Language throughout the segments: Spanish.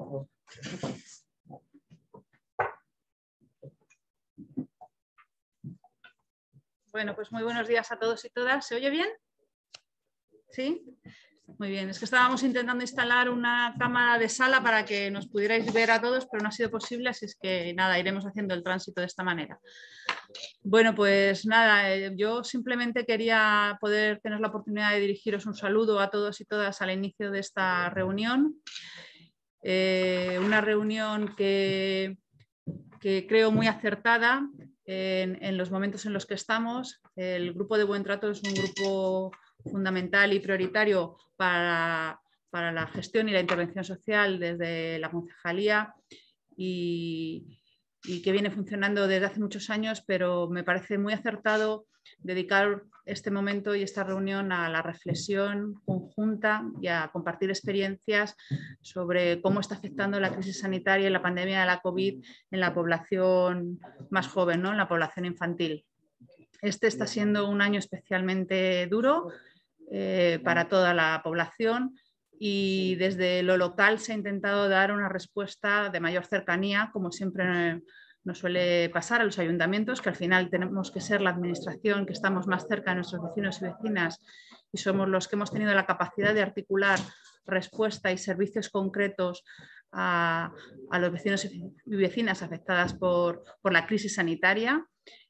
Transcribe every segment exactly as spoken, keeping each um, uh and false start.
Bueno, pues muy buenos días a todos y todas. ¿Se oye bien? ¿Sí? Muy bien. Es que estábamos intentando instalar una cámara de sala para que nos pudierais ver a todos, pero no ha sido posible, así es que nada, iremos haciendo el tránsito de esta manera. Bueno, pues nada, yo simplemente quería poder tener la oportunidad de dirigiros un saludo a todos y todas al inicio de esta reunión. Eh, una reunión que, que creo muy acertada en, en los momentos en los que estamos. El grupo de Buen Trato es un grupo fundamental y prioritario para, para la gestión y la intervención social desde la concejalía y, y que viene funcionando desde hace muchos años, pero me parece muy acertado dedicar este momento y esta reunión a la reflexión conjunta y a compartir experiencias sobre cómo está afectando la crisis sanitaria y la pandemia de la COVID en la población más joven, ¿no? En la población infantil. Este está siendo un año especialmente duro eh, para toda la población y desde lo local se ha intentado dar una respuesta de mayor cercanía, como siempre nos suele pasar a los ayuntamientos, que al final tenemos que ser la administración que estamos más cerca de nuestros vecinos y vecinas y somos los que hemos tenido la capacidad de articular respuesta y servicios concretos a, a los vecinos y vecinas afectadas por, por la crisis sanitaria.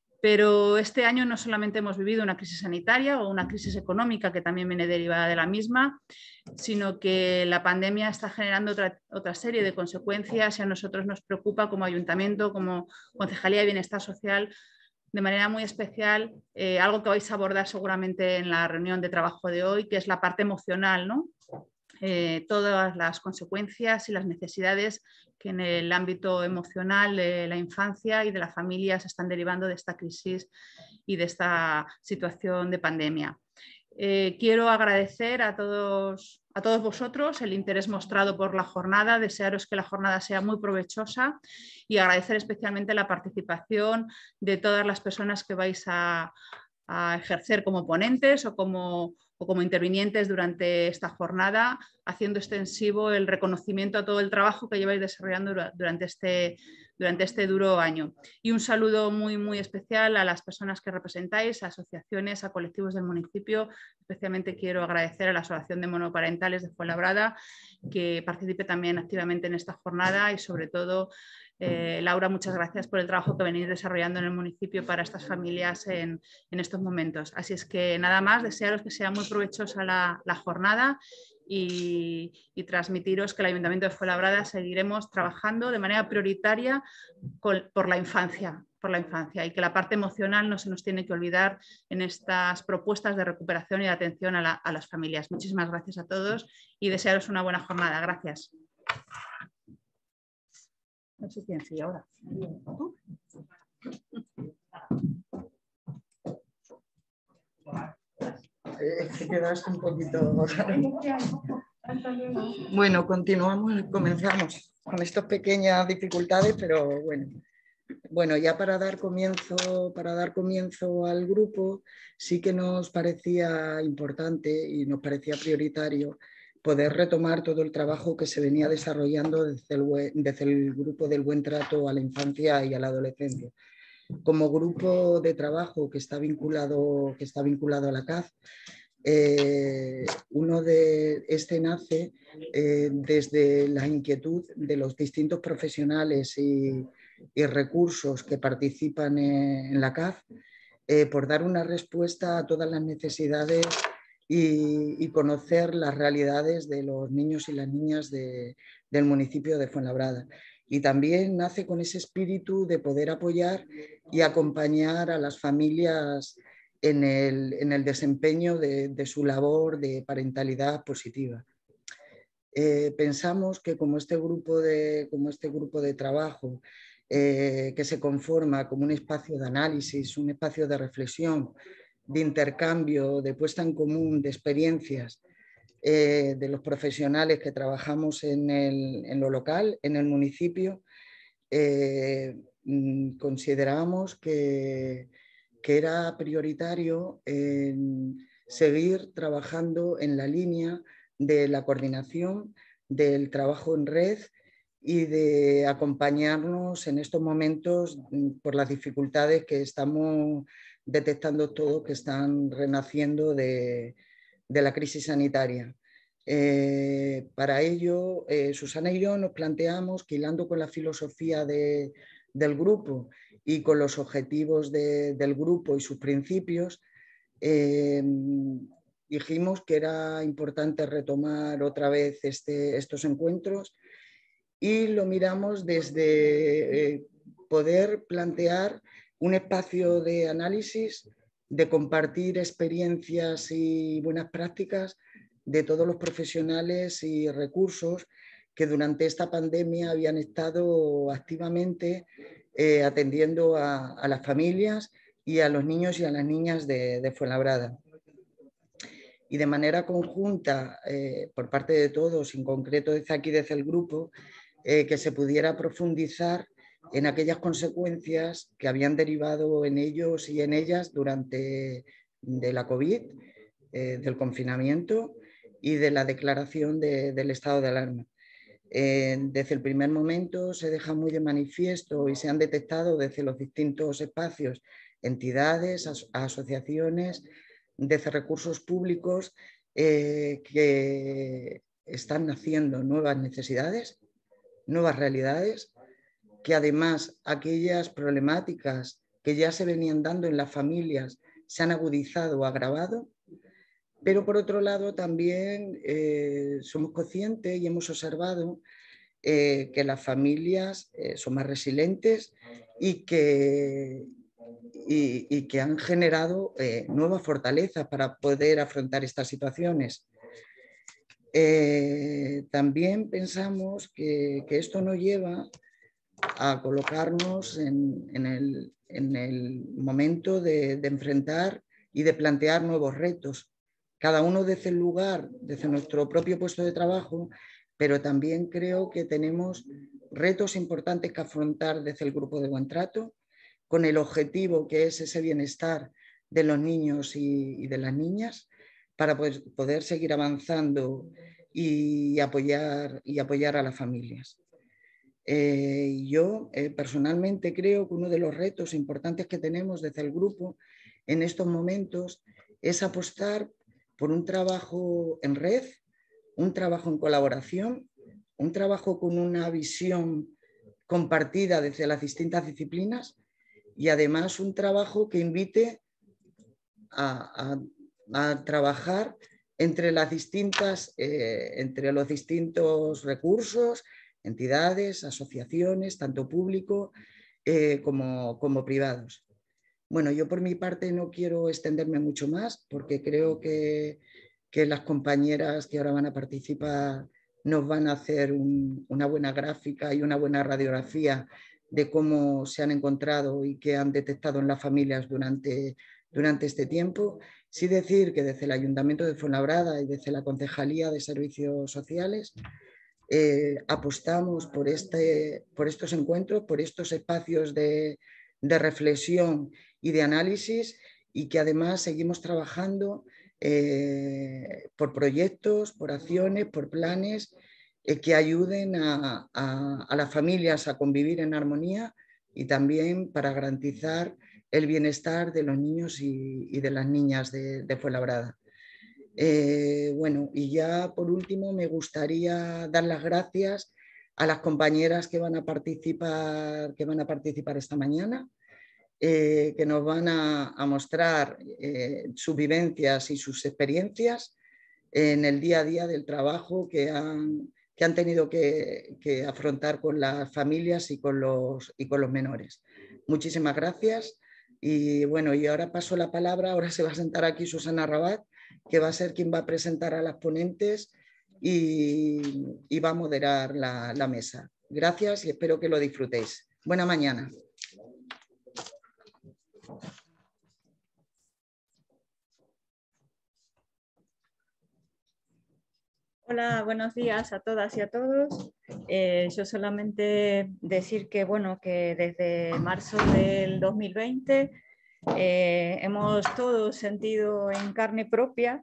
Pero este año no solamente hemos vivido una crisis sanitaria o una crisis económica que también viene derivada de la misma, sino que la pandemia está generando otra, otra serie de consecuencias y a nosotros nos preocupa como ayuntamiento, como Concejalía de Bienestar Social, de manera muy especial, eh, algo que vais a abordar seguramente en la reunión de trabajo de hoy, que es la parte emocional, ¿no? Eh, todas las consecuencias y las necesidades que en el ámbito emocional de la infancia y de la familia se están derivando de esta crisis y de esta situación de pandemia. Eh, quiero agradecer a todos, a todos vosotros el interés mostrado por la jornada, desearos que la jornada sea muy provechosa y agradecer especialmente la participación de todas las personas que vais a, a ejercer como ponentes o como o como intervinientes durante esta jornada, haciendo extensivo el reconocimiento a todo el trabajo que lleváis desarrollando durante este, durante este duro año. Y un saludo muy, muy especial a las personas que representáis, a asociaciones, a colectivos del municipio. Especialmente quiero agradecer a la Asociación de Monoparentales de Fuenlabrada, que participe también activamente en esta jornada y sobre todo Eh, Laura, muchas gracias por el trabajo que venís desarrollando en el municipio para estas familias en, en estos momentos. Así es que nada más, desearos que sea muy provechosa la, la jornada y, y transmitiros que el Ayuntamiento de Fuenlabrada seguiremos trabajando de manera prioritaria con, por la infancia, por la infancia y que la parte emocional no se nos tiene que olvidar en estas propuestas de recuperación y de atención a, la, a las familias. Muchísimas gracias a todos y desearos una buena jornada. Gracias. No sé quién sigue ahora. Es que quedaste un poquito... Bueno, continuamos, comenzamos con estas pequeñas dificultades, pero bueno. Bueno, ya para dar comienzo, para dar comienzo al grupo, sí que nos parecía importante y nos parecía prioritario poder retomar todo el trabajo que se venía desarrollando desde el, desde el grupo del Buen Trato a la infancia y a la adolescencia. Como grupo de trabajo que está vinculado, que está vinculado a la C A F, eh, uno de este nace eh, desde la inquietud de los distintos profesionales y, y recursos que participan en, en la C A F eh, por dar una respuesta a todas las necesidades y, y conocer las realidades de los niños y las niñas de, del municipio de Fuenlabrada. Y también nace con ese espíritu de poder apoyar y acompañar a las familias en el, en el desempeño de, de su labor de parentalidad positiva. Eh, pensamos que como este grupo de, como este grupo de trabajo eh, que se conforma como un espacio de análisis, un espacio de reflexión, de intercambio, de puesta en común de experiencias eh, de los profesionales que trabajamos en, el, en lo local, en el municipio, eh, consideramos que, que era prioritario eh, seguir trabajando en la línea de la coordinación del trabajo en red y de acompañarnos en estos momentos por las dificultades que estamos detectando todos que están renaciendo de, de la crisis sanitaria. Eh, para ello, eh, Susana y yo nos planteamos que, hilando con la filosofía de, del grupo y con los objetivos de, del grupo y sus principios, eh, dijimos que era importante retomar otra vez este, estos encuentros, y lo miramos desde eh, poder plantear un espacio de análisis, de compartir experiencias y buenas prácticas de todos los profesionales y recursos que durante esta pandemia habían estado activamente eh, atendiendo a, a las familias y a los niños y a las niñas de, de Fuenlabrada. Y de manera conjunta, eh, por parte de todos, en concreto desde aquí, desde el grupo, eh, que se pudiera profundizar en aquellas consecuencias que habían derivado en ellos y en ellas durante de la COVID, eh, del confinamiento y de la declaración de, del estado de alarma. Eh, desde el primer momento se deja muy de manifiesto y se han detectado desde los distintos espacios, entidades, as, asociaciones, desde recursos públicos, eh, que están naciendo nuevas necesidades, nuevas realidades, que además aquellas problemáticas que ya se venían dando en las familias se han agudizado o agravado, pero por otro lado también eh, somos conscientes y hemos observado eh, que las familias eh, son más resilientes y que, y, y que han generado eh, nuevas fortalezas para poder afrontar estas situaciones. Eh, también pensamos que, que esto nos lleva a colocarnos en, en, el, en el momento de, de enfrentar y de plantear nuevos retos, cada uno desde el lugar, desde nuestro propio puesto de trabajo, pero también creo que tenemos retos importantes que afrontar desde el grupo de Buen Trato, con el objetivo que es ese bienestar de los niños y, y de las niñas, para pues, poder seguir avanzando y apoyar, y apoyar a las familias. Eh, yo eh, personalmente creo que uno de los retos importantes que tenemos desde el grupo en estos momentos es apostar por un trabajo en red, un trabajo en colaboración, un trabajo con una visión compartida desde las distintas disciplinas y además un trabajo que invite a, a, a trabajar entre las distintas, eh, entre los distintos recursos, entidades, asociaciones, tanto público eh, como, como privados. Bueno, yo por mi parte no quiero extenderme mucho más porque creo que, que las compañeras que ahora van a participar nos van a hacer un, una buena gráfica y una buena radiografía de cómo se han encontrado y qué han detectado en las familias durante, durante este tiempo. Sí decir que desde el Ayuntamiento de Fuenlabrada y desde la Concejalía de Servicios Sociales eh, apostamos por, este, por estos encuentros, por estos espacios de, de reflexión y de análisis, y que además seguimos trabajando eh, por proyectos, por acciones, por planes eh, que ayuden a, a, a las familias a convivir en armonía y también para garantizar el bienestar de los niños y, y de las niñas de, de Fuenlabrada. Eh, bueno, y ya por último me gustaría dar las gracias a las compañeras que van a participar, que van a participar esta mañana, eh, que nos van a, a mostrar eh, sus vivencias y sus experiencias en el día a día del trabajo que han, que han tenido que, que afrontar con las familias y con los, y con los menores. Muchísimas gracias. Y bueno, y ahora paso la palabra, ahora se va a sentar aquí Susana Rabat, que va a ser quien va a presentar a las ponentes y, y va a moderar la, la mesa. Gracias y espero que lo disfrutéis. Buena mañana. Hola, buenos días a todas y a todos. Eh, yo solamente decir que, bueno, que desde marzo del dos mil veinte eh, hemos todos sentido en carne propia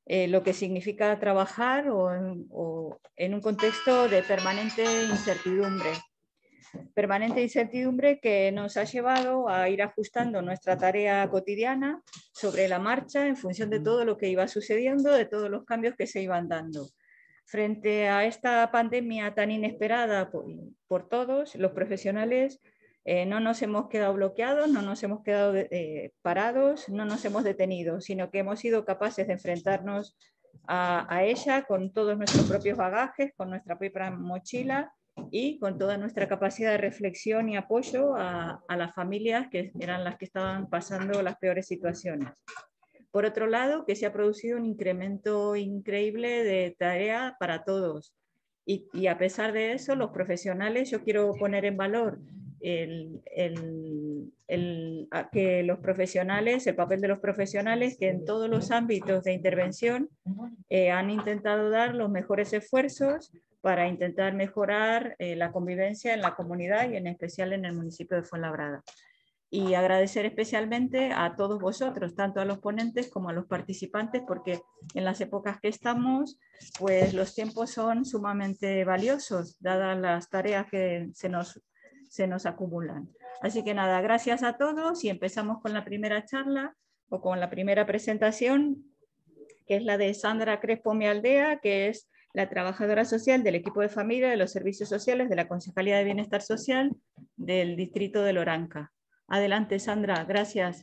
eh, lo que significa trabajar o en, o en un contexto de permanente incertidumbre. Permanente incertidumbre que nos ha llevado a ir ajustando nuestra tarea cotidiana sobre la marcha en función de todo lo que iba sucediendo, de todos los cambios que se iban dando. Frente a esta pandemia tan inesperada por, por todos, los profesionales eh, no nos hemos quedado bloqueados, no nos hemos quedado eh, parados, no nos hemos detenido, sino que hemos sido capaces de enfrentarnos a, a ella con todos nuestros propios bagajes, con nuestra propia mochila y con toda nuestra capacidad de reflexión y apoyo a, a las familias que eran las que estaban pasando las peores situaciones. Por otro lado, que se ha producido un incremento increíble de tarea para todos. Y, y a pesar de eso, los profesionales, yo quiero poner en valor el, el, el, que los profesionales, el papel de los profesionales, que en todos los ámbitos de intervención eh, han intentado dar los mejores esfuerzos para intentar mejorar eh, la convivencia en la comunidad y en especial en el municipio de Fuenlabrada. Y agradecer especialmente a todos vosotros, tanto a los ponentes como a los participantes, porque en las épocas que estamos, pues los tiempos son sumamente valiosos, dadas las tareas que se nos, se nos acumulan. Así que nada, gracias a todos y empezamos con la primera charla o con la primera presentación, que es la de Sandra Crespo Mialdea, que es la trabajadora social del equipo de familia de los servicios sociales de la Concejalía de Bienestar Social del distrito de Loranca. Adelante, Sandra, gracias.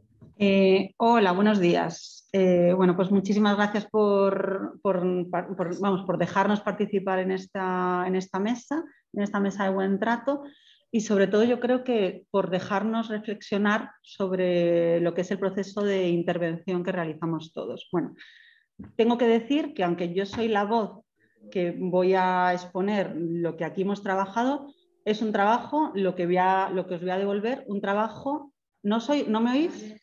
Eh, hola, buenos días. Eh, bueno, pues muchísimas gracias por, por, por, vamos, por dejarnos participar en esta, en esta mesa, en esta mesa de buen trato y sobre todo yo creo que por dejarnos reflexionar sobre lo que es el proceso de intervención que realizamos todos. Bueno, tengo que decir que aunque yo soy la voz que voy a exponer lo que aquí hemos trabajado, es un trabajo, lo que, voy a, lo que os voy a devolver, un trabajo... ¿No, soy, ¿no me oís?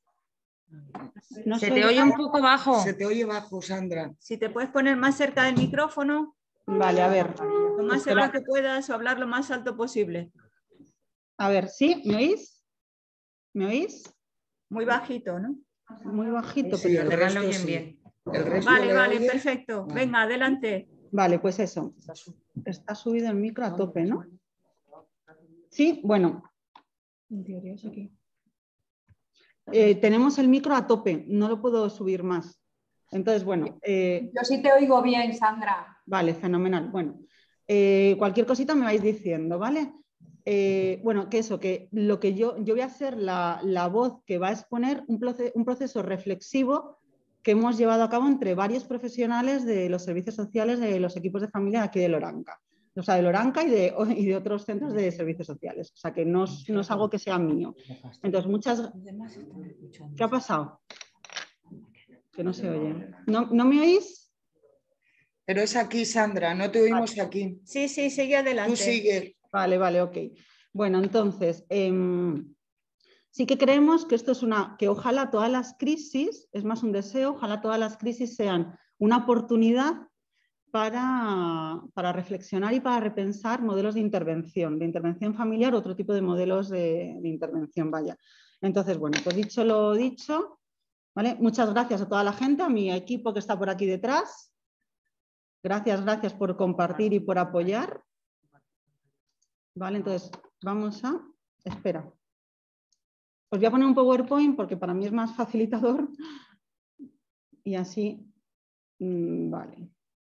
No se te oye un poco bajo. Se te oye bajo, Sandra. Si te puedes poner más cerca del micrófono. Vale, a ver. Lo más cerca que puedas o hablar lo más alto posible. A ver, ¿sí? ¿Me oís? ¿Me oís? Muy bajito, ¿no? Muy bajito, Sí, pero... el resto bien, sí. bien. El resto Vale, vale, oye. perfecto. Vale. Venga, adelante. Vale, pues eso. Está subido el micro a tope, ¿no? Sí, bueno. En teoría es aquí. Eh, tenemos el micro a tope, no lo puedo subir más. Entonces, bueno. Eh, Yo sí te oigo bien, Sandra. Vale, fenomenal. Bueno, eh, cualquier cosita me vais diciendo, ¿vale? Eh, bueno, que eso, que lo que yo, yo voy a ser la, la voz que va a exponer un proceso, un proceso reflexivo que hemos llevado a cabo entre varios profesionales de los servicios sociales de los equipos de familia aquí de Loranca. O sea, de Loranca y de, y de otros centros de servicios sociales. O sea, que no es, no es algo que sea mío. Entonces, muchas... ¿Qué ha pasado? Que no se oye. ¿No, ¿no me oís? Pero es aquí, Sandra, no te oímos aquí. Sí, sí, sigue adelante. Tú sigue. Vale, vale, ok. Bueno, entonces, eh, sí que creemos que esto es una, que ojalá todas las crisis, es más un deseo, ojalá todas las crisis sean una oportunidad para, para reflexionar y para repensar modelos de intervención, de intervención familiar, otro tipo de modelos de, de intervención, vaya. Entonces, bueno, pues dicho lo dicho, ¿vale? Muchas gracias a toda la gente, a mi equipo que está por aquí detrás. Gracias, gracias por compartir y por apoyar. Vale, entonces vamos a... Espera. Os voy a poner un PowerPoint porque para mí es más facilitador. Y así... Mmm, vale.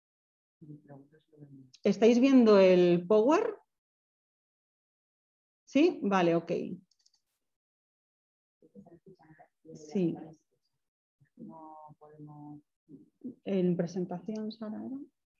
¿Estáis viendo el Power? ¿Sí? Vale, ok. Sí. En presentación, Sara, ¿era?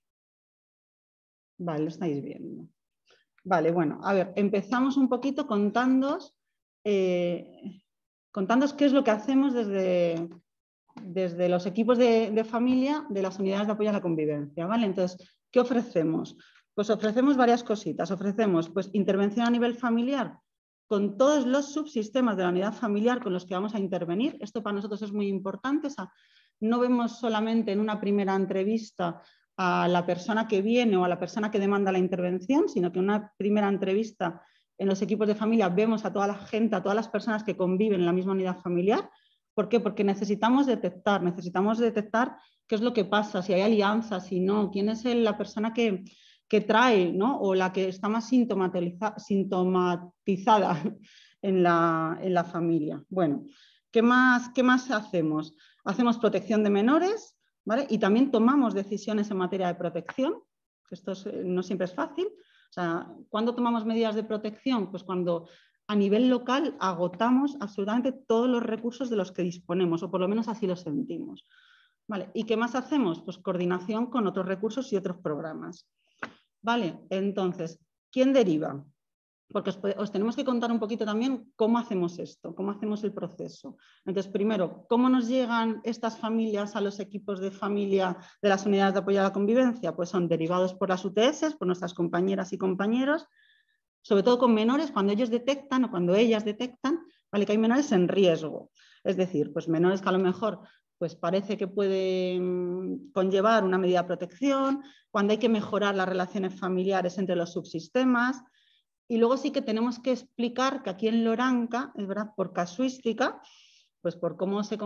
Vale, lo estáis viendo. Vale, bueno, a ver, empezamos un poquito contándoos, eh, contándoos qué es lo que hacemos desde, desde los equipos de, de familia de las unidades de apoyo a la convivencia, ¿vale? Entonces, ¿qué ofrecemos? Pues ofrecemos varias cositas. Ofrecemos pues, intervención a nivel familiar con todos los subsistemas de la unidad familiar con los que vamos a intervenir. Esto para nosotros es muy importante. O sea, no vemos solamente en una primera entrevista a la persona que viene o a la persona que demanda la intervención, sino que en una primera entrevista en los equipos de familia vemos a toda la gente, a todas las personas que conviven en la misma unidad familiar. ¿Por qué? Porque necesitamos detectar, necesitamos detectar qué es lo que pasa, si hay alianzas, si no, quién es el, la persona que, que trae, ¿no? O la que está más sintomatiza, sintomatizada en la, en la familia. Bueno, ¿qué más, qué más hacemos? Hacemos protección de menores, ¿vale? Y también tomamos decisiones en materia de protección, que esto es, no siempre es fácil. O sea, ¿cuándo tomamos medidas de protección? Pues cuando a nivel local agotamos absolutamente todos los recursos de los que disponemos, o por lo menos así lo sentimos. ¿Vale? ¿Y qué más hacemos? Pues coordinación con otros recursos y otros programas. Vale, entonces, ¿quién deriva? Porque os, os tenemos que contar un poquito también cómo hacemos esto, cómo hacemos el proceso. Entonces, primero, ¿cómo nos llegan estas familias a los equipos de familia de las unidades de apoyo a la convivencia? Pues son derivados por las U T S, por nuestras compañeras y compañeros, sobre todo con menores, cuando ellos detectan o cuando ellas detectan, ¿vale? Que hay menores en riesgo. Es decir, pues menores que a lo mejor pues parece que pueden conllevar una medida de protección, cuando hay que mejorar las relaciones familiares entre los subsistemas. Y luego sí que tenemos que explicar que aquí en Loranca, es verdad, por casuística, pues por cómo se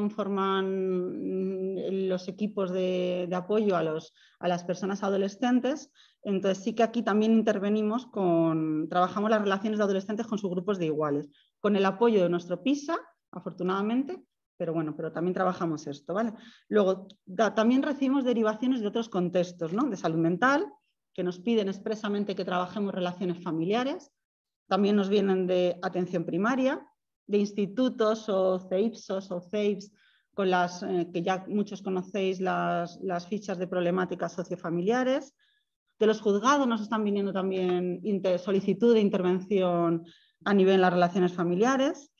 conforman los equipos de, de apoyo a, los, a las personas adolescentes, entonces sí que aquí también intervenimos con, trabajamos las relaciones de adolescentes con sus grupos de iguales, con el apoyo de nuestro PISA, afortunadamente, pero bueno, pero también trabajamos esto, ¿vale? Luego, da, también recibimos derivaciones de otros contextos, ¿no? De salud mental, que nos piden expresamente que trabajemos relaciones familiares, también nos vienen de atención primaria, de institutos o C E I P S Os o C E I P S, con las eh, que ya muchos conocéis las, las fichas de problemáticas sociofamiliares. De los juzgados nos están viniendo también inter, solicitud de intervención a nivel de las relaciones familiares,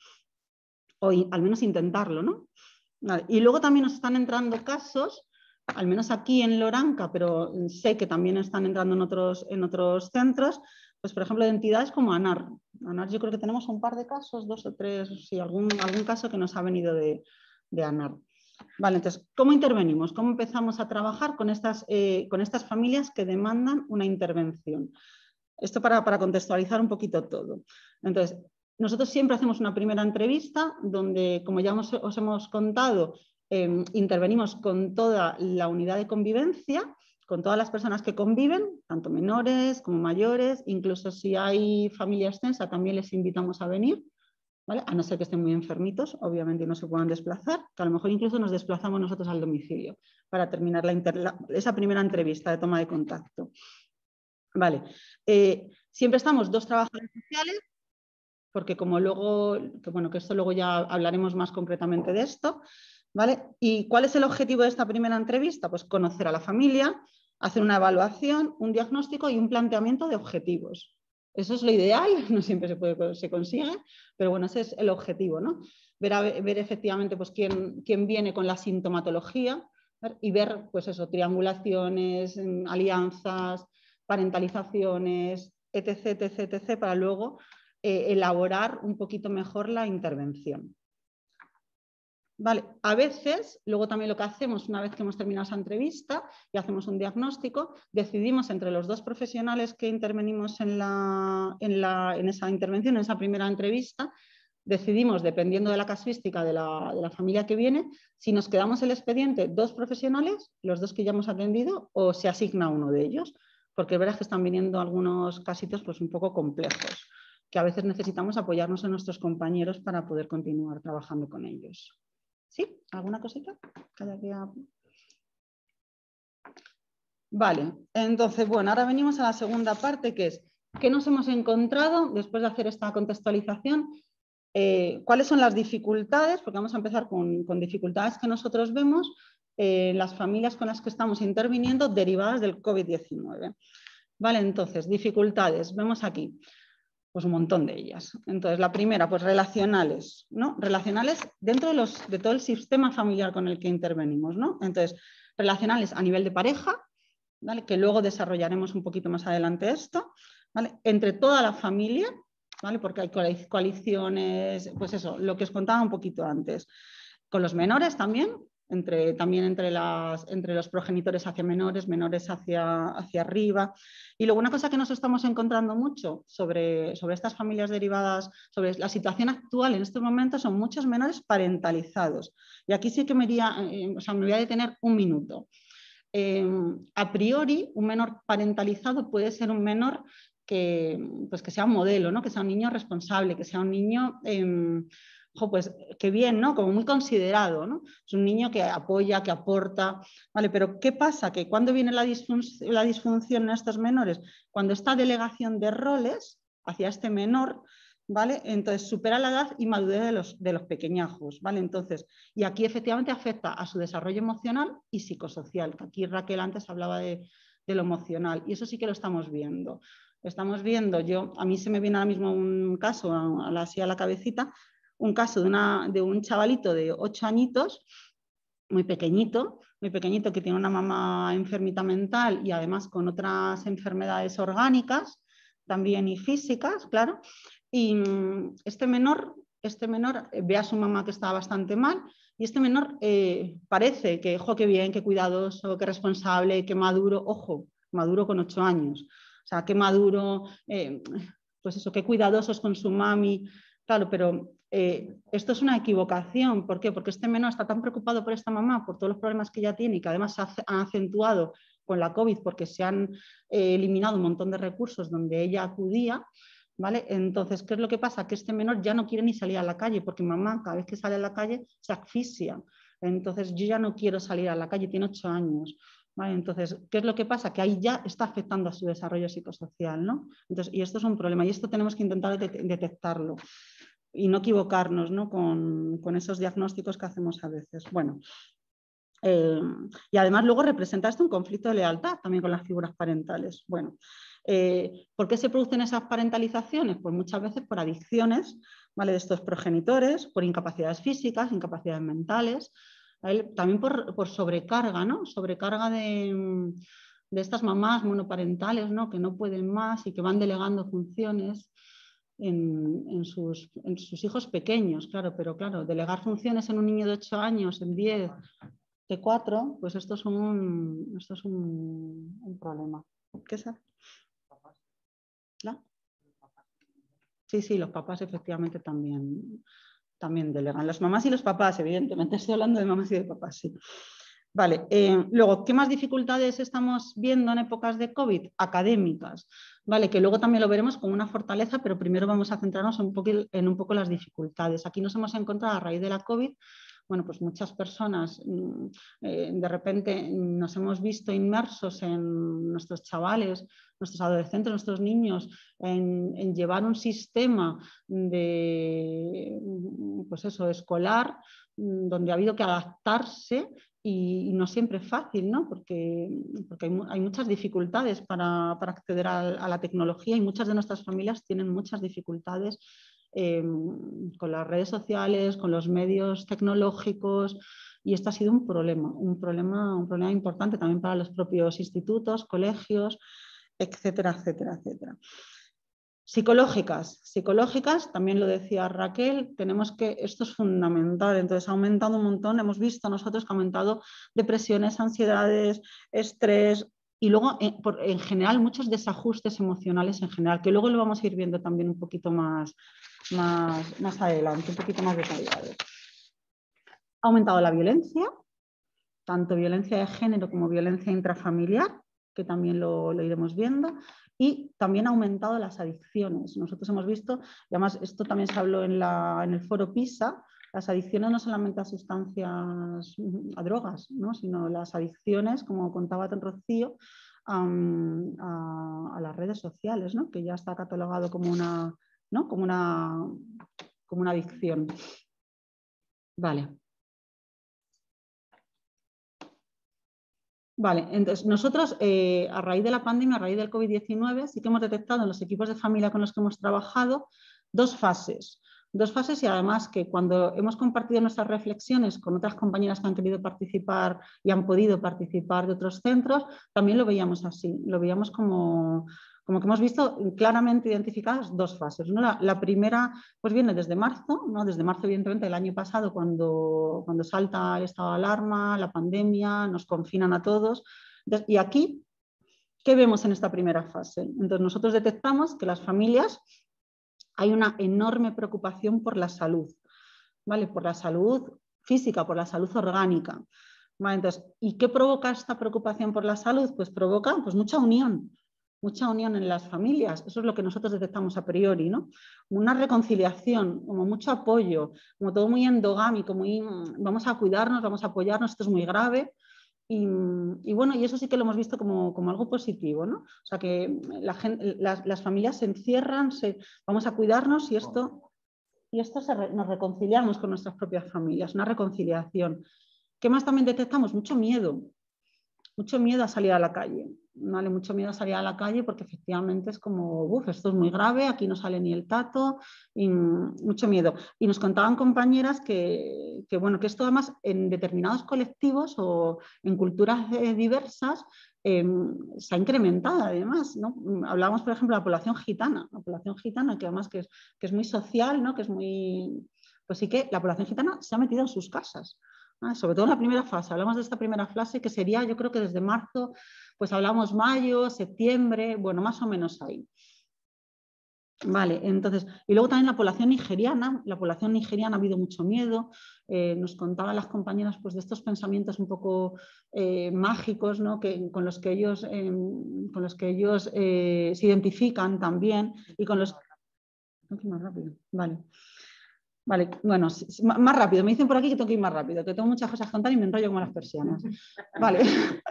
o in, al menos intentarlo, ¿no? Vale. Y luego también nos están entrando casos, al menos aquí en Loranca, pero sé que también están entrando en otros, en otros centros, pues por ejemplo de entidades como ANAR. ANAR yo creo que tenemos un par de casos, dos o tres, sí, algún, algún caso que nos ha venido de, de ANAR. Vale, entonces, ¿cómo intervenimos? ¿Cómo empezamos a trabajar con estas, eh, con estas familias que demandan una intervención? Esto para, para contextualizar un poquito todo. Entonces, nosotros siempre hacemos una primera entrevista donde, como ya os, os hemos contado, eh, intervenimos con toda la unidad de convivencia, con todas las personas que conviven, tanto menores como mayores, incluso si hay familia extensa también les invitamos a venir, ¿vale? A no ser que estén muy enfermitos, obviamente no se puedan desplazar, que a lo mejor incluso nos desplazamos nosotros al domicilio para terminar la inter, la, esa primera entrevista de toma de contacto. Vale, eh, siempre estamos dos trabajadores sociales, porque como luego, que bueno, que esto luego ya hablaremos más concretamente de esto, ¿vale? ¿Y cuál es el objetivo de esta primera entrevista? Pues conocer a la familia, hacer una evaluación, un diagnóstico y un planteamiento de objetivos. Eso es lo ideal, no siempre se, puede, se consigue, pero bueno, ese es el objetivo, ¿no? Ver, a, ver efectivamente pues, quién, quién viene con la sintomatología, ¿ver? Y ver pues eso, triangulaciones, alianzas, parentalizaciones, etc, etc, etc, para luego eh, elaborar un poquito mejor la intervención. Vale, a veces, luego también lo que hacemos una vez que hemos terminado esa entrevista y hacemos un diagnóstico, decidimos entre los dos profesionales que intervenimos en, la, en, la, en esa intervención, en esa primera entrevista, decidimos, dependiendo de la casuística de la, de la familia que viene, si nos quedamos el expediente dos profesionales, los dos que ya hemos atendido, o se asigna uno de ellos, porque es verdad que están viniendo algunos casitos pues, un poco complejos, que a veces necesitamos apoyarnos en nuestros compañeros para poder continuar trabajando con ellos. ¿Sí? ¿Alguna cosita? Vale, entonces, bueno, ahora venimos a la segunda parte, que es ¿qué nos hemos encontrado después de hacer esta contextualización? Eh, ¿Cuáles son las dificultades? Porque vamos a empezar con, con dificultades que nosotros vemos en eh, las familias con las que estamos interviniendo derivadas del COVID diecinueve. Vale, entonces, dificultades, vemos aquí. Pues un montón de ellas. Entonces, la primera, pues relacionales, ¿no? Relacionales dentro de, los, de todo el sistema familiar con el que intervenimos, ¿no? Entonces, relacionales a nivel de pareja, ¿vale? Que luego desarrollaremos un poquito más adelante esto, ¿vale? Entre toda la familia, ¿vale? Porque hay coaliciones, pues eso, lo que os contaba un poquito antes. Con los menores también, entre, también entre, las, entre los progenitores hacia menores, menores hacia, hacia arriba. Y luego una cosa que nos estamos encontrando mucho sobre, sobre estas familias derivadas, sobre la situación actual en estos momentos, son muchos menores parentalizados. Y aquí sí que me, iría, eh, o sea, me voy a detener un minuto. Eh, a priori, un menor parentalizado puede ser un menor que, pues que sea un modelo, ¿no? Que sea un niño responsable, que sea un niño... Eh, Ojo, pues qué bien, ¿no? Como muy considerado, ¿no? Es un niño que apoya, que aporta, ¿vale? Pero ¿qué pasa? Que cuando viene la disfunción, la disfunción en estos menores, cuando esta delegación de roles hacia este menor, ¿vale? Entonces supera la edad y madurez de los, de los pequeñajos, ¿vale? Entonces, y aquí efectivamente afecta a su desarrollo emocional y psicosocial, que aquí Raquel antes hablaba de, de lo emocional, y eso sí que lo estamos viendo. Estamos viendo, yo, a mí se me viene ahora mismo un caso, así a la cabecita, un caso de, una, de un chavalito de ocho añitos, muy pequeñito, muy pequeñito, que tiene una mamá enfermita mental y además con otras enfermedades orgánicas también y físicas, claro. Y este menor, este menor ve a su mamá que está bastante mal y este menor eh, parece que, ojo, qué bien, qué cuidadoso, qué responsable, qué maduro, ojo, maduro con ocho años. O sea, qué maduro, eh, pues eso, qué cuidadosos con su mami. Claro, pero eh, esto es una equivocación. ¿Por qué? Porque este menor está tan preocupado por esta mamá, por todos los problemas que ella tiene y que además se han acentuado con la COVID porque se han eh, eliminado un montón de recursos donde ella acudía, ¿vale? Entonces, ¿qué es lo que pasa? Que este menor ya no quiere ni salir a la calle porque mamá cada vez que sale a la calle se asfixia. Entonces, yo ya no quiero salir a la calle, tiene ocho años. ¿Vale? Entonces, ¿qué es lo que pasa? Que ahí ya está afectando a su desarrollo psicosocial, ¿no? Entonces, y esto es un problema y esto tenemos que intentar de detectarlo y no equivocarnos, ¿no? Con, con esos diagnósticos que hacemos a veces. Bueno, eh, y además luego representa esto un conflicto de lealtad también con las figuras parentales. Bueno, eh, ¿por qué se producen esas parentalizaciones? Pues muchas veces por adicciones, ¿vale? De estos progenitores, por incapacidades físicas, incapacidades mentales, también por, por sobrecarga, ¿no? Sobrecarga de, de estas mamás monoparentales, ¿no? Que no pueden más y que van delegando funciones en, en, sus, en sus hijos pequeños, claro, pero claro, delegar funciones en un niño de ocho años, en diez, de cuatro, pues esto es un, esto es un, un problema. ¿Qué es? ¿La? Sí, sí, los papás efectivamente también, también delegan. Las mamás y los papás, evidentemente, estoy hablando de mamás y de papás, sí. Vale, eh, luego, ¿qué más dificultades estamos viendo en épocas de COVID? Académicas, ¿vale? Que luego también lo veremos como una fortaleza, pero primero vamos a centrarnos en un poco, en un poco las dificultades. Aquí nos hemos encontrado a raíz de la COVID, bueno, pues muchas personas eh, de repente nos hemos visto inmersos en nuestros chavales, nuestros adolescentes, nuestros niños, en, en llevar un sistema de, pues eso, escolar, donde ha habido que adaptarse y, y no siempre es fácil, ¿no? Porque, porque hay, hay muchas dificultades para, para acceder a, a la tecnología y muchas de nuestras familias tienen muchas dificultades Eh, con las redes sociales, con los medios tecnológicos, y esto ha sido un problema, un problema, un problema importante también para los propios institutos, colegios, etcétera, etcétera, etcétera. Psicológicas, psicológicas, también lo decía Raquel, tenemos que, esto es fundamental, entonces ha aumentado un montón, hemos visto nosotros que ha aumentado depresiones, ansiedades, estrés, y luego, en, por, en general, muchos desajustes emocionales en general, que luego lo vamos a ir viendo también un poquito más, más, más adelante, un poquito más detallado. Ha aumentado la violencia, tanto violencia de género como violencia intrafamiliar, que también lo, lo iremos viendo, y también ha aumentado las adicciones. Nosotros hemos visto, y además esto también se habló en, la, en el foro PISA, las adicciones no solamente a sustancias, a drogas, ¿no? Sino las adicciones, como contaba Rocío, um, a, a las redes sociales, ¿no? Que ya está catalogado como una, ¿no? como una, como una adicción. Vale. Vale, entonces nosotros eh, a raíz de la pandemia, a raíz del COVID diecinueve, sí que hemos detectado en los equipos de familia con los que hemos trabajado dos fases. Dos fases y además que cuando hemos compartido nuestras reflexiones con otras compañeras que han querido participar y han podido participar de otros centros, también lo veíamos así, lo veíamos como, como que hemos visto claramente identificadas dos fases, ¿no? La, la primera pues viene desde marzo, ¿no? Desde marzo evidentemente del año pasado cuando, cuando salta el estado de alarma, la pandemia, nos confinan a todos. Y aquí, ¿qué vemos en esta primera fase? Entonces nosotros detectamos que las familias hay una enorme preocupación por la salud, ¿vale? Por la salud física, por la salud orgánica. ¿Vale? Entonces, ¿y qué provoca esta preocupación por la salud? Pues provoca pues, mucha unión, mucha unión en las familias. Eso es lo que nosotros detectamos a priori, ¿no? Una reconciliación, como mucho apoyo, como todo muy endogámico, muy vamos a cuidarnos, vamos a apoyarnos, esto es muy grave. Y, y bueno, y eso sí que lo hemos visto como, como algo positivo, ¿no? O sea, que la gente, las, las familias se encierran, se, vamos a cuidarnos y esto, y esto se re, nos reconciliamos con nuestras propias familias, una reconciliación. ¿Qué más también detectamos? Mucho miedo, mucho miedo a salir a la calle, ¿vale? Mucho miedo a salir a la calle porque efectivamente es como, uff, esto es muy grave, aquí no sale ni el tato, y mucho miedo. Y nos contaban compañeras que, que, bueno, que esto además en determinados colectivos o en culturas eh, diversas eh, se ha incrementado además, ¿no? Hablábamos, por ejemplo, de la población gitana, la población gitana que además que es, que es muy social, ¿no? Que es muy... Pues sí que la población gitana se ha metido en sus casas. Ah, sobre todo en la primera fase, hablamos de esta primera fase que sería, yo creo que desde marzo, pues hablamos mayo, septiembre, bueno, más o menos ahí. Vale, entonces, y luego también la población nigeriana, la población nigeriana ha habido mucho miedo, eh, nos contaban las compañeras pues, de estos pensamientos un poco eh, mágicos, ¿no? Que, con los que ellos, eh, con los que ellos eh, se identifican también y con los... Más rápido, vale. Vale, bueno, más rápido. Me dicen por aquí que tengo que ir más rápido, que tengo muchas cosas que contar y me enrollo como las persianas. Vale.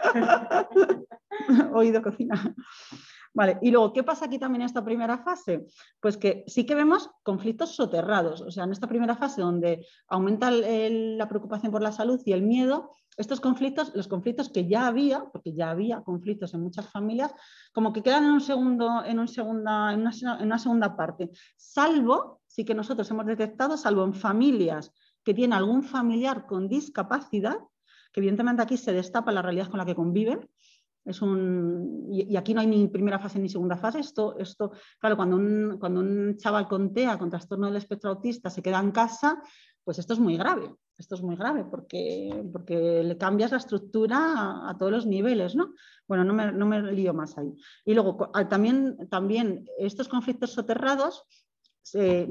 Oído cocina. Vale, y luego, ¿qué pasa aquí también en esta primera fase? Pues que sí que vemos conflictos soterrados. O sea, en esta primera fase donde aumenta el, el, la preocupación por la salud y el miedo, estos conflictos, los conflictos que ya había, porque ya había conflictos en muchas familias, como que quedan en, un segundo, en, un segunda, en, una, en una segunda parte. Salvo, sí que nosotros hemos detectado, salvo en familias que tienen algún familiar con discapacidad, que evidentemente aquí se destapa la realidad con la que conviven. Es un, y aquí no hay ni primera fase ni segunda fase. Esto, esto claro, cuando un, cuando un chaval con T E A, con trastorno del espectro autista, se queda en casa, pues esto es muy grave. Esto es muy grave porque, porque le cambias la estructura a, a todos los niveles, ¿no? Bueno, no me, no me lío más ahí. Y luego también, también estos conflictos soterrados, eh,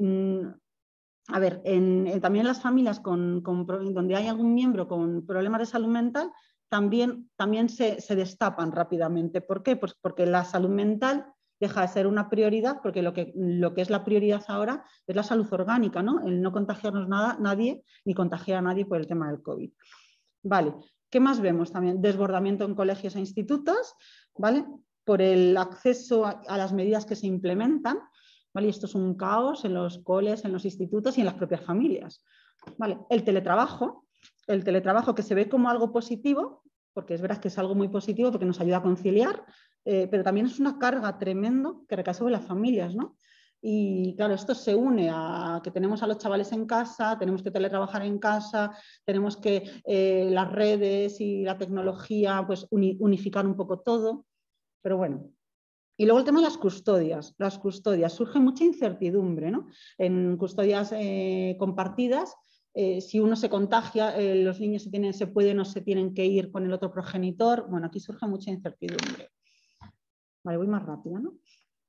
a ver, en, en, también en las familias con, con, donde hay algún miembro con problemas de salud mental, también, también se, se destapan rápidamente. ¿Por qué? Pues porque la salud mental deja de ser una prioridad, porque lo que, lo que es la prioridad ahora es la salud orgánica, ¿no? El no contagiarnos nada, nadie, ni contagiar a nadie por el tema del COVID. Vale, ¿qué más vemos también? Desbordamiento en colegios e institutos, ¿vale? Por el acceso a, a las medidas que se implementan, ¿vale? Y esto es un caos en los coles, en los institutos y en las propias familias. ¿Vale? El teletrabajo, el teletrabajo que se ve como algo positivo, porque es verdad que es algo muy positivo porque nos ayuda a conciliar, eh, pero también es una carga tremendo que recae sobre las familias, ¿no? Y claro, esto se une a que tenemos a los chavales en casa, tenemos que teletrabajar en casa, tenemos que eh, las redes y la tecnología pues uni, unificar un poco todo, pero bueno. Y luego el tema de las custodias. Las custodias, surge mucha incertidumbre, ¿no? En custodias eh, compartidas, eh, si uno se contagia, eh, los niños se, tienen, se pueden o se tienen que ir con el otro progenitor. Bueno, aquí surge mucha incertidumbre. Vale, voy más rápido, ¿no?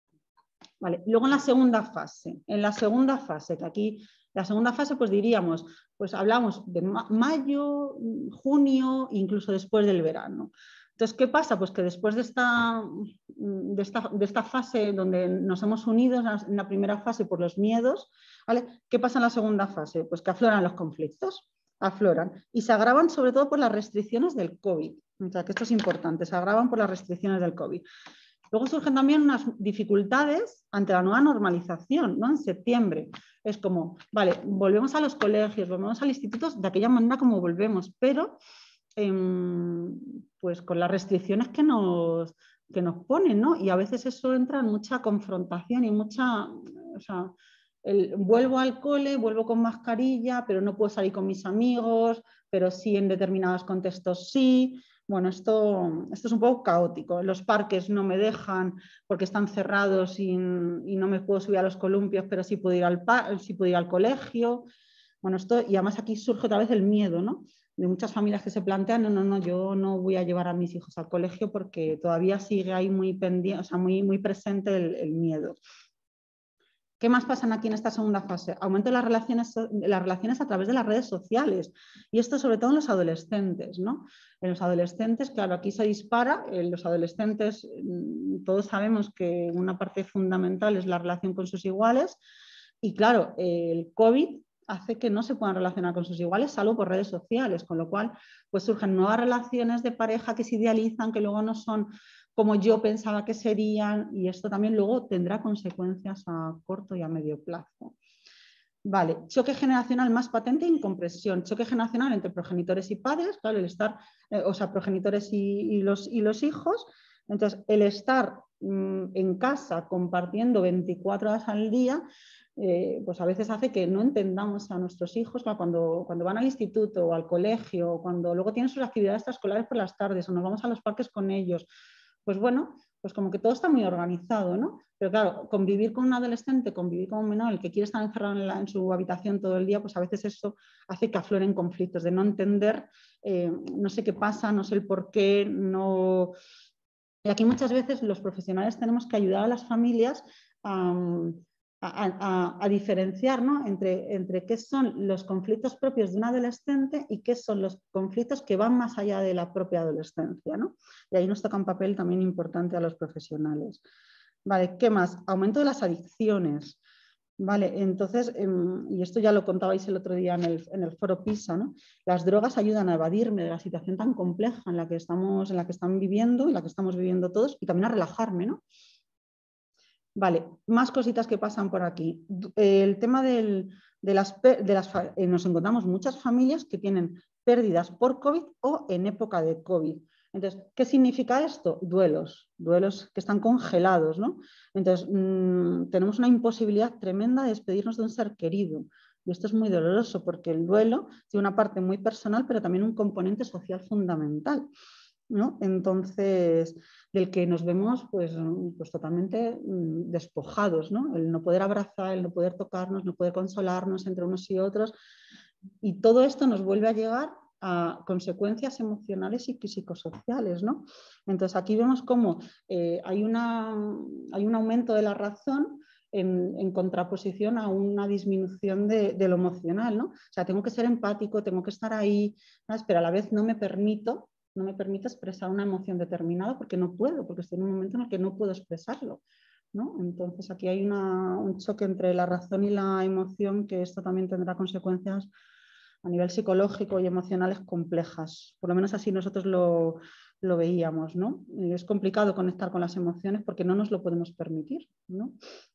Vale, luego en la segunda fase, en la segunda fase, que aquí, la segunda fase, pues diríamos, pues hablamos de ma mayo, junio, incluso después del verano. Entonces, ¿qué pasa? Pues que después de esta, de esta, de esta fase donde nos hemos unido en la primera fase por los miedos, ¿vale? ¿Qué pasa en la segunda fase? Pues que afloran los conflictos, afloran y se agravan sobre todo por las restricciones del COVID. O sea, que esto es importante, se agravan por las restricciones del COVID. Luego surgen también unas dificultades ante la nueva normalización, ¿no? En septiembre es como, vale, volvemos a los colegios, volvemos al instituto de aquella manera como volvemos, pero eh, pues con las restricciones que nos, que nos ponen, ¿no? Y a veces eso entra en mucha confrontación y mucha, o sea, el, vuelvo al cole, vuelvo con mascarilla, pero no puedo salir con mis amigos, pero sí en determinados contextos sí. bueno, esto, esto es un poco caótico. Los parques no me dejan porque están cerrados y, y no me puedo subir a los columpios, pero sí puedo ir al, sí puedo ir al colegio. Bueno, esto, y además aquí surge otra vez el miedo, ¿no? De muchas familias que se plantean, no, no, no, yo no voy a llevar a mis hijos al colegio porque todavía sigue ahí muy pendiente, o sea, muy, muy presente el, el miedo. ¿Qué más pasan aquí en esta segunda fase? Aumento de las relaciones, las relaciones a través de las redes sociales, y esto sobre todo en los adolescentes, ¿no? En los adolescentes, claro, aquí se dispara, en los adolescentes todos sabemos que una parte fundamental es la relación con sus iguales, y claro, el COVID hace que no se puedan relacionar con sus iguales, salvo por redes sociales, con lo cual pues surgen nuevas relaciones de pareja que se idealizan, que luego no son como yo pensaba que serían, y esto también luego tendrá consecuencias a corto y a medio plazo. Vale, choque generacional más patente e incompresión. Choque generacional entre progenitores y padres, claro, el estar, eh, o sea, progenitores y, y, los, y los hijos. Entonces, el estar mmm, en casa compartiendo veinticuatro horas al día, eh, pues a veces hace que no entendamos a nuestros hijos, claro, cuando, cuando van al instituto o al colegio, o cuando luego tienen sus actividades extraescolares por las tardes, o nos vamos a los parques con ellos. Pues bueno, pues como que todo está muy organizado, ¿no? Pero claro, convivir con un adolescente, convivir con un menor, el que quiere estar encerrado en, la, en su habitación todo el día, pues a veces eso hace que afloren conflictos, de no entender, eh, no sé qué pasa, no sé el por qué, no... Y aquí muchas veces los profesionales tenemos que ayudar a las familias um, a, a, a diferenciar, ¿no? entre, entre qué son los conflictos propios de un adolescente y qué son los conflictos que van más allá de la propia adolescencia, ¿no? Y ahí nos toca un papel también importante a los profesionales. Vale, ¿qué más? Aumento de las adicciones. Vale, entonces, eh, y esto ya lo contabais el otro día en el, en el foro PISA, ¿no? Las drogas ayudan a evadirme de la situación tan compleja en la que estamos, en la que están viviendo, en la que estamos viviendo todos, y también a relajarme, ¿no? Vale, más cositas que pasan por aquí. El tema del, de las, de las eh, nos encontramos muchas familias que tienen pérdidas por COVID o en época de COVID. Entonces, ¿qué significa esto? Duelos, duelos que están congelados, ¿no? Entonces, mmm, tenemos una imposibilidad tremenda de despedirnos de un ser querido. Y esto es muy doloroso porque el duelo tiene una parte muy personal, pero también un componente social fundamental, ¿no? Entonces, del que nos vemos pues, pues totalmente despojados, ¿no? El no poder abrazar, el no poder tocarnos, no poder consolarnos entre unos y otros. Y todo esto nos vuelve a llegar a consecuencias emocionales y psicosociales, ¿no? Entonces aquí vemos cómo eh, hay, una, hay un aumento de la razón en, en contraposición a una disminución de, de lo emocional, ¿no? O sea, tengo que ser empático, tengo que estar ahí, ¿sabes? Pero a la vez no me permito, no me permito expresar una emoción determinada porque no puedo, porque estoy en un momento en el que no puedo expresarlo, ¿no? Entonces aquí hay una, un choque entre la razón y la emoción, que esto también tendrá consecuencias a nivel psicológico y emocionales complejas. Por lo menos así nosotros lo, lo veíamos, ¿no? Es complicado conectar con las emociones porque no nos lo podemos permitir, ¿no?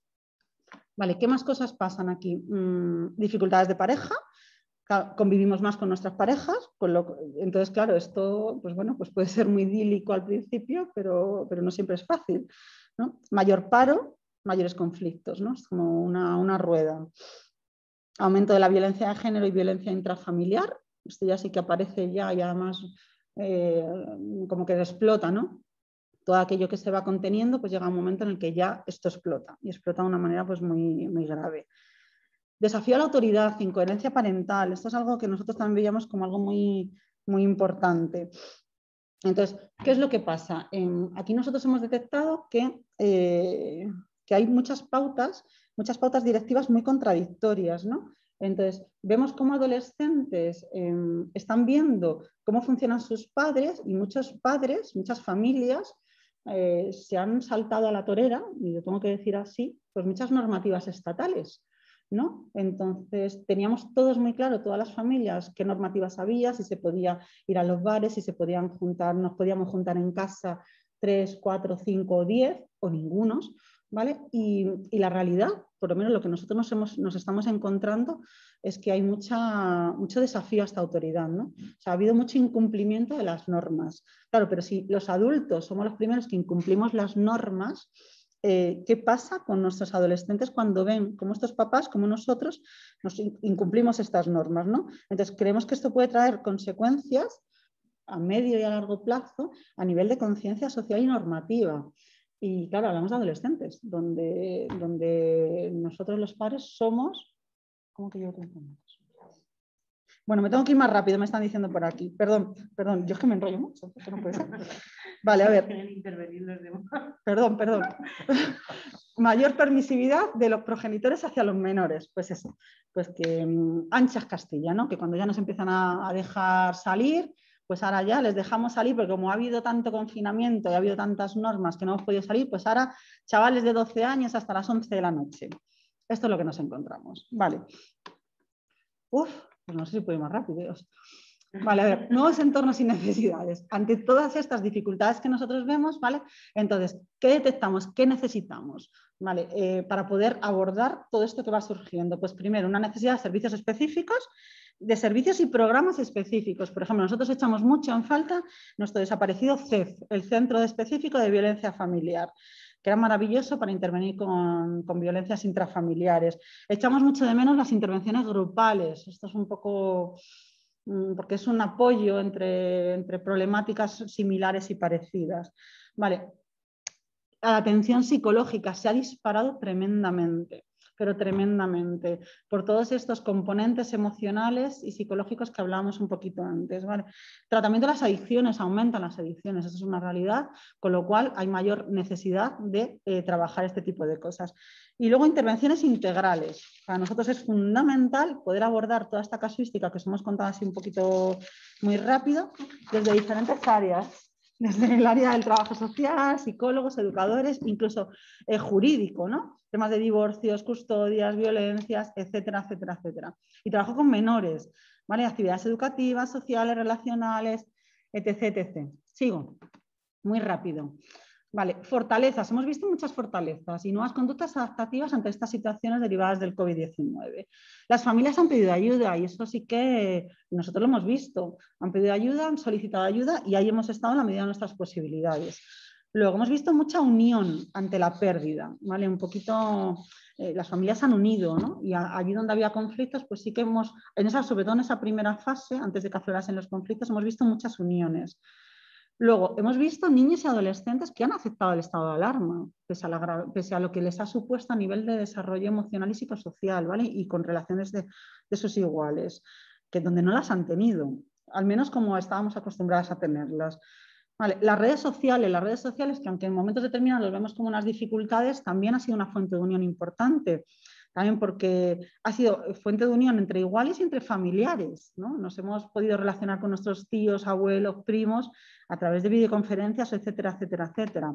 Vale, ¿qué más cosas pasan aquí? Mm, dificultades de pareja. Convivimos más con nuestras parejas, con lo, entonces claro, esto pues bueno, pues puede ser muy idílico al principio, pero, pero no siempre es fácil, ¿no? Mayor paro, mayores conflictos, ¿no? Es como una, una rueda. Aumento de la violencia de género y violencia intrafamiliar, esto ya sí que aparece ya y además eh, como que explota, ¿no? Todo aquello que se va conteniendo, pues llega un momento en el que ya esto explota y explota de una manera pues muy, muy grave. Desafío a la autoridad, incoherencia parental, esto es algo que nosotros también veíamos como algo muy, muy importante. Entonces, ¿qué es lo que pasa? Eh, aquí nosotros hemos detectado que, eh, que hay muchas pautas, muchas pautas directivas muy contradictorias, ¿no? Entonces, vemos cómo adolescentes eh, están viendo cómo funcionan sus padres y muchos padres, muchas familias eh, se han saltado a la torera, y lo tengo que decir así, pues muchas normativas estatales, ¿no? Entonces teníamos todos muy claro, todas las familias, qué normativas había, si se podía ir a los bares, si se podían juntar, nos podíamos juntar en casa tres, cuatro, cinco o diez o ningunos, ¿vale? Y, y la realidad, por lo menos lo que nosotros nos, hemos, nos estamos encontrando es que hay mucha, mucho desafío a esta autoridad, ¿no? O sea, ha habido mucho incumplimiento de las normas. Claro, pero si los adultos somos los primeros que incumplimos las normas, Eh, ¿qué pasa con nuestros adolescentes cuando ven cómo estos papás, como nosotros, nos incumplimos estas normas, ¿no? Entonces, creemos que esto puede traer consecuencias a medio y a largo plazo a nivel de conciencia social y normativa. Y claro, hablamos de adolescentes, donde, donde nosotros los padres somos... ¿Cómo que llevo treinta minutos? Bueno, me tengo que ir más rápido, me están diciendo por aquí. Perdón, perdón, yo es que me enrollo mucho. Esto no puede ser. Vale, a ver. Perdón, perdón. Mayor permisividad de los progenitores hacia los menores. Pues eso, pues que um, anchas Castilla, ¿no? Que cuando ya nos empiezan a, a dejar salir, pues ahora ya les dejamos salir, porque como ha habido tanto confinamiento y ha habido tantas normas que no hemos podido salir, pues ahora chavales de doce años hasta las once de la noche. Esto es lo que nos encontramos. Vale. Uf, pues no sé si puedo ir más rápido. ¿eh? Vale, a ver, nuevos entornos y necesidades. Ante todas estas dificultades que nosotros vemos, ¿vale? Entonces, ¿qué detectamos? ¿Qué necesitamos? ¿Vale? Eh, para poder abordar todo esto que va surgiendo. Pues primero, una necesidad de servicios específicos, de servicios y programas específicos. Por ejemplo, nosotros echamos mucho en falta nuestro desaparecido C E F, el Centro Específico de Violencia Familiar, que era maravilloso para intervenir con, con violencias intrafamiliares. Echamos mucho de menos las intervenciones grupales. Esto es un poco... porque es un apoyo entre, entre problemáticas similares y parecidas. Vale. La atención psicológica se ha disparado tremendamente, pero tremendamente, por todos estos componentes emocionales y psicológicos que hablábamos un poquito antes. ¿Vale? Tratamiento de las adicciones, aumentan las adicciones, eso es una realidad, con lo cual hay mayor necesidad de eh, trabajar este tipo de cosas. Y luego intervenciones integrales. Para nosotros es fundamental poder abordar toda esta casuística que os hemos contado así un poquito muy rápido, desde diferentes áreas. Desde el área del trabajo social, psicólogos, educadores, incluso eh, jurídico, ¿no? Temas de divorcios, custodias, violencias, etcétera, etcétera, etcétera. Y trabajo con menores, ¿vale? Actividades educativas, sociales, relacionales, etcétera, etcétera. Sigo, muy rápido. Vale, fortalezas. Hemos visto muchas fortalezas y nuevas conductas adaptativas ante estas situaciones derivadas del COVID diecinueve. Las familias han pedido ayuda y eso sí que nosotros lo hemos visto. Han pedido ayuda, han solicitado ayuda y ahí hemos estado en la medida de nuestras posibilidades. Luego hemos visto mucha unión ante la pérdida, ¿vale? Un poquito, eh, las familias han unido, ¿no? Y a, allí donde había conflictos, pues sí que hemos, en esa, sobre todo en esa primera fase, antes de que aflorasen los conflictos, hemos visto muchas uniones. Luego, hemos visto niños y adolescentes que han aceptado el estado de alarma, pese a, la, pese a lo que les ha supuesto a nivel de desarrollo emocional y psicosocial, ¿vale? Y con relaciones de, de sus iguales, que donde no las han tenido, al menos como estábamos acostumbradas a tenerlas. Vale, las redes sociales, las redes sociales que aunque en momentos determinados los vemos como unas dificultades, también ha sido una fuente de unión importante. También porque ha sido fuente de unión entre iguales y entre familiares, ¿no? Nos hemos podido relacionar con nuestros tíos, abuelos, primos a través de videoconferencias, etcétera, etcétera, etcétera.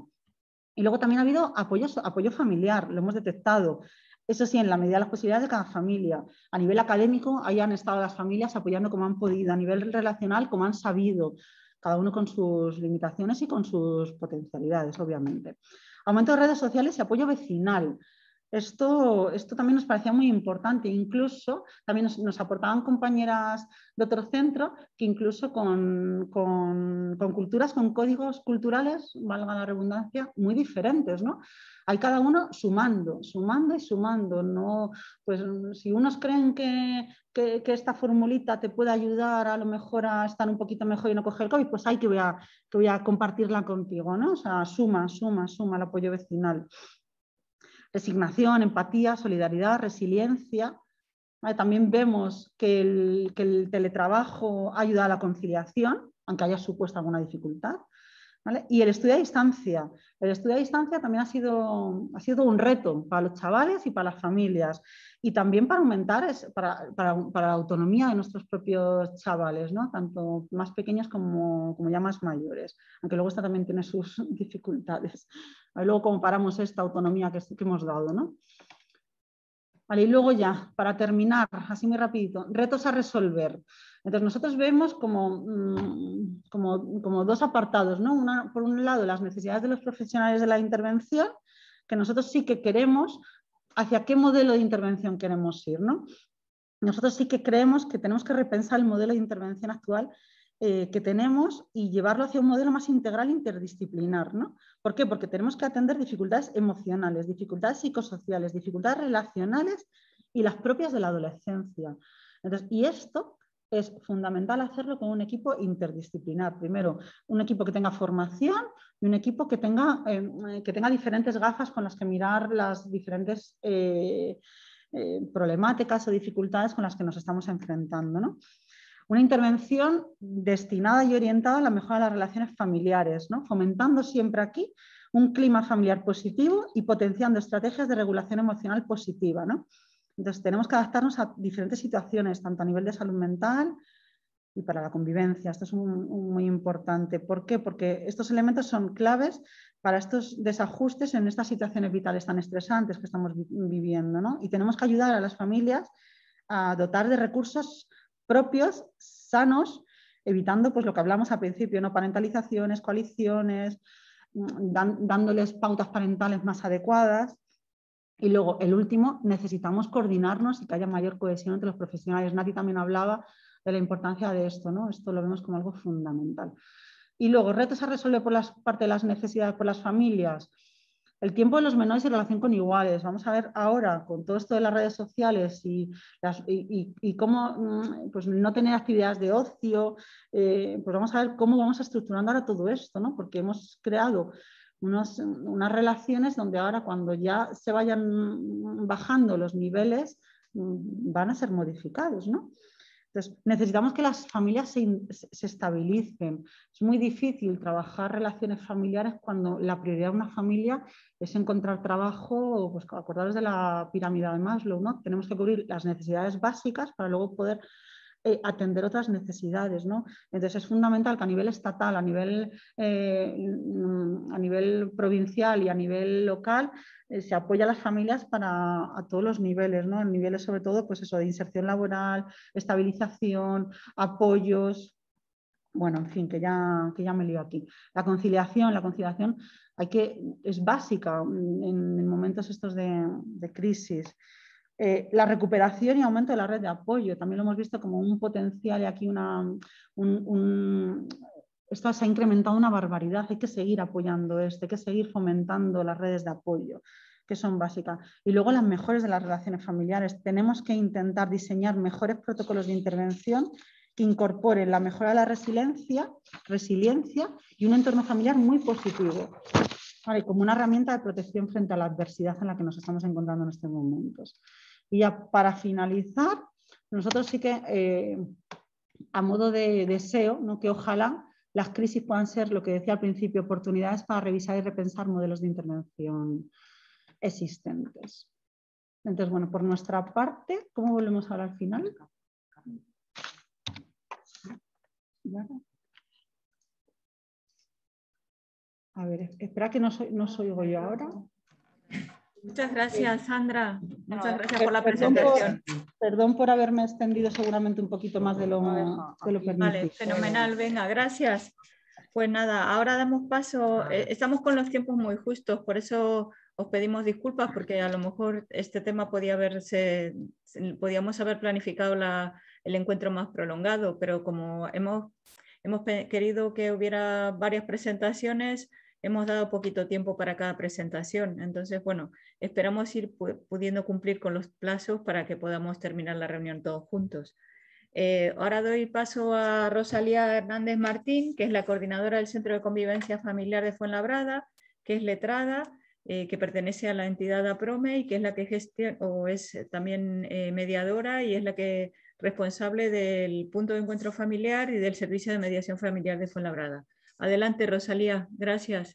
Y luego también ha habido apoyo, apoyo familiar, lo hemos detectado. Eso sí, en la medida de las posibilidades de cada familia. A nivel académico, ahí han estado las familias apoyando como han podido. A nivel relacional, como han sabido. Cada uno con sus limitaciones y con sus potencialidades, obviamente. Aumento de redes sociales y apoyo vecinal. Esto, esto también nos parecía muy importante, incluso también nos, nos aportaban compañeras de otro centro que incluso con, con, con culturas, con códigos culturales, valga la redundancia, muy diferentes, ¿no? Hay cada uno sumando, sumando y sumando, ¿no? Pues si unos creen que, que, que esta formulita te puede ayudar a lo mejor a estar un poquito mejor y no coger el COVID, pues hay que voy a, que voy a compartirla contigo, ¿no? O sea, suma, suma, suma el apoyo vecinal. Resignación, empatía, solidaridad, resiliencia. ¿Vale? También vemos que el, que el teletrabajo ayuda a la conciliación, aunque haya supuesto alguna dificultad. ¿Vale? Y el estudio a distancia. El estudio a distancia también ha sido, ha sido un reto para los chavales y para las familias. Y también para aumentar, para, para, para la autonomía de nuestros propios chavales, ¿no? Tanto más pequeños como, como ya más mayores. Aunque luego esta también tiene sus dificultades. Luego comparamos esta autonomía que, que hemos dado, ¿no? Vale, y luego ya, para terminar, así muy rapidito, retos a resolver. Entonces nosotros vemos como, como, como dos apartados, ¿no? Una, por un lado, las necesidades de los profesionales de la intervención, que nosotros sí que queremos, hacia qué modelo de intervención queremos ir, ¿no? Nosotros sí que creemos que tenemos que repensar el modelo de intervención actual eh, que tenemos y llevarlo hacia un modelo más integral e interdisciplinar, ¿no? ¿Por qué? Porque tenemos que atender dificultades emocionales, dificultades psicosociales, dificultades relacionales y las propias de la adolescencia. Entonces, y esto es fundamental hacerlo con un equipo interdisciplinar. Primero, un equipo que tenga formación y un equipo que tenga, eh, que tenga diferentes gafas con las que mirar las diferentes eh, eh, problemáticas o dificultades con las que nos estamos enfrentando, ¿no? Una intervención destinada y orientada a la mejora de las relaciones familiares, ¿no? Fomentando siempre aquí un clima familiar positivo y potenciando estrategias de regulación emocional positiva, ¿no? Entonces, tenemos que adaptarnos a diferentes situaciones, tanto a nivel de salud mental y para la convivencia. Esto es un, un muy importante. ¿Por qué? Porque estos elementos son claves para estos desajustes en estas situaciones vitales tan estresantes que estamos vi viviendo, ¿no? Y tenemos que ayudar a las familias a dotar de recursos propios, sanos, evitando pues, lo que hablamos al principio, ¿no? Parentalizaciones, coaliciones, dan, dándoles pautas parentales más adecuadas. Y luego, el último, necesitamos coordinarnos y que haya mayor cohesión entre los profesionales. Nati también hablaba de la importancia de esto, ¿no? Esto lo vemos como algo fundamental. Y luego, retos a resolver por las, parte de las necesidades por las familias. El tiempo de los menores en relación con iguales. Vamos a ver ahora, con todo esto de las redes sociales y, las, y, y, y cómo pues, no tener actividades de ocio, eh, pues vamos a ver cómo vamos estructurando ahora todo esto, ¿no? Porque hemos creado Unos, unas relaciones donde ahora cuando ya se vayan bajando los niveles van a ser modificados, ¿no? Entonces, necesitamos que las familias se, se estabilicen. Es muy difícil trabajar relaciones familiares cuando la prioridad de una familia es encontrar trabajo, pues acordaros de la pirámide de Maslow, ¿no? Tenemos que cubrir las necesidades básicas para luego poder Eh, atender otras necesidades, ¿no? Entonces es fundamental que a nivel estatal, a nivel, eh, a nivel provincial y a nivel local eh, se apoye a las familias para a todos los niveles, ¿no? En niveles sobre todo pues eso, de inserción laboral, estabilización, apoyos, bueno, en fin, que ya, que ya me lío aquí. La conciliación, la conciliación hay que, es básica en, en momentos estos de, de crisis. Eh, la recuperación y aumento de la red de apoyo, también lo hemos visto como un potencial y aquí una, un, un, esto se ha incrementado una barbaridad, hay que seguir apoyando esto, hay que seguir fomentando las redes de apoyo, que son básicas. Y luego las mejores de las relaciones familiares, tenemos que intentar diseñar mejores protocolos de intervención que incorporen la mejora de la resiliencia, resiliencia y un entorno familiar muy positivo, ¿vale? Como una herramienta de protección frente a la adversidad en la que nos estamos encontrando en estos momentos. Y ya para finalizar, nosotros sí que, eh, a modo de deseo, ¿no? Que ojalá las crisis puedan ser, lo que decía al principio, oportunidades para revisar y repensar modelos de intervención existentes. Entonces, bueno, por nuestra parte, ¿cómo volvemos ahora al final? A ver, espera que no, soy, no soy oigo yo ahora. Muchas gracias, Sandra. Muchas gracias por la perdón presentación. Por, perdón por haberme extendido seguramente un poquito más de lo, de lo permitido. Vale, fenomenal, venga, gracias. Pues nada, ahora damos paso, eh, estamos con los tiempos muy justos, por eso os pedimos disculpas porque a lo mejor este tema podía haberse, podíamos haber planificado la, el encuentro más prolongado, pero como hemos, hemos querido que hubiera varias presentaciones, hemos dado poquito tiempo para cada presentación. Entonces, bueno, esperamos ir pudiendo cumplir con los plazos para que podamos terminar la reunión todos juntos. Eh, ahora doy paso a Rosalía Hernández Martín, que es la coordinadora del Centro de Convivencia Familiar de Fuenlabrada, que es letrada, eh, que pertenece a la entidad APROME y que es la que gestiona, o es también eh, mediadora y es la que responsable del punto de encuentro familiar y del servicio de mediación familiar de Fuenlabrada. Adelante, Rosalía. Gracias.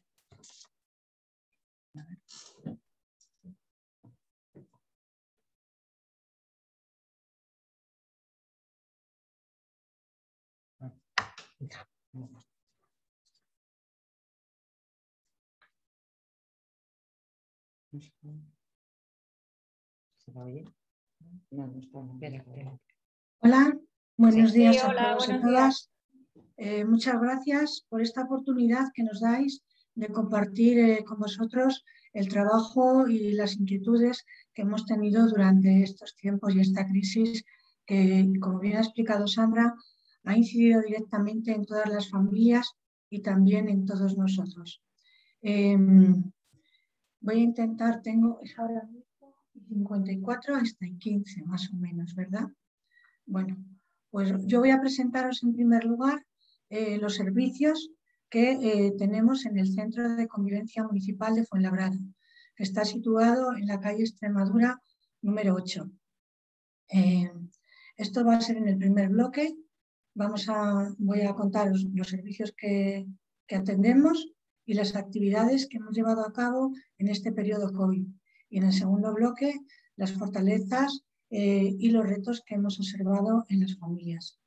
Hola, buenos Sí, días sí, a hola, todos y a buenos todas. Eh, muchas gracias por esta oportunidad que nos dais de compartir eh, con vosotros el trabajo y las inquietudes que hemos tenido durante estos tiempos y esta crisis que, como bien ha explicado Sandra, ha incidido directamente en todas las familias y también en todos nosotros. Eh, voy a intentar, tengo, es ahora mismo cincuenta y cuatro hasta quince más o menos, ¿verdad? Bueno, Pues yo voy a presentaros en primer lugar eh, los servicios que eh, tenemos en el Centro de Convivencia Municipal de Fuenlabrada, que está situado en la calle Extremadura número ocho. Eh, esto va a ser en el primer bloque. Vamos a, voy a contaros los servicios que, que atendemos y las actividades que hemos llevado a cabo en este periodo COVID. Y en el segundo bloque, las fortalezas eh, y los retos que hemos observado en las familias.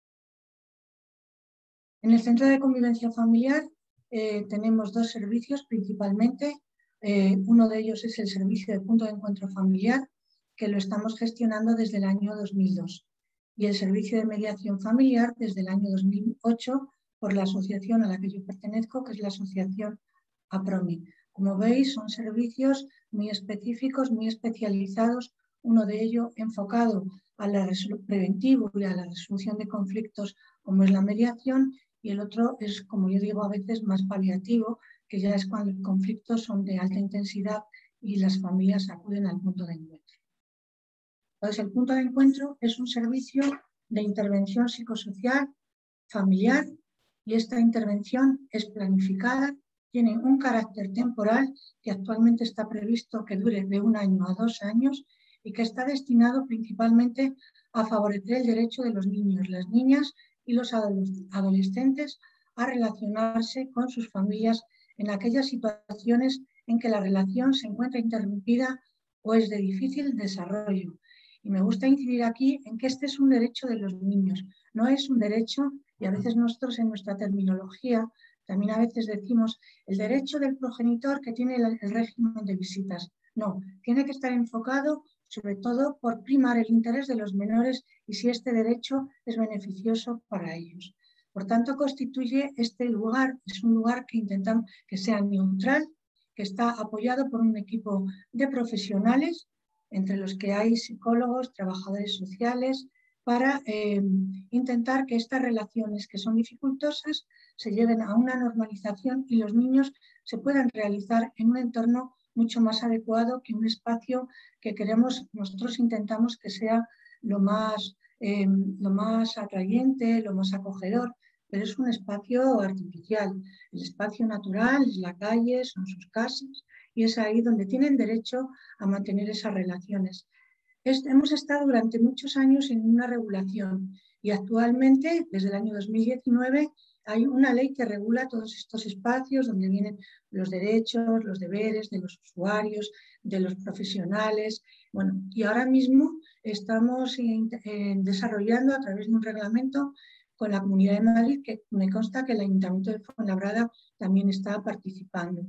En el Centro de Convivencia Familiar eh, tenemos dos servicios principalmente. Eh, uno de ellos es el servicio de punto de encuentro familiar, que lo estamos gestionando desde el año dos mil dos. Y el servicio de mediación familiar desde el año dos mil ocho por la asociación a la que yo pertenezco, que es la asociación APROMI. Como veis, son servicios muy específicos, muy especializados, uno de ellos enfocado a la preventivo y a la resolución de conflictos, como es la mediación, y el otro es, como yo digo a veces, más paliativo, que ya es cuando los conflictos son de alta intensidad y las familias acuden al punto de encuentro. Entonces, el punto de encuentro es un servicio de intervención psicosocial familiar y esta intervención es planificada, tiene un carácter temporal que actualmente está previsto que dure de un año a dos años y que está destinado principalmente a favorecer el derecho de los niños, las niñas y los adolescentes a relacionarse con sus familias en aquellas situaciones en que la relación se encuentra interrumpida o es de difícil desarrollo. Y me gusta incidir aquí en que este es un derecho de los niños, no es un derecho, y a veces nosotros en nuestra terminología también a veces decimos el derecho del progenitor que tiene el, el régimen de visitas. No, tiene que estar enfocado sobre todo por primar el interés de los menores y si este derecho es beneficioso para ellos. Por tanto, constituye este lugar, es un lugar que intentamos que sea neutral, que está apoyado por un equipo de profesionales, entre los que hay psicólogos, trabajadores sociales, para eh, intentar que estas relaciones que son dificultosas se lleven a una normalización y los niños se puedan realizar en un entorno mucho más adecuado que un espacio que queremos, nosotros intentamos que sea lo más, eh, lo más atrayente, lo más acogedor, pero es un espacio artificial. El espacio natural es la calle, son sus casas y es ahí donde tienen derecho a mantener esas relaciones. Es, hemos estado durante muchos años en una regulación y actualmente, desde el año dos mil diecinueve, hay una ley que regula todos estos espacios donde vienen los derechos, los deberes de los usuarios, de los profesionales. Bueno, y ahora mismo estamos en, en desarrollando a través de un reglamento con la Comunidad de Madrid, que me consta que el Ayuntamiento de Fuenlabrada también está participando.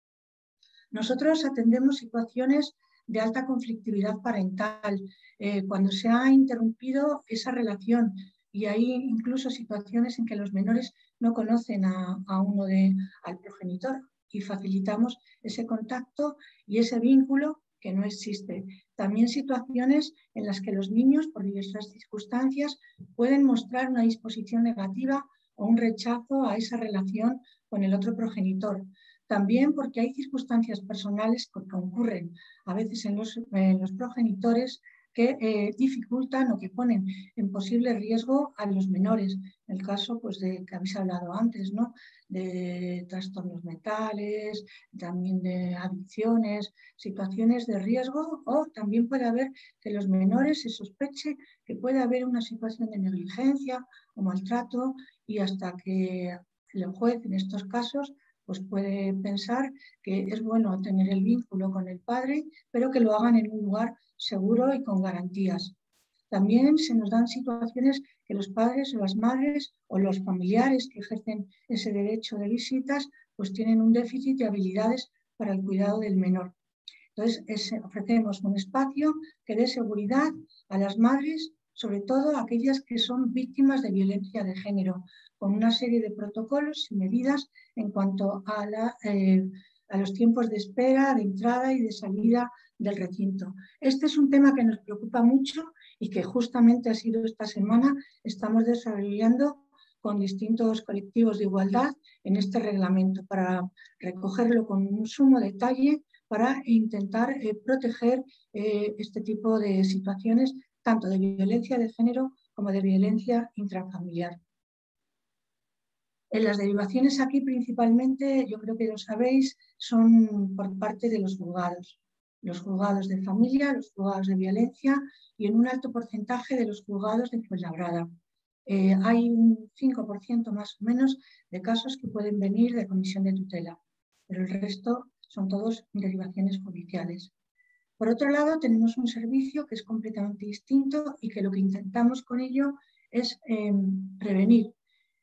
Nosotros atendemos situaciones de alta conflictividad parental, eh, cuando se ha interrumpido esa relación y hay incluso situaciones en que los menores no conocen a, a uno de, al progenitor y facilitamos ese contacto y ese vínculo que no existe. También situaciones en las que los niños, por diversas circunstancias, pueden mostrar una disposición negativa o un rechazo a esa relación con el otro progenitor. También porque hay circunstancias personales que ocurren a veces en los, en los progenitores que eh, dificultan o que ponen en posible riesgo a los menores. En el caso pues, de que habéis hablado antes, ¿no? De trastornos mentales, también de adicciones, situaciones de riesgo, o también puede haber que los menores se sospeche que puede haber una situación de negligencia o maltrato y hasta que el juez en estos casos pues puede pensar que es bueno tener el vínculo con el padre, pero que lo hagan en un lugar seguro y con garantías. También se nos dan situaciones que los padres o las madres o los familiares que ejercen ese derecho de visitas pues tienen un déficit de habilidades para el cuidado del menor. Entonces es, ofrecemos un espacio que dé seguridad a las madres, sobre todo a aquellas que son víctimas de violencia de género, con una serie de protocolos y medidas en cuanto a, la, eh, a los tiempos de espera, de entrada y de salida del recinto. Este es un tema que nos preocupa mucho y que justamente ha sido esta semana, estamos desarrollando con distintos colectivos de igualdad en este reglamento para recogerlo con un sumo detalle para intentar eh, proteger eh, este tipo de situaciones tanto de violencia de género como de violencia intrafamiliar. En las derivaciones aquí principalmente, yo creo que lo sabéis, son por parte de los juzgados. Los juzgados de familia, los juzgados de violencia y en un alto porcentaje de los juzgados de Fuenlabrada. Eh, hay un cinco por ciento más o menos de casos que pueden venir de comisión de tutela, pero el resto son todos derivaciones judiciales. Por otro lado, tenemos un servicio que es completamente distinto y que lo que intentamos con ello es eh, prevenir.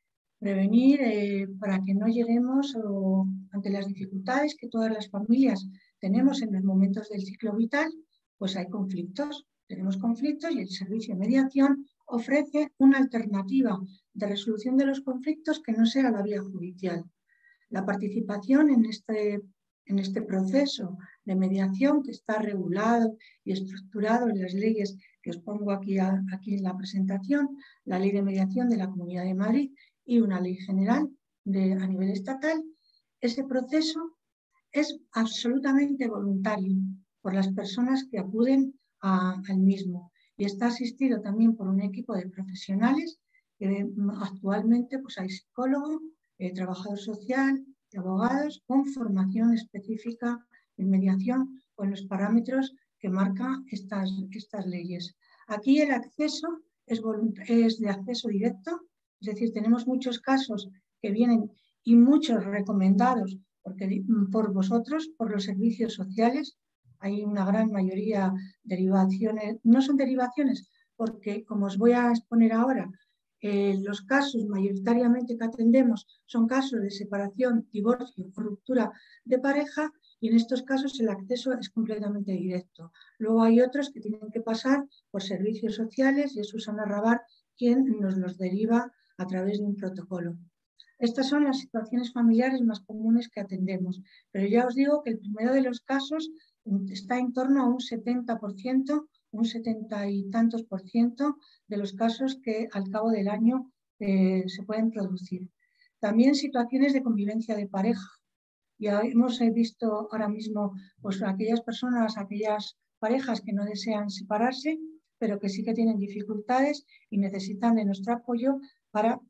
Prevenir eh, para que no lleguemos o, ante las dificultades que todas las familias tenemos en los momentos del ciclo vital, pues hay conflictos. Tenemos conflictos y el servicio de mediación ofrece una alternativa de resolución de los conflictos que no sea la vía judicial. La participación en este, en este proceso de mediación que está regulado y estructurado en las leyes que os pongo aquí, a, aquí en la presentación, la Ley de Mediación de la Comunidad de Madrid y una ley general de, a nivel estatal, ese proceso es absolutamente voluntario por las personas que acuden a, al mismo y está asistido también por un equipo de profesionales que actualmente pues, hay psicólogo, eh, trabajador social y abogados con formación específica en mediación con los parámetros que marcan estas, estas leyes. Aquí el acceso es, es de acceso directo. Es decir, tenemos muchos casos que vienen y muchos recomendados porque, por vosotros, por los servicios sociales. Hay una gran mayoría de derivaciones, no son derivaciones, porque como os voy a exponer ahora, eh, los casos mayoritariamente que atendemos son casos de separación, divorcio o ruptura de pareja y en estos casos el acceso es completamente directo. Luego hay otros que tienen que pasar por servicios sociales y es Susana Rabar quien nos los deriva a través de un protocolo. Estas son las situaciones familiares más comunes que atendemos, pero ya os digo que el primero de los casos está en torno a un setenta por ciento, un setenta y tantos por ciento de los casos que al cabo del año eh, se pueden producir. También situaciones de convivencia de pareja. Ya hemos visto ahora mismo pues, aquellas personas, aquellas parejas que no desean separarse, pero que sí que tienen dificultades y necesitan de nuestro apoyo para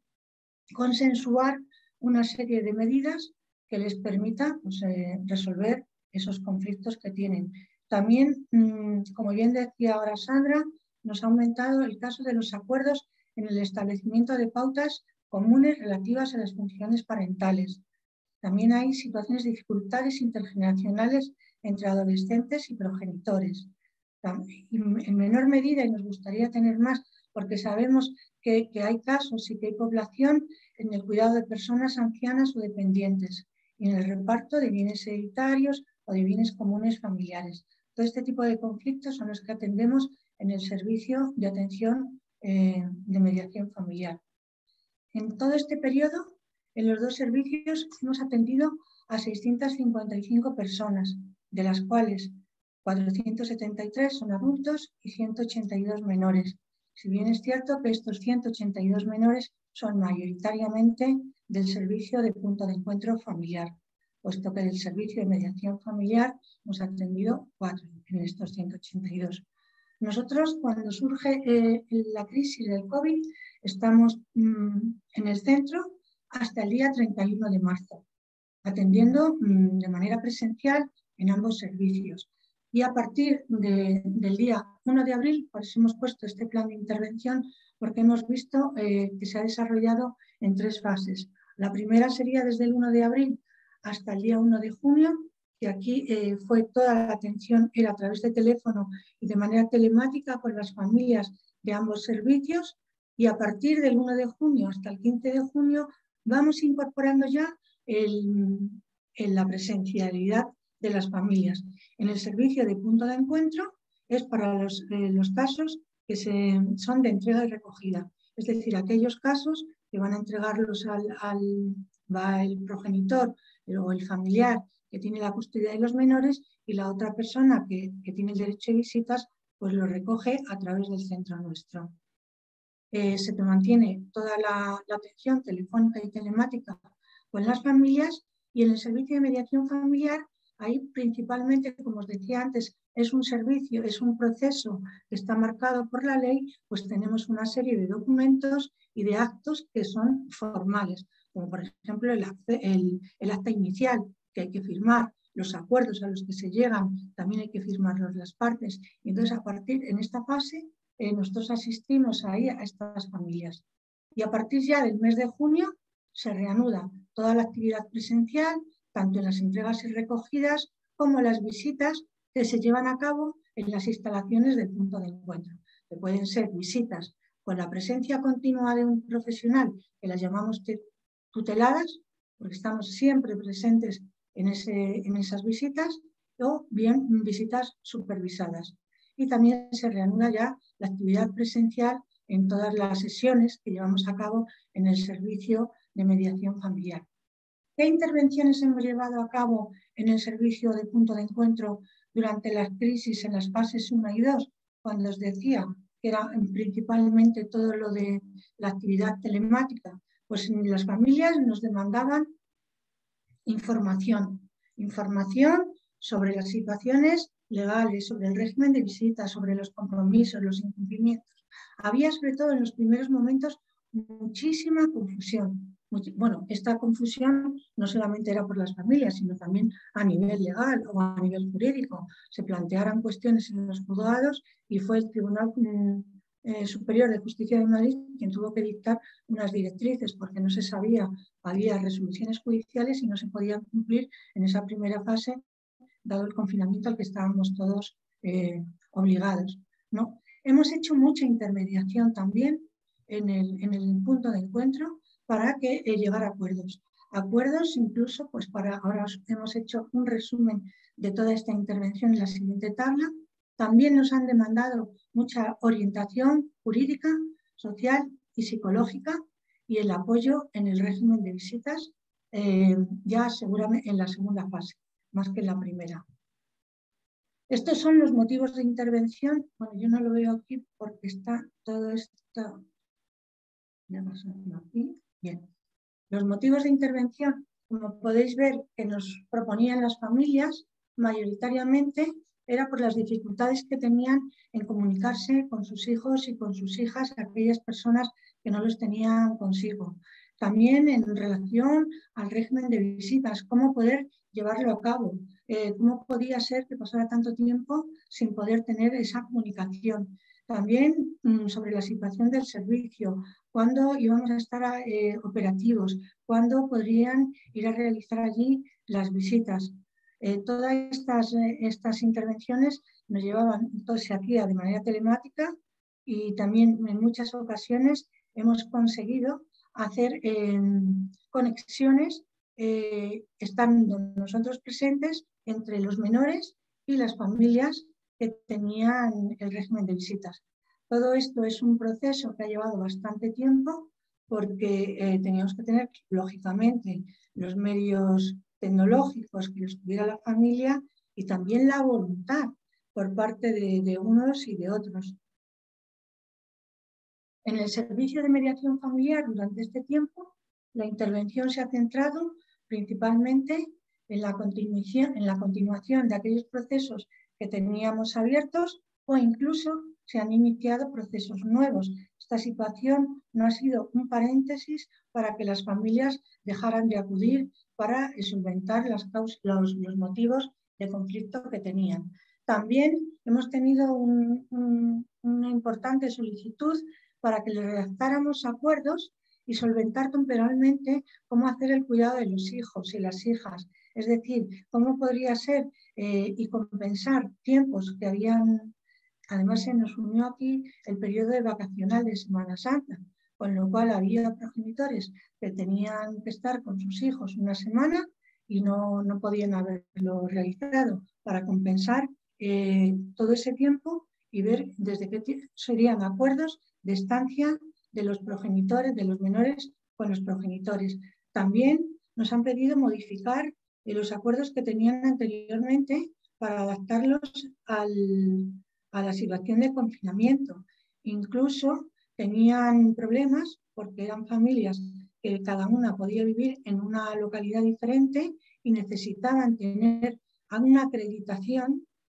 consensuar una serie de medidas que les permita pues, eh, resolver esos conflictos que tienen. También, mmm, como bien decía ahora Sandra, nos ha aumentado el caso de los acuerdos en el establecimiento de pautas comunes relativas a las funciones parentales. También hay situaciones de dificultades intergeneracionales entre adolescentes y progenitores. En menor medida, y nos gustaría tener más, porque sabemos que, que hay casos y que hay población en el cuidado de personas ancianas o dependientes y en el reparto de bienes hereditarios o de bienes comunes familiares. Todo este tipo de conflictos son los que atendemos en el servicio de atención eh, de mediación familiar. En todo este periodo, en los dos servicios hemos atendido a seiscientas cincuenta y cinco personas, de las cuales cuatrocientos setenta y tres son adultos y ciento ochenta y dos menores. Si bien es cierto que estos ciento ochenta y dos menores son mayoritariamente del servicio de punto de encuentro familiar, puesto que del servicio de mediación familiar hemos atendido cuatro en estos ciento ochenta y dos. Nosotros, cuando surge eh, la crisis del COVID, estamos mmm, en el centro hasta el día treinta y uno de marzo, atendiendo mmm, de manera presencial en ambos servicios. Y a partir de, del día uno de abril, por eso hemos puesto este plan de intervención, porque hemos visto eh, que se ha desarrollado en tres fases. La primera sería desde el uno de abril hasta el día uno de junio, que aquí eh, fue toda la atención, era a través de teléfono y de manera telemática con las familias de ambos servicios, y a partir del uno de junio hasta el quince de junio vamos incorporando ya el, el, la presencialidad de las familias. En el servicio de punto de encuentro es para los, eh, los casos que se, son de entrega y recogida, es decir, aquellos casos que van a entregarlos al, al va el progenitor o el familiar que tiene la custodia de los menores y la otra persona que, que tiene el derecho de visitas pues lo recoge a través del centro nuestro. Eh, se mantiene toda la, la atención telefónica y telemática con las familias y en el servicio de mediación familiar ahí principalmente, como os decía antes, es un servicio, es un proceso que está marcado por la ley, pues tenemos una serie de documentos y de actos que son formales, como por ejemplo el, el, el acta inicial que hay que firmar, los acuerdos a los que se llegan también hay que firmarlos las partes. Y entonces a partir en esta fase eh, nosotros asistimos ahí a estas familias. Y a partir ya del mes de junio se reanuda toda la actividad presencial, tanto en las entregas y recogidas como las visitas que se llevan a cabo en las instalaciones del punto de encuentro, que pueden ser visitas con la presencia continua de un profesional, que las llamamos tuteladas, porque estamos siempre presentes en, ese, en esas visitas, o bien visitas supervisadas. Y también se reanuda ya la actividad presencial en todas las sesiones que llevamos a cabo en el servicio de mediación familiar. ¿Qué intervenciones hemos llevado a cabo en el servicio de punto de encuentro durante las crisis en las fases uno y dos? Cuando os decía que era principalmente todo lo de la actividad telemática, pues las familias nos demandaban información, información sobre las situaciones legales, sobre el régimen de visitas, sobre los compromisos, los incumplimientos. Había, sobre todo en los primeros momentos, muchísima confusión. Bueno, esta confusión no solamente era por las familias, sino también a nivel legal o a nivel jurídico. Se plantearon cuestiones en los juzgados y fue el Tribunal eh, Superior de Justicia de Madrid quien tuvo que dictar unas directrices porque no se sabía, había resoluciones judiciales y no se podían cumplir en esa primera fase, dado el confinamiento al que estábamos todos eh, obligados, ¿no? Hemos hecho mucha intermediación también en el, en el punto de encuentro para que eh, llegar a acuerdos. Acuerdos incluso, pues para ahora hemos hecho un resumen de toda esta intervención en la siguiente tabla. También nos han demandado mucha orientación jurídica, social y psicológica y el apoyo en el régimen de visitas, eh, ya seguramente en la segunda fase, más que en la primera. Estos son los motivos de intervención. Bueno, yo no lo veo aquí porque está todo esto. Aquí. Bien. Los motivos de intervención, como podéis ver, que nos proponían las familias, mayoritariamente era por las dificultades que tenían en comunicarse con sus hijos y con sus hijas, aquellas personas que no los tenían consigo. También en relación al régimen de visitas, cómo poder llevarlo a cabo, eh, cómo podía ser que pasara tanto tiempo sin poder tener esa comunicación. También mmm, sobre la situación del servicio, cuándo íbamos a estar eh, operativos, cuándo podrían ir a realizar allí las visitas. Eh, todas estas, eh, estas intervenciones nos llevaban, todo se hacía de manera telemática y también en muchas ocasiones hemos conseguido hacer eh, conexiones eh, estando nosotros presentes entre los menores y las familias que tenían el régimen de visitas. Todo esto es un proceso que ha llevado bastante tiempo porque eh, teníamos que tener, lógicamente, los medios tecnológicos que los tuviera la familia y también la voluntad por parte de, de unos y de otros. En el servicio de mediación familiar durante este tiempo, la intervención se ha centrado principalmente en la continuación, en la continuación de aquellos procesos que teníamos abiertos o incluso se han iniciado procesos nuevos. Esta situación no ha sido un paréntesis para que las familias dejaran de acudir para solventar las causas, los, los motivos de conflicto que tenían. También hemos tenido un, un, una importante solicitud para que le redactáramos acuerdos y solventar temporalmente cómo hacer el cuidado de los hijos y las hijas. Es decir, cómo podría ser eh, y compensar tiempos que habían. Además se nos unió aquí el periodo de vacacional de Semana Santa, con lo cual había progenitores que tenían que estar con sus hijos una semana y no, no podían haberlo realizado para compensar eh, todo ese tiempo y ver desde qué serían acuerdos de estancia de los progenitores, de los menores con los progenitores. También nos han pedido modificar eh, los acuerdos que tenían anteriormente para adaptarlos al, a la situación de confinamiento. Incluso tenían problemas porque eran familias que cada una podía vivir en una localidad diferente y necesitaban tener una acreditación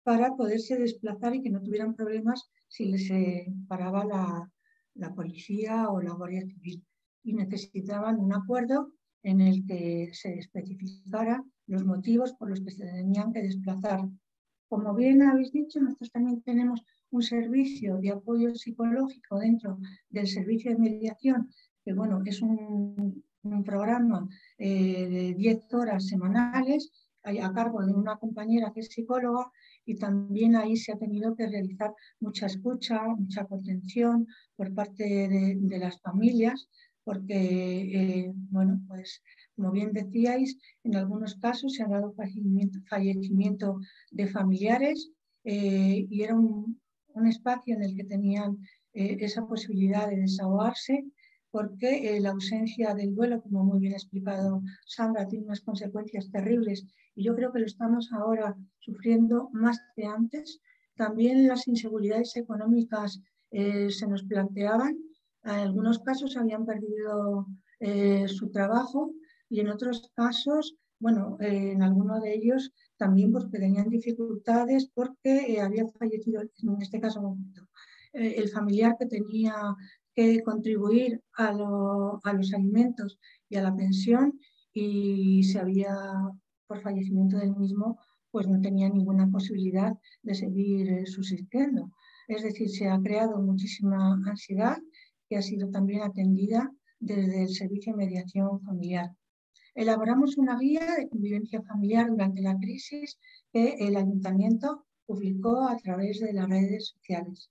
para poderse desplazar y que no tuvieran problemas si les eh, paraba la, la policía o la Guardia Civil. Y necesitaban un acuerdo en el que se especificara los motivos por los que se tenían que desplazar. Como bien habéis dicho, nosotros también tenemos un servicio de apoyo psicológico dentro del servicio de mediación, que bueno, es un, un programa eh, de diez horas semanales a cargo de una compañera que es psicóloga, y también ahí se ha tenido que realizar mucha escucha, mucha contención por parte de, de las familias, porque, eh, bueno, pues como bien decíais, en algunos casos se ha dado fallecimiento, fallecimiento de familiares eh, y era un, un espacio en el que tenían eh, esa posibilidad de desahogarse, porque eh, la ausencia del duelo, como muy bien ha explicado Sandra, tiene unas consecuencias terribles y yo creo que lo estamos ahora sufriendo más que antes. También las inseguridades económicas eh, se nos planteaban. En algunos casos habían perdido eh, su trabajo y en otros casos, bueno, eh, en algunos de ellos también pues, tenían dificultades porque eh, había fallecido, en este caso, eh, el familiar que tenía que contribuir a, lo, a los alimentos y a la pensión, y se había, por fallecimiento del mismo, pues no tenía ninguna posibilidad de seguir eh, subsistiendo. Es decir, se ha creado muchísima ansiedad que ha sido también atendida desde el Servicio de Mediación Familiar. Elaboramos una guía de convivencia familiar durante la crisis que el Ayuntamiento publicó a través de las redes sociales.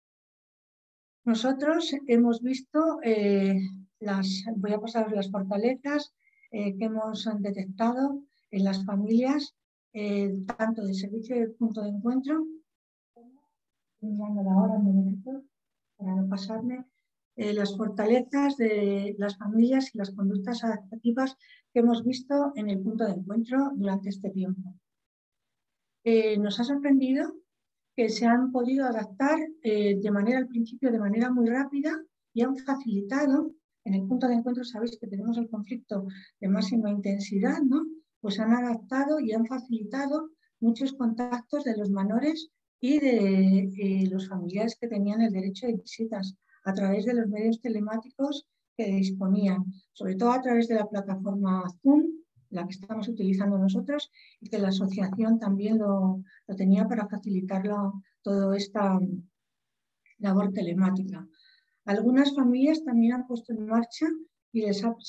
Nosotros hemos visto, eh, las, voy a pasaros las fortalezas eh, que hemos detectado en las familias, eh, tanto del servicio de punto de encuentro, mirando la hora un momento para no pasarme, eh, las fortalezas de las familias y las conductas adaptativas que hemos visto en el punto de encuentro durante este tiempo. Eh, nos ha sorprendido que se han podido adaptar eh, de manera, al principio, de manera muy rápida, y han facilitado. En el punto de encuentro sabéis que tenemos el conflicto de máxima intensidad, ¿no? Pues han adaptado y han facilitado muchos contactos de los menores y de eh, los familiares que tenían el derecho de visitas a través de los medios telemáticos que disponían, sobre todo a través de la plataforma Zoom, la que estamos utilizando nosotros, y que la asociación también lo, lo tenía para facilitar la, toda esta labor telemática. Algunas familias también han puesto en marcha y les ha,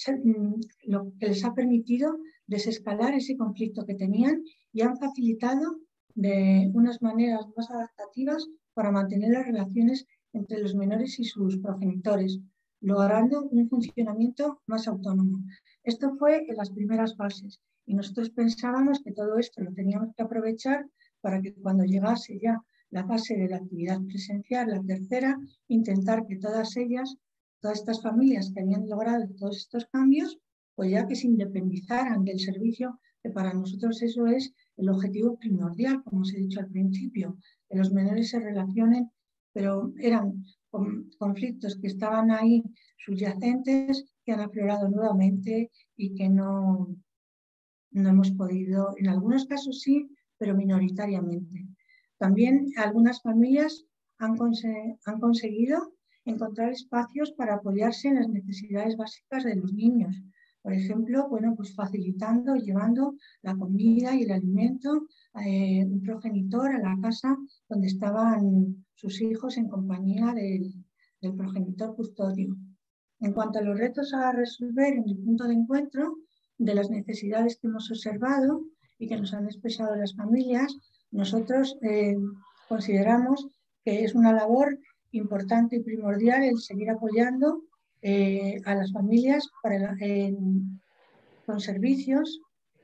lo que les ha permitido desescalar ese conflicto que tenían, y han facilitado de unas maneras más adaptativas para mantener las relaciones entre los menores y sus progenitores, logrando un funcionamiento más autónomo. Esto fue en las primeras fases y nosotros pensábamos que todo esto lo teníamos que aprovechar para que cuando llegase ya la fase de la actividad presencial, la tercera, intentar que todas ellas, todas estas familias que habían logrado todos estos cambios, pues ya que se independizaran del servicio, que para nosotros eso es el objetivo primordial, como os he dicho al principio, que los menores se relacionen, pero eran conflictos que estaban ahí subyacentes, que han aflorado nuevamente y que no, no hemos podido, en algunos casos sí, pero minoritariamente. También algunas familias han, conse han conseguido encontrar espacios para apoyarse en las necesidades básicas de los niños. Por ejemplo, bueno, pues facilitando, llevando la comida y el alimento a eh, un progenitor a la casa donde estaban sus hijos en compañía del, del progenitor custodio. En cuanto a los retos a resolver en el punto de encuentro, de las necesidades que hemos observado y que nos han expresado las familias, nosotros eh, consideramos que es una labor importante y primordial el seguir apoyando eh, a las familias para, en, con servicios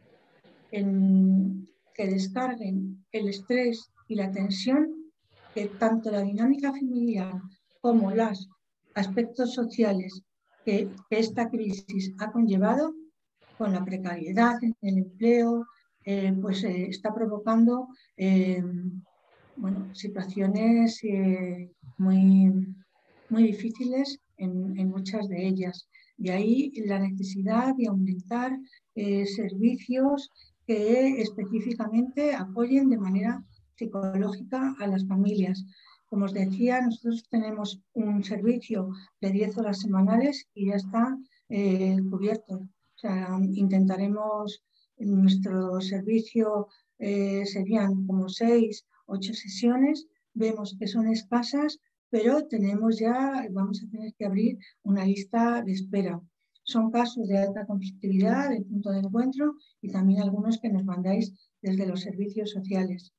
en, que descarguen el estrés y la tensión que tanto la dinámica familiar como los aspectos sociales que, que esta crisis ha conllevado, con la precariedad en el empleo, eh, pues eh, está provocando eh, bueno, situaciones eh, muy, muy difíciles en, en muchas de ellas. De ahí la necesidad de aumentar eh, servicios que específicamente apoyen de manera psicológica a las familias. Como os decía, nosotros tenemos un servicio de diez horas semanales y ya está eh, cubierto. O sea, intentaremos, en nuestro servicio eh, serían como seis, ocho sesiones, vemos que son escasas, pero tenemos ya, vamos a tener que abrir una lista de espera. Son casos de alta conflictividad, de punto de encuentro y también algunos que nos mandáis desde los servicios sociales.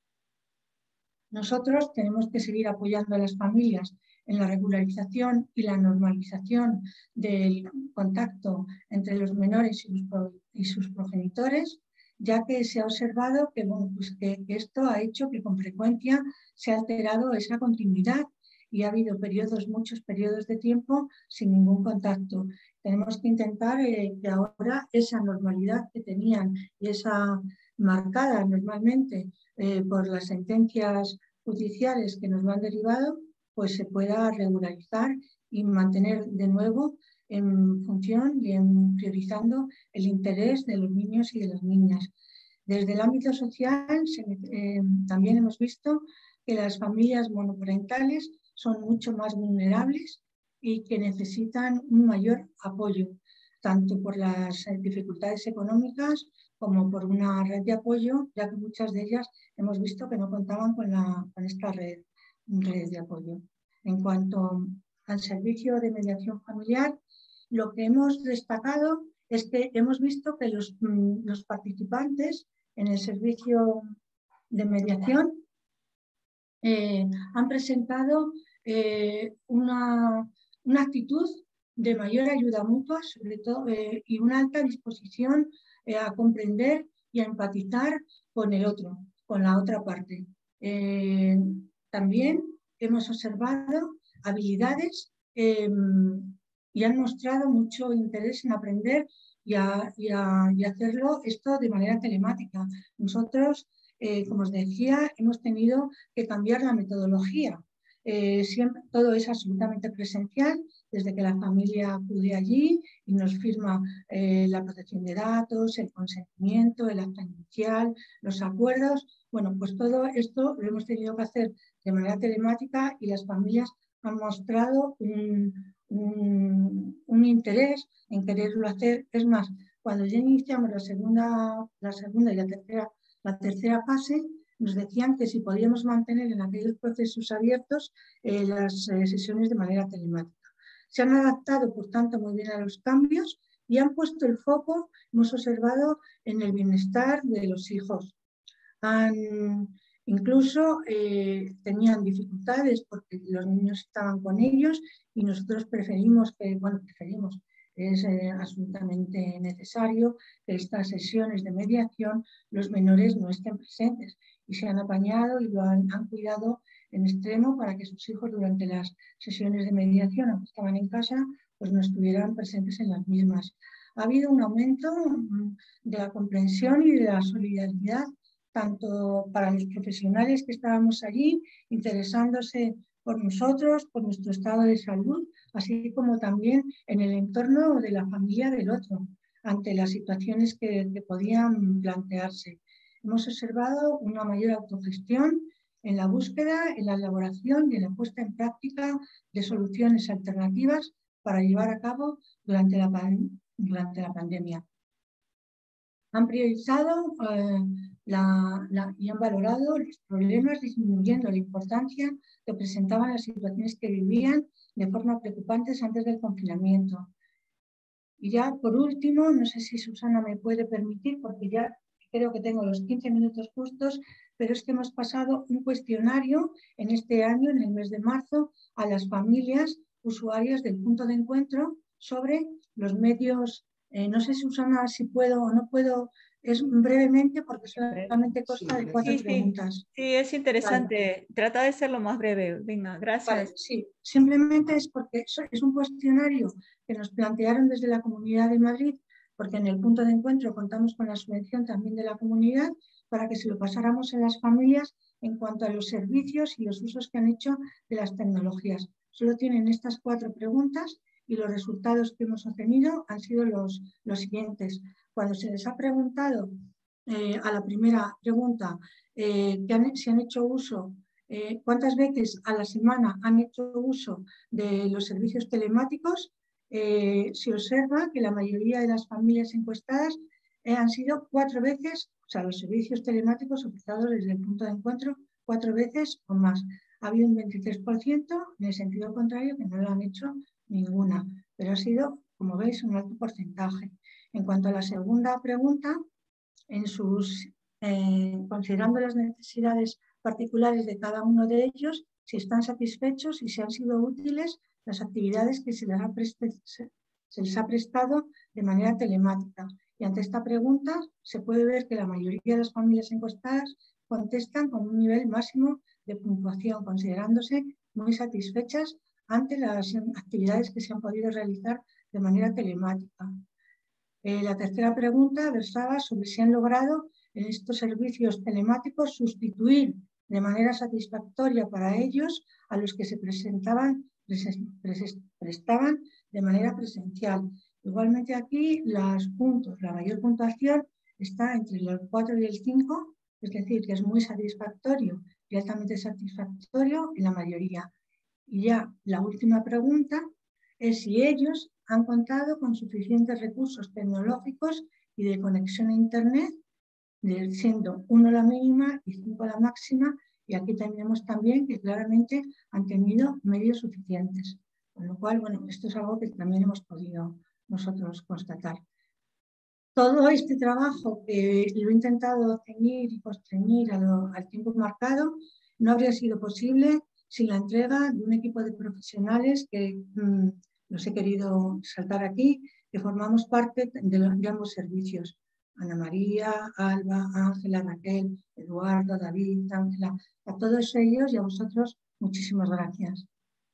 Nosotros tenemos que seguir apoyando a las familias en la regularización y la normalización del contacto entre los menores y sus, y sus progenitores, ya que se ha observado que, bueno, pues que, que esto ha hecho que con frecuencia se ha alterado esa continuidad y ha habido periodos, muchos periodos de tiempo sin ningún contacto. Tenemos que intentar eh, que ahora esa normalidad que tenían y esa marcada normalmente eh, por las sentencias judiciales que nos lo han derivado, pues se pueda regularizar y mantener de nuevo en función y en priorizando el interés de los niños y de las niñas. Desde el ámbito social se, eh, también hemos visto que las familias monoparentales son mucho más vulnerables y que necesitan un mayor apoyo, tanto por las dificultades económicas como por una red de apoyo, ya que muchas de ellas hemos visto que no contaban con, la, con esta red, red de apoyo. En cuanto al servicio de mediación familiar, lo que hemos destacado es que hemos visto que los, los participantes en el servicio de mediación eh, han presentado eh, una, una actitud de mayor ayuda mutua, sobre todo, eh, y una alta disposición eh, a comprender y a empatizar con el otro, con la otra parte. Eh, también hemos observado habilidades eh, y han mostrado mucho interés en aprender y, a, y, a, y hacerlo esto de manera telemática. Nosotros, eh, como os decía, hemos tenido que cambiar la metodología. Eh, siempre, todo es absolutamente presencial, desde que la familia acude allí y nos firma eh, la protección de datos, el consentimiento, el acta inicial, los acuerdos. Bueno, pues todo esto lo hemos tenido que hacer de manera telemática y las familias han mostrado un, un, un interés en quererlo hacer. Es más, cuando ya iniciamos la segunda, la segunda y la tercera, la tercera fase, nos decían que si podíamos mantener en aquellos procesos abiertos eh, las eh, sesiones de manera telemática. Se han adaptado, por tanto, muy bien a los cambios y han puesto el foco, hemos observado, en el bienestar de los hijos. Han, incluso eh, tenían dificultades porque los niños estaban con ellos y nosotros preferimos que, bueno, preferimos, es eh, absolutamente necesario que estas sesiones de mediación los menores no estén presentes y se han apañado y lo han, han cuidado en extremo para que sus hijos durante las sesiones de mediación, aunque estaban en casa, pues no estuvieran presentes en las mismas. Ha habido un aumento de la comprensión y de la solidaridad, tanto para los profesionales que estábamos allí, interesándose por nosotros, por nuestro estado de salud, así como también en el entorno de la familia del otro, ante las situaciones que, que podían plantearse. Hemos observado una mayor autogestión en la búsqueda, en la elaboración y en la puesta en práctica de soluciones alternativas para llevar a cabo durante la, durante la pandemia. Han priorizado eh, la, la, y han valorado los problemas, disminuyendo la importancia que presentaban las situaciones que vivían de forma preocupantes antes del confinamiento. Y ya por último, no sé si Susana me puede permitir, porque ya creo que tengo los quince minutos justos, pero es que hemos pasado un cuestionario en este año, en el mes de marzo, a las familias usuarias del punto de encuentro sobre los medios. Eh, no sé, Susana, si puedo o no puedo, es brevemente porque solamente consta de cuatro sí, preguntas. Sí, sí, es interesante. Vale. Trata de ser lo más breve. Venga, gracias. Vale, sí, simplemente es porque es un cuestionario que nos plantearon desde la Comunidad de Madrid, porque en el punto de encuentro contamos con la subvención también de la comunidad para que se lo pasáramos a las familias en cuanto a los servicios y los usos que han hecho de las tecnologías. Solo tienen estas cuatro preguntas y los resultados que hemos obtenido han sido los, los siguientes. Cuando se les ha preguntado eh, a la primera pregunta eh, que han, si han hecho uso, eh, cuántas veces a la semana han hecho uso de los servicios telemáticos, eh, se observa que la mayoría de las familias encuestadas eh, han sido cuatro veces, o sea, los servicios telemáticos utilizados desde el punto de encuentro, cuatro veces o más. Ha habido un veintitrés por ciento en el sentido contrario que no lo han hecho ninguna, pero ha sido, como veis, un alto porcentaje. En cuanto a la segunda pregunta, en sus, eh, considerando las necesidades particulares de cada uno de ellos, si están satisfechos y si han sido útiles las actividades que se les ha, se, se les ha prestado de manera telemática. Y ante esta pregunta se puede ver que la mayoría de las familias encuestadas contestan con un nivel máximo de puntuación, considerándose muy satisfechas ante las actividades que se han podido realizar de manera telemática. Eh, la tercera pregunta versaba sobre si han logrado en estos servicios telemáticos sustituir de manera satisfactoria para ellos a los que se presentaban, prestaban de manera presencial. Igualmente aquí los puntos, la mayor puntuación está entre el cuatro y el cinco, es decir, que es muy satisfactorio y altamente satisfactorio en la mayoría. Y ya la última pregunta es si ellos han contado con suficientes recursos tecnológicos y de conexión a Internet, siendo uno la mínima y cinco la máxima, y aquí tenemos también que claramente han tenido medios suficientes. Con lo cual, bueno, esto es algo que también hemos podido nosotros constatar. Todo este trabajo que lo he intentado ceñir y constreñir al tiempo marcado no habría sido posible sin la entrega de un equipo de profesionales que mmm, los he querido saltar aquí, que formamos parte de, los, de ambos servicios. Ana María, Alba, Ángela, Raquel, Eduardo, David, Ángela, a todos ellos y a vosotros muchísimas gracias.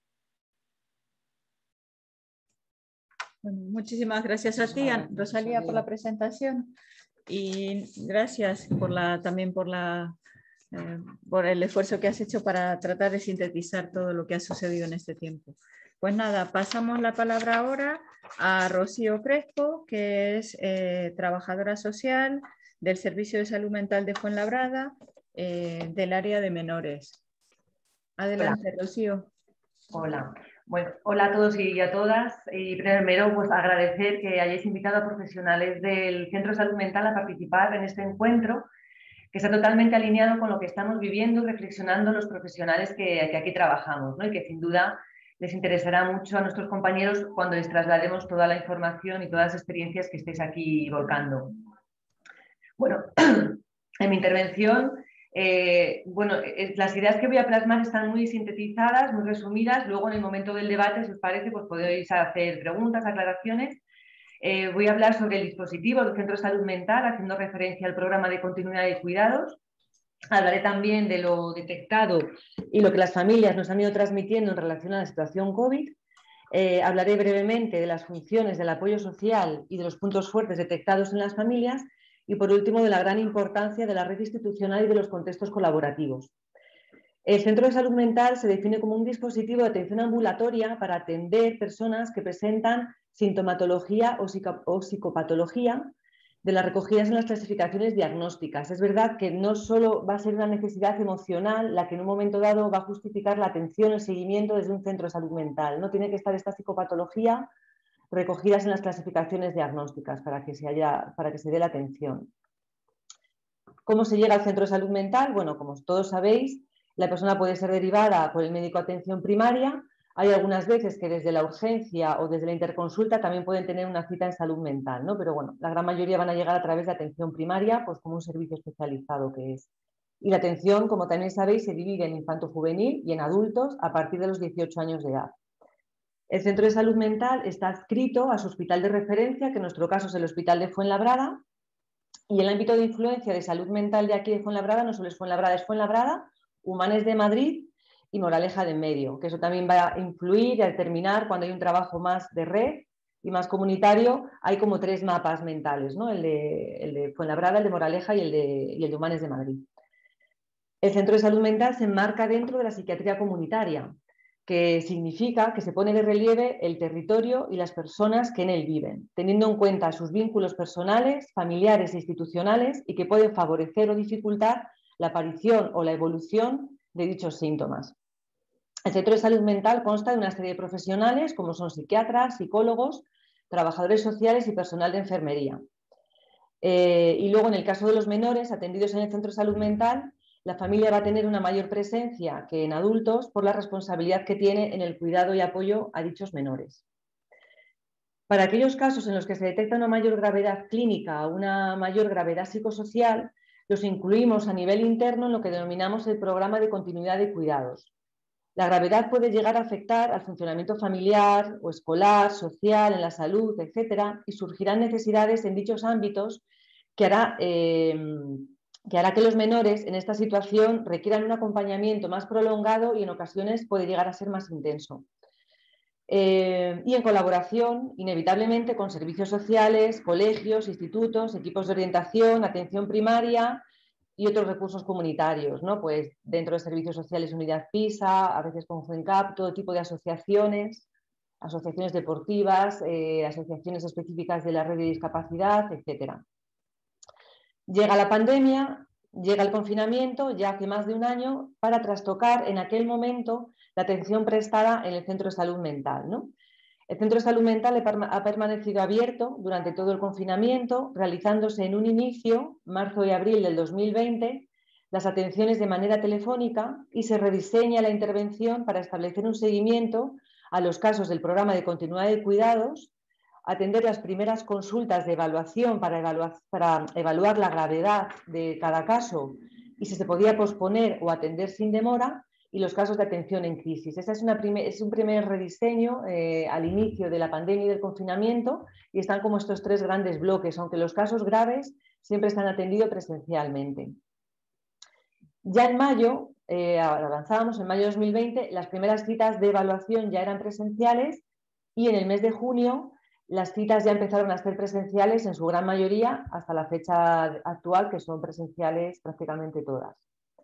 Bueno, muchísimas gracias a ti, Rosalía, por la presentación y gracias por la, también por, la, eh, por el esfuerzo que has hecho para tratar de sintetizar todo lo que ha sucedido en este tiempo. Pues nada, pasamos la palabra ahora a Rocío Crespo, que es eh, trabajadora social del Servicio de Salud Mental de Fuenlabrada, eh, del área de menores. Adelante, hola. Rocío. Hola. Bueno, hola a todos y a todas. Y primero, pues agradecer que hayáis invitado a profesionales del Centro de Salud Mental a participar en este encuentro, que está totalmente alineado con lo que estamos viviendo y reflexionando los profesionales que, que aquí trabajamos, ¿no? Y que sin duda les interesará mucho a nuestros compañeros cuando les traslademos toda la información y todas las experiencias que estéis aquí volcando. Bueno, en mi intervención, eh, bueno, es, las ideas que voy a plasmar están muy sintetizadas, muy resumidas. Luego, en el momento del debate, si os parece, pues podéis hacer preguntas, aclaraciones. Eh, voy a hablar sobre el dispositivo del Centro de Salud Mental, haciendo referencia al programa de continuidad de cuidados. Hablaré también de lo detectado y lo que las familias nos han ido transmitiendo en relación a la situación COVID. Eh, hablaré brevemente de las funciones del apoyo social y de los puntos fuertes detectados en las familias. Y por último, de la gran importancia de la red institucional y de los contextos colaborativos. El Centro de Salud Mental se define como un dispositivo de atención ambulatoria para atender personas que presentan sintomatología o, psico o psicopatología de las recogidas en las clasificaciones diagnósticas. Es verdad que no solo va a ser una necesidad emocional la que en un momento dado va a justificar la atención, el seguimiento desde un centro de salud mental. No tiene que estar esta psicopatología recogidas en las clasificaciones diagnósticas para que se, haya, para que se dé la atención. ¿Cómo se llega al centro de salud mental? Bueno, como todos sabéis, la persona puede ser derivada por el médico de atención primaria. Hay algunas veces que desde la urgencia o desde la interconsulta también pueden tener una cita en salud mental, ¿no? Pero bueno, la gran mayoría van a llegar a través de atención primaria, pues como un servicio especializado que es. Y la atención, como también sabéis, se divide en infanto-juvenil y en adultos a partir de los dieciocho años de edad. El Centro de Salud Mental está adscrito a su hospital de referencia, que en nuestro caso es el Hospital de Fuenlabrada, y el ámbito de influencia de salud mental de aquí de Fuenlabrada no solo es Fuenlabrada, es Fuenlabrada, Humanes de Madrid y Moraleja de en medio, que eso también va a influir y a determinar cuando hay un trabajo más de red y más comunitario, hay como tres mapas mentales, ¿no? El de, el de Fuenlabrada, el de Moraleja y el de, y el de Humanes de Madrid. El Centro de Salud Mental se enmarca dentro de la psiquiatría comunitaria, que significa que se pone de relieve el territorio y las personas que en él viven, teniendo en cuenta sus vínculos personales, familiares e institucionales y que pueden favorecer o dificultar la aparición o la evolución de dichos síntomas. El centro de salud mental consta de una serie de profesionales como son psiquiatras, psicólogos, trabajadores sociales y personal de enfermería. Eh, y luego, en el caso de los menores atendidos en el centro de salud mental, la familia va a tener una mayor presencia que en adultos por la responsabilidad que tiene en el cuidado y apoyo a dichos menores. Para aquellos casos en los que se detecta una mayor gravedad clínica o una mayor gravedad psicosocial, los incluimos a nivel interno en lo que denominamos el programa de continuidad de cuidados. La gravedad puede llegar a afectar al funcionamiento familiar o escolar, social, en la salud, etcétera, y surgirán necesidades en dichos ámbitos que hará, eh, que hará que los menores en esta situación requieran un acompañamiento más prolongado y en ocasiones puede llegar a ser más intenso. Eh, y en colaboración, inevitablemente, con servicios sociales, colegios, institutos, equipos de orientación, atención primaria y otros recursos comunitarios, ¿no? Pues dentro de servicios sociales, Unidad PISA, a veces con FUENCAP, todo tipo de asociaciones, asociaciones deportivas, eh, asociaciones específicas de la red de discapacidad, etcétera. Llega la pandemia, llega el confinamiento, ya hace más de un año, para trastocar en aquel momento la atención prestada en el centro de salud mental, ¿no? El centro de salud mental ha permanecido abierto durante todo el confinamiento, realizándose en un inicio, marzo y abril del dos mil veinte, las atenciones de manera telefónica y se rediseña la intervención para establecer un seguimiento a los casos del programa de continuidad de cuidados, atender las primeras consultas de evaluación para evaluar, para evaluar la gravedad de cada caso y si se podía posponer o atender sin demora, y los casos de atención en crisis. Ese es, una primer, es un primer rediseño eh, al inicio de la pandemia y del confinamiento, y están como estos tres grandes bloques, aunque los casos graves siempre están atendidos presencialmente. Ya en mayo, eh, avanzábamos, en mayo de dos mil veinte, las primeras citas de evaluación ya eran presenciales y en el mes de junio las citas ya empezaron a ser presenciales en su gran mayoría hasta la fecha actual, que son presenciales prácticamente todas.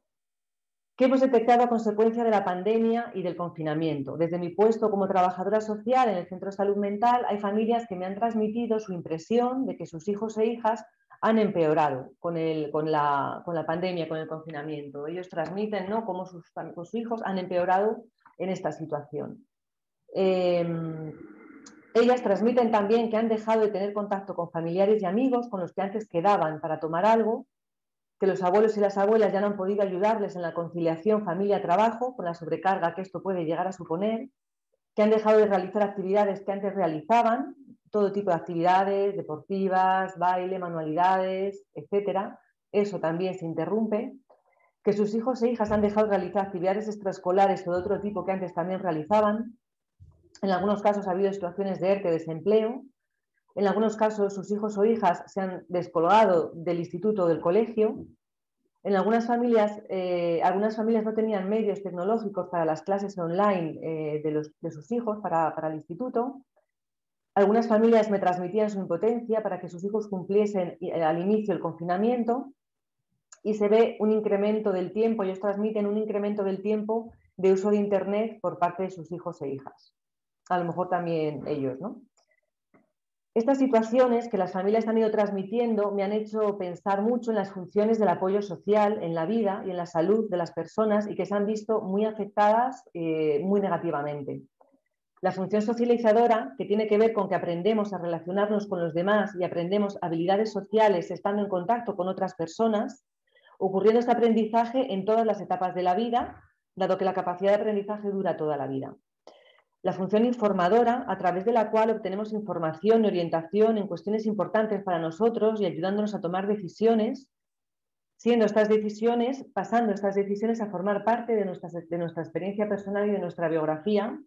¿Qué hemos detectado a consecuencia de la pandemia y del confinamiento? Desde mi puesto como trabajadora social en el Centro de Salud Mental, hay familias que me han transmitido su impresión de que sus hijos e hijas han empeorado con, el, con, la, con la pandemia, con el confinamiento. Ellos transmiten, ¿no?, cómo sus, sus hijos han empeorado en esta situación. Eh, ellas transmiten también que han dejado de tener contacto con familiares y amigos con los que antes quedaban para tomar algo, que los abuelos y las abuelas ya no han podido ayudarles en la conciliación familia-trabajo con la sobrecarga que esto puede llegar a suponer, que han dejado de realizar actividades que antes realizaban, todo tipo de actividades deportivas, baile, manualidades, etcétera. Eso también se interrumpe, que sus hijos e hijas han dejado de realizar actividades extraescolares o de otro tipo que antes también realizaban. En algunos casos ha habido situaciones de ERTE, desempleo. En algunos casos sus hijos o hijas se han descolgado del instituto o del colegio. En algunas familias, eh, algunas familias no tenían medios tecnológicos para las clases online eh, de, los, de sus hijos para, para el instituto. Algunas familias me transmitían su impotencia para que sus hijos cumpliesen al inicio el confinamiento y se ve un incremento del tiempo, ellos transmiten un incremento del tiempo de uso de Internet por parte de sus hijos e hijas. A lo mejor también ellos, ¿no? Estas situaciones que las familias han ido transmitiendo me han hecho pensar mucho en las funciones del apoyo social en la vida y en la salud de las personas y que se han visto muy afectadas eh, muy negativamente. La función socializadora, que tiene que ver con que aprendemos a relacionarnos con los demás y aprendemos habilidades sociales estando en contacto con otras personas, ocurriendo este aprendizaje en todas las etapas de la vida, dado que la capacidad de aprendizaje dura toda la vida. La función informadora, a través de la cual obtenemos información y orientación en cuestiones importantes para nosotros y ayudándonos a tomar decisiones, siendo estas decisiones, pasando estas decisiones a formar parte de nuestra, de nuestra experiencia personal y de nuestra biografía.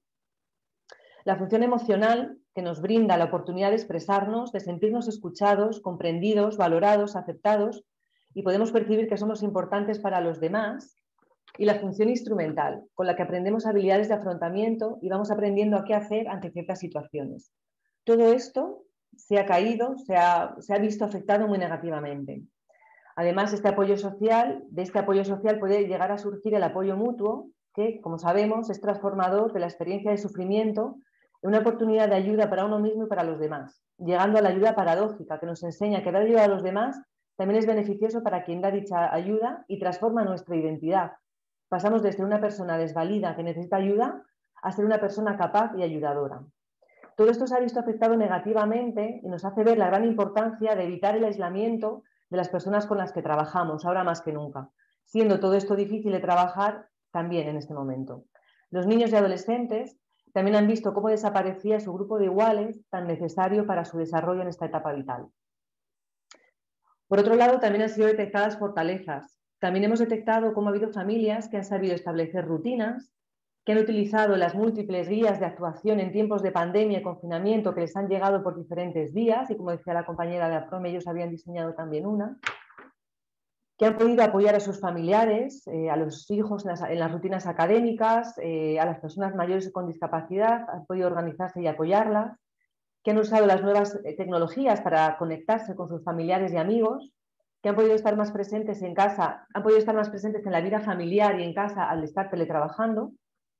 La función emocional, que nos brinda la oportunidad de expresarnos, de sentirnos escuchados, comprendidos, valorados, aceptados, y podemos percibir que somos importantes para los demás. Y la función instrumental, con la que aprendemos habilidades de afrontamiento y vamos aprendiendo a qué hacer ante ciertas situaciones. Todo esto se ha caído, se ha, se ha visto afectado muy negativamente. Además, este apoyo social, de este apoyo social puede llegar a surgir el apoyo mutuo, que, como sabemos, es transformador de la experiencia de sufrimiento en una oportunidad de ayuda para uno mismo y para los demás, llegando a la ayuda paradójica, que nos enseña que dar ayuda a los demás también es beneficioso para quien da dicha ayuda y transforma nuestra identidad. Pasamos de ser una persona desvalida que necesita ayuda a ser una persona capaz y ayudadora. Todo esto se ha visto afectado negativamente y nos hace ver la gran importancia de evitar el aislamiento de las personas con las que trabajamos, ahora más que nunca, siendo todo esto difícil de trabajar también en este momento. Los niños y adolescentes también han visto cómo desaparecía su grupo de iguales tan necesario para su desarrollo en esta etapa vital. Por otro lado, también han sido detectadas fortalezas. También hemos detectado cómo ha habido familias que han sabido establecer rutinas, que han utilizado las múltiples guías de actuación en tiempos de pandemia y confinamiento que les han llegado por diferentes vías, y como decía la compañera de APROME, ellos habían diseñado también una, que han podido apoyar a sus familiares, eh, a los hijos en las, en las rutinas académicas, eh, a las personas mayores con discapacidad, han podido organizarse y apoyarlas, que han usado las nuevas tecnologías para conectarse con sus familiares y amigos, que han podido estar más presentes en casa, han podido estar más presentes en la vida familiar y en casa al estar teletrabajando.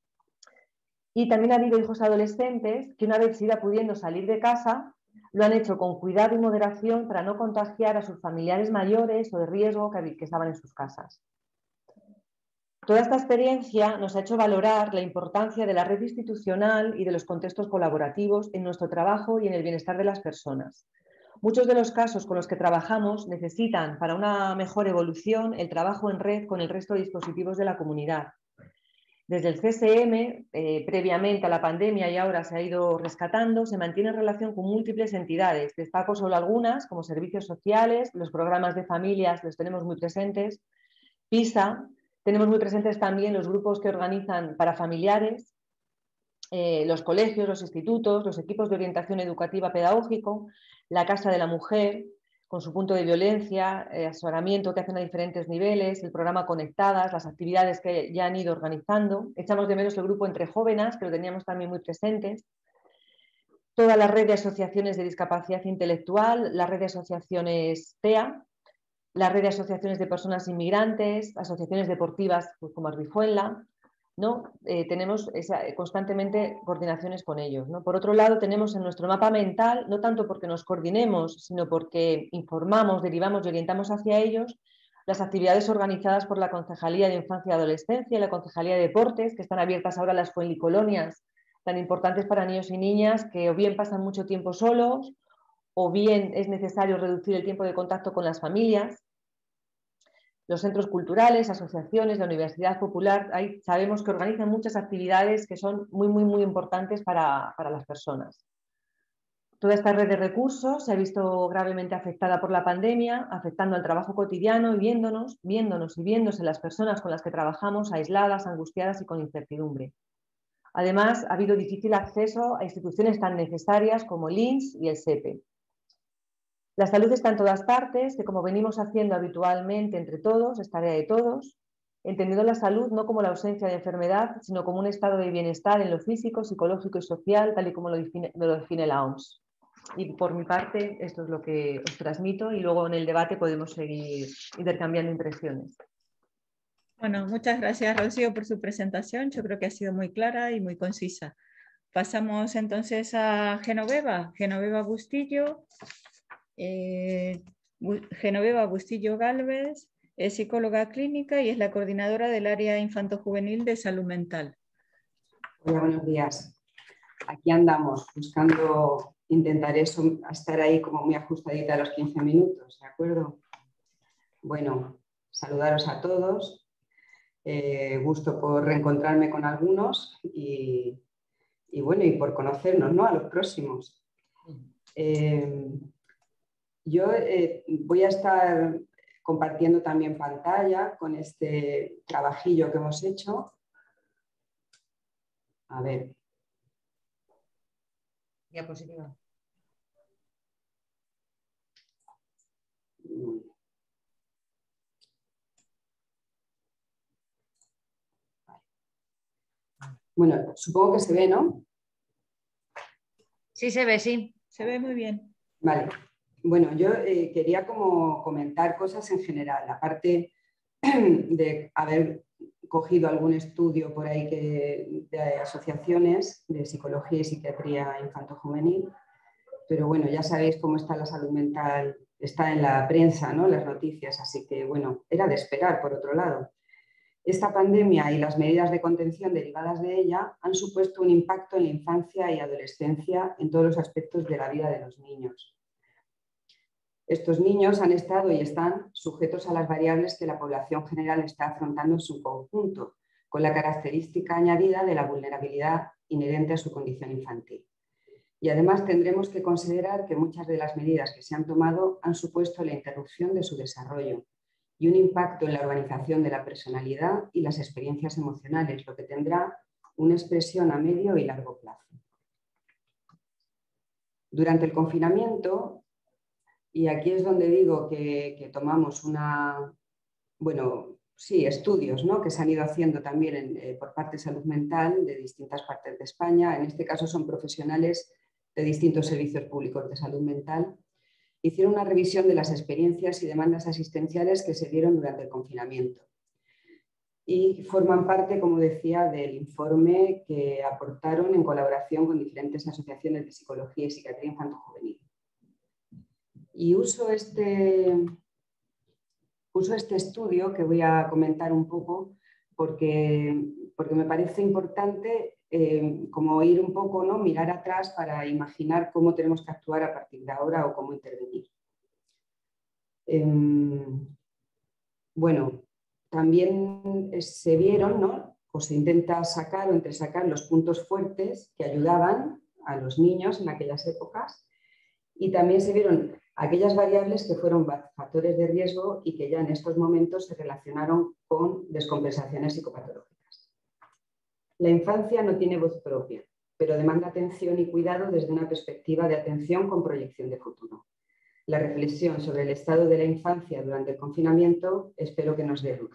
Y también ha habido hijos adolescentes que, una vez se iba pudiendo salir de casa, lo han hecho con cuidado y moderación para no contagiar a sus familiares mayores o de riesgo que, que estaban en sus casas. Toda esta experiencia nos ha hecho valorar la importancia de la red institucional y de los contextos colaborativos en nuestro trabajo y en el bienestar de las personas. Muchos de los casos con los que trabajamos necesitan, para una mejor evolución, el trabajo en red con el resto de dispositivos de la comunidad. Desde el C S M, eh, previamente a la pandemia y ahora se ha ido rescatando, se mantiene en relación con múltiples entidades. Destaco solo algunas, como servicios sociales, los programas de familias los tenemos muy presentes, PISA, tenemos muy presentes también los grupos que organizan para familiares, eh, los colegios, los institutos, los equipos de orientación educativa pedagógico, la Casa de la Mujer, con su punto de violencia, eh, asesoramiento que hacen a diferentes niveles, el programa Conectadas, las actividades que ya han ido organizando. Echamos de menos el grupo Entre Jóvenes, que lo teníamos también muy presentes. Toda la red de asociaciones de discapacidad intelectual, la red de asociaciones T E A, la red de asociaciones de personas inmigrantes, asociaciones deportivas pues, como Arbifuenla, ¿no? Eh, tenemos esa, constantemente coordinaciones con ellos, ¿no? Por otro lado, tenemos en nuestro mapa mental, no tanto porque nos coordinemos, sino porque informamos, derivamos y orientamos hacia ellos, las actividades organizadas por la Concejalía de Infancia y Adolescencia y la Concejalía de Deportes, que están abiertas ahora las fuenlicolonias tan importantes para niños y niñas que o bien pasan mucho tiempo solos o bien es necesario reducir el tiempo de contacto con las familias. Los centros culturales, asociaciones, la Universidad Popular, ahí sabemos que organizan muchas actividades que son muy, muy, muy importantes para, para las personas. Toda esta red de recursos se ha visto gravemente afectada por la pandemia, afectando al trabajo cotidiano y viéndonos, viéndonos y viéndose las personas con las que trabajamos aisladas, angustiadas y con incertidumbre. Además, ha habido difícil acceso a instituciones tan necesarias como el I N S S y el S E P E. La salud está en todas partes, que como venimos haciendo habitualmente entre todos, es tarea de todos, entendiendo la salud no como la ausencia de enfermedad, sino como un estado de bienestar en lo físico, psicológico y social, tal y como lo define, lo define la O M S. Y por mi parte, esto es lo que os transmito y luego en el debate podemos seguir intercambiando impresiones. Bueno, muchas gracias, Rocío, por su presentación. Yo creo que ha sido muy clara y muy concisa. Pasamos entonces a Genoveva, Genoveva Bustillo. Eh, Genoveva Bustillo Gálvez es psicóloga clínica y es la coordinadora del área infanto-juvenil de salud mental. Hola, buenos días. Aquí andamos buscando, intentaré estar ahí como muy ajustadita a los quince minutos, ¿de acuerdo? Bueno, saludaros a todos. Eh, gusto por reencontrarme con algunos y, y bueno, y por conocernos, ¿no? A los próximos. Eh, Yo eh, voy a estar compartiendo también pantalla con este trabajillo que hemos hecho. A ver. Diapositiva. Bueno, supongo que se ve, ¿no? Sí, se ve, sí. Se ve muy bien. Vale. Bueno, yo eh, quería como comentar cosas en general, aparte de haber cogido algún estudio por ahí que, de asociaciones de psicología y psiquiatría infanto-juvenil, pero bueno, ya sabéis cómo está la salud mental está en la prensa, ¿no? Las noticias, así que bueno, era de esperar por otro lado. Esta pandemia y las medidas de contención derivadas de ella han supuesto un impacto en la infancia y adolescencia en todos los aspectos de la vida de los niños. Estos niños han estado y están sujetos a las variables que la población general está afrontando en su conjunto, con la característica añadida de la vulnerabilidad inherente a su condición infantil. Y además tendremos que considerar que muchas de las medidas que se han tomado han supuesto la interrupción de su desarrollo y un impacto en la organización de la personalidad y las experiencias emocionales, lo que tendrá una expresión a medio y largo plazo. Durante el confinamiento, y aquí es donde digo que, que tomamos una, bueno, sí, estudios, ¿no?, que se han ido haciendo también en, eh, por parte de salud mental de distintas partes de España, en este caso son profesionales de distintos servicios públicos de salud mental, hicieron una revisión de las experiencias y demandas asistenciales que se dieron durante el confinamiento. Y forman parte, como decía, del informe que aportaron en colaboración con diferentes asociaciones de psicología y psiquiatría infanto-juvenil. Y uso este, uso este estudio que voy a comentar un poco porque, porque me parece importante eh, como ir un poco, ¿no?, mirar atrás para imaginar cómo tenemos que actuar a partir de ahora o cómo intervenir. Eh, bueno, también se vieron, ¿no?, o se intenta sacar o entresacar los puntos fuertes que ayudaban a los niños en aquellas épocas y también se vieron aquellas variables que fueron factores de riesgo y que ya en estos momentos se relacionaron con descompensaciones psicopatológicas. La infancia no tiene voz propia, pero demanda atención y cuidado desde una perspectiva de atención con proyección de futuro. La reflexión sobre el estado de la infancia durante el confinamiento espero que nos dé luz.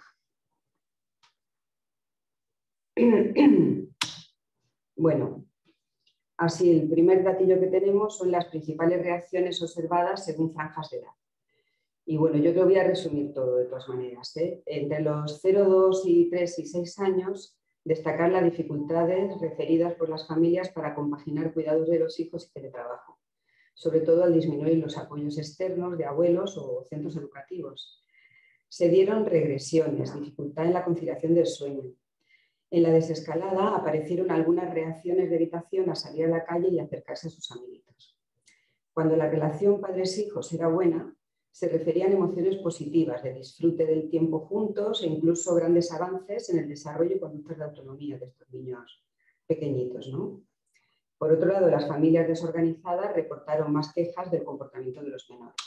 Bueno, así el primer datillo que tenemos son las principales reacciones observadas según franjas de edad. Y bueno, yo te lo voy a resumir todo de todas maneras, ¿eh? Entre los cero, dos y tres y seis años, destacar las dificultades referidas por las familias para compaginar cuidados de los hijos y teletrabajo, sobre todo al disminuir los apoyos externos de abuelos o centros educativos. Se dieron regresiones, dificultad en la conciliación del sueño. En la desescalada aparecieron algunas reacciones de evitación a salir a la calle y acercarse a sus amiguitos. Cuando la relación padres-hijos era buena, se referían emociones positivas de disfrute del tiempo juntos e incluso grandes avances en el desarrollo y conductas de autonomía de estos niños pequeñitos, ¿no? Por otro lado, las familias desorganizadas reportaron más quejas del comportamiento de los menores.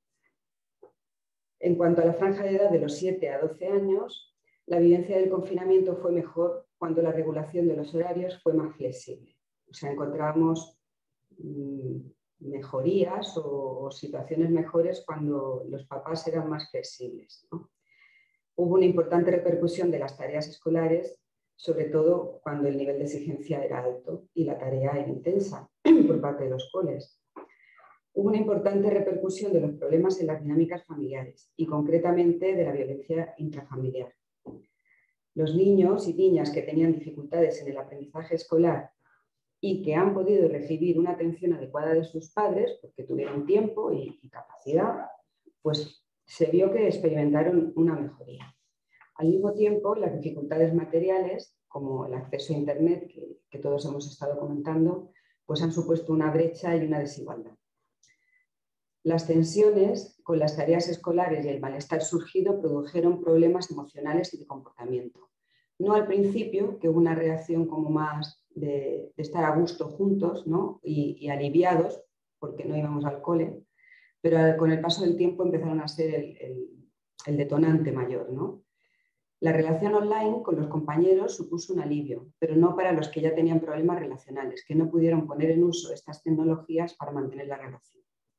En cuanto a la franja de edad de los siete a doce años, la vivencia del confinamiento fue mejor cuando la regulación de los horarios fue más flexible. O sea, encontramos mmm, mejorías o, o situaciones mejores cuando los papás eran más flexibles, ¿no? Hubo una importante repercusión de las tareas escolares, sobre todo cuando el nivel de exigencia era alto y la tarea era intensa por parte de los coles. Hubo una importante repercusión de los problemas en las dinámicas familiares y concretamente de la violencia intrafamiliar. Los niños y niñas que tenían dificultades en el aprendizaje escolar y que han podido recibir una atención adecuada de sus padres porque tuvieron tiempo y, y capacidad, pues se vio que experimentaron una mejoría. Al mismo tiempo, las dificultades materiales, como el acceso a Internet, que, que todos hemos estado comentando, pues han supuesto una brecha y una desigualdad. Las tensiones con las tareas escolares y el malestar surgido produjeron problemas emocionales y de comportamiento. No al principio, que hubo una reacción como más de, de estar a gusto juntos, ¿no? y, y aliviados, porque no íbamos al cole, pero con el paso del tiempo empezaron a ser el, el, el detonante mayor, ¿no? La relación online con los compañeros supuso un alivio, pero no para los que ya tenían problemas relacionales, que no pudieron poner en uso estas tecnologías para mantener la relación.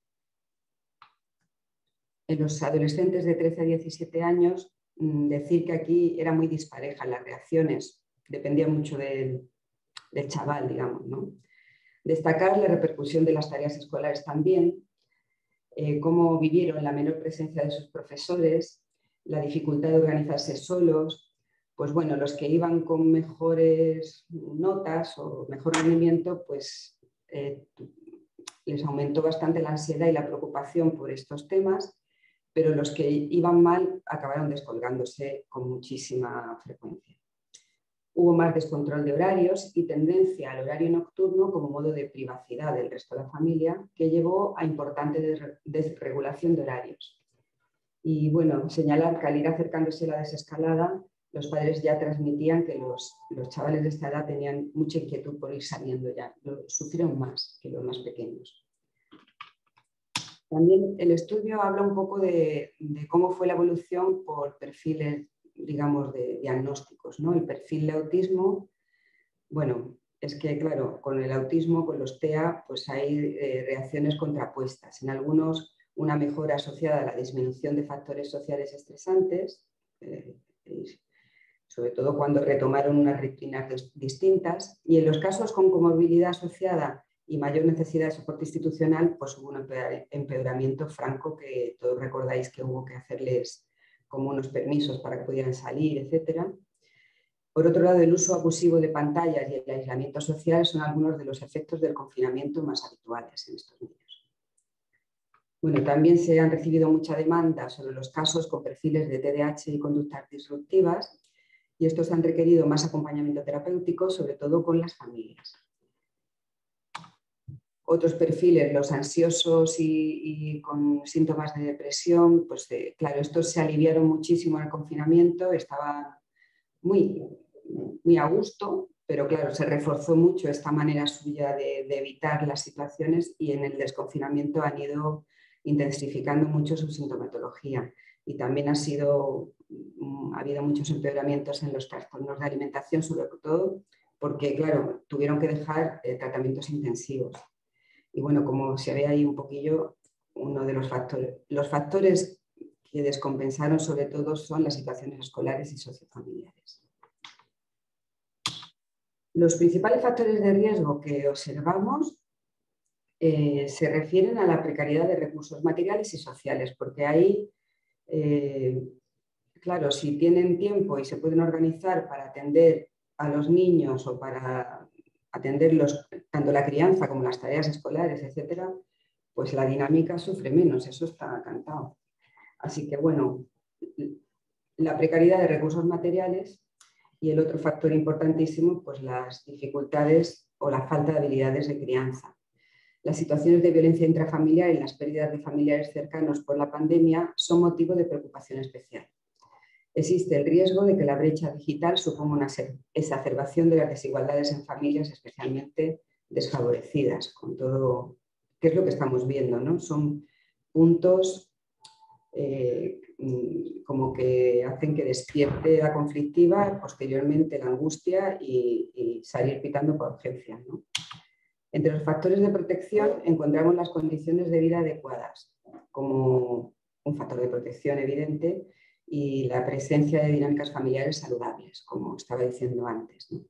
En los adolescentes de trece a diecisiete años, decir que aquí era muy dispareja las reacciones, dependía mucho del, del chaval, digamos, ¿no? Destacar la repercusión de las tareas escolares también, eh, cómo vivieron la menor presencia de sus profesores, la dificultad de organizarse solos, pues bueno, los que iban con mejores notas o mejor rendimiento, pues eh, les aumentó bastante la ansiedad y la preocupación por estos temas, pero los que iban mal acabaron descolgándose con muchísima frecuencia. Hubo más descontrol de horarios y tendencia al horario nocturno como modo de privacidad del resto de la familia, que llevó a importante desregulación de horarios. Y bueno, señalar que al ir acercándose la desescalada, los padres ya transmitían que los, los chavales de esta edad tenían mucha inquietud por ir saliendo ya, lo, sufrieron más que los más pequeños. También el estudio habla un poco de, de cómo fue la evolución por perfiles, digamos, de diagnósticos, ¿no? El perfil de autismo, bueno, es que claro, con el autismo, con los T E A, pues hay eh, reacciones contrapuestas. En algunos, una mejora asociada a la disminución de factores sociales estresantes, eh, sobre todo cuando retomaron unas rutinas distintas, y en los casos con comorbilidad asociada y mayor necesidad de soporte institucional, pues hubo un empeoramiento franco que todos recordáis que hubo que hacerles como unos permisos para que pudieran salir, etcétera. Por otro lado, el uso abusivo de pantallas y el aislamiento social son algunos de los efectos del confinamiento más habituales en estos niños. Bueno, también se han recibido mucha demanda sobre los casos con perfiles de T D A H y conductas disruptivas, y estos han requerido más acompañamiento terapéutico, sobre todo con las familias. Otros perfiles, los ansiosos y, y con síntomas de depresión, pues eh, claro, estos se aliviaron muchísimo en el confinamiento, estaban muy, muy a gusto, pero claro, se reforzó mucho esta manera suya de, de evitar las situaciones, y en el desconfinamiento han ido intensificando mucho su sintomatología, y también ha, sido, ha habido muchos empeoramientos en los trastornos de alimentación, sobre todo porque claro, tuvieron que dejar eh, tratamientos intensivos. Y bueno, como se ve ahí un poquillo, uno de los factores, los factores que descompensaron sobre todo son las situaciones escolares y sociofamiliares. Los principales factores de riesgo que observamos eh, se refieren a la precariedad de recursos materiales y sociales, porque ahí, eh, claro, si tienen tiempo y se pueden organizar para atender a los niños o para atenderlos, tanto la crianza como las tareas escolares, etcétera, pues la dinámica sufre menos, eso está cantado. Así que bueno, la precariedad de recursos materiales, y el otro factor importantísimo, pues las dificultades o la falta de habilidades de crianza. Las situaciones de violencia intrafamiliar y las pérdidas de familiares cercanos por la pandemia son motivo de preocupación especial. Existe el riesgo de que la brecha digital suponga una exacerbación de las desigualdades en familias especialmente desfavorecidas, con todo, que es lo que estamos viendo, ¿no? Son puntos eh, como que hacen que despierte la conflictiva, posteriormente la angustia y, y salir pitando por urgencia, ¿no? Entre los factores de protección encontramos las condiciones de vida adecuadas, como un factor de protección evidente, y la presencia de dinámicas familiares saludables, como estaba diciendo antes, ¿no?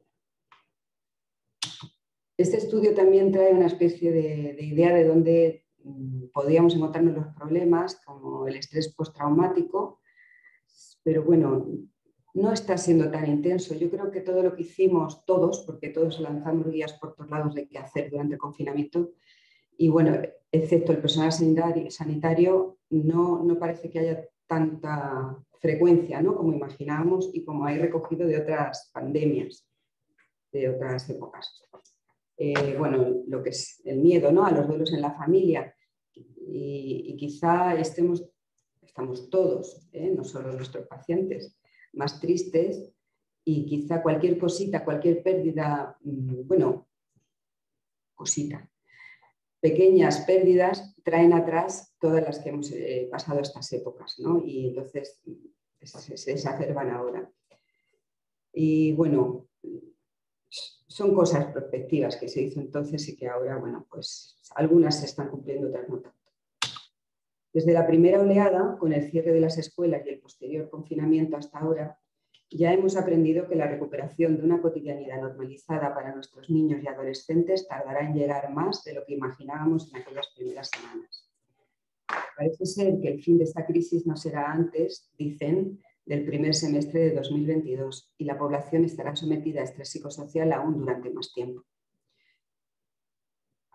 Este estudio también trae una especie de, de idea de dónde mmm, podríamos encontrarnos los problemas, como el estrés postraumático, pero bueno, no está siendo tan intenso. Yo creo que todo lo que hicimos todos, porque todos lanzamos guías por todos lados de qué hacer durante el confinamiento, y bueno, excepto el personal sanitario, sanitario no, no parece que haya tanta frecuencia, ¿no?, como imaginábamos y como hay recogido de otras pandemias, de otras épocas. Eh, bueno, lo que es el miedo, ¿no?, a los duelos en la familia, y, y quizá estemos, estamos todos, ¿eh?, no solo nuestros pacientes, más tristes, y quizá cualquier cosita, cualquier pérdida, bueno, cosita, pequeñas pérdidas traen atrás todas las que hemos eh, pasado estas épocas, ¿no? Y entonces se, se exacerban ahora. Y bueno, son cosas prospectivas que se hizo entonces y que ahora, bueno, pues algunas se están cumpliendo, otras no tanto. Desde la primera oleada, con el cierre de las escuelas y el posterior confinamiento hasta ahora, ya hemos aprendido que la recuperación de una cotidianidad normalizada para nuestros niños y adolescentes tardará en llegar más de lo que imaginábamos en aquellas primeras semanas. Parece ser que el fin de esta crisis no será antes, dicen, del primer semestre de dos mil veintidós, y la población estará sometida a estrés psicosocial aún durante más tiempo.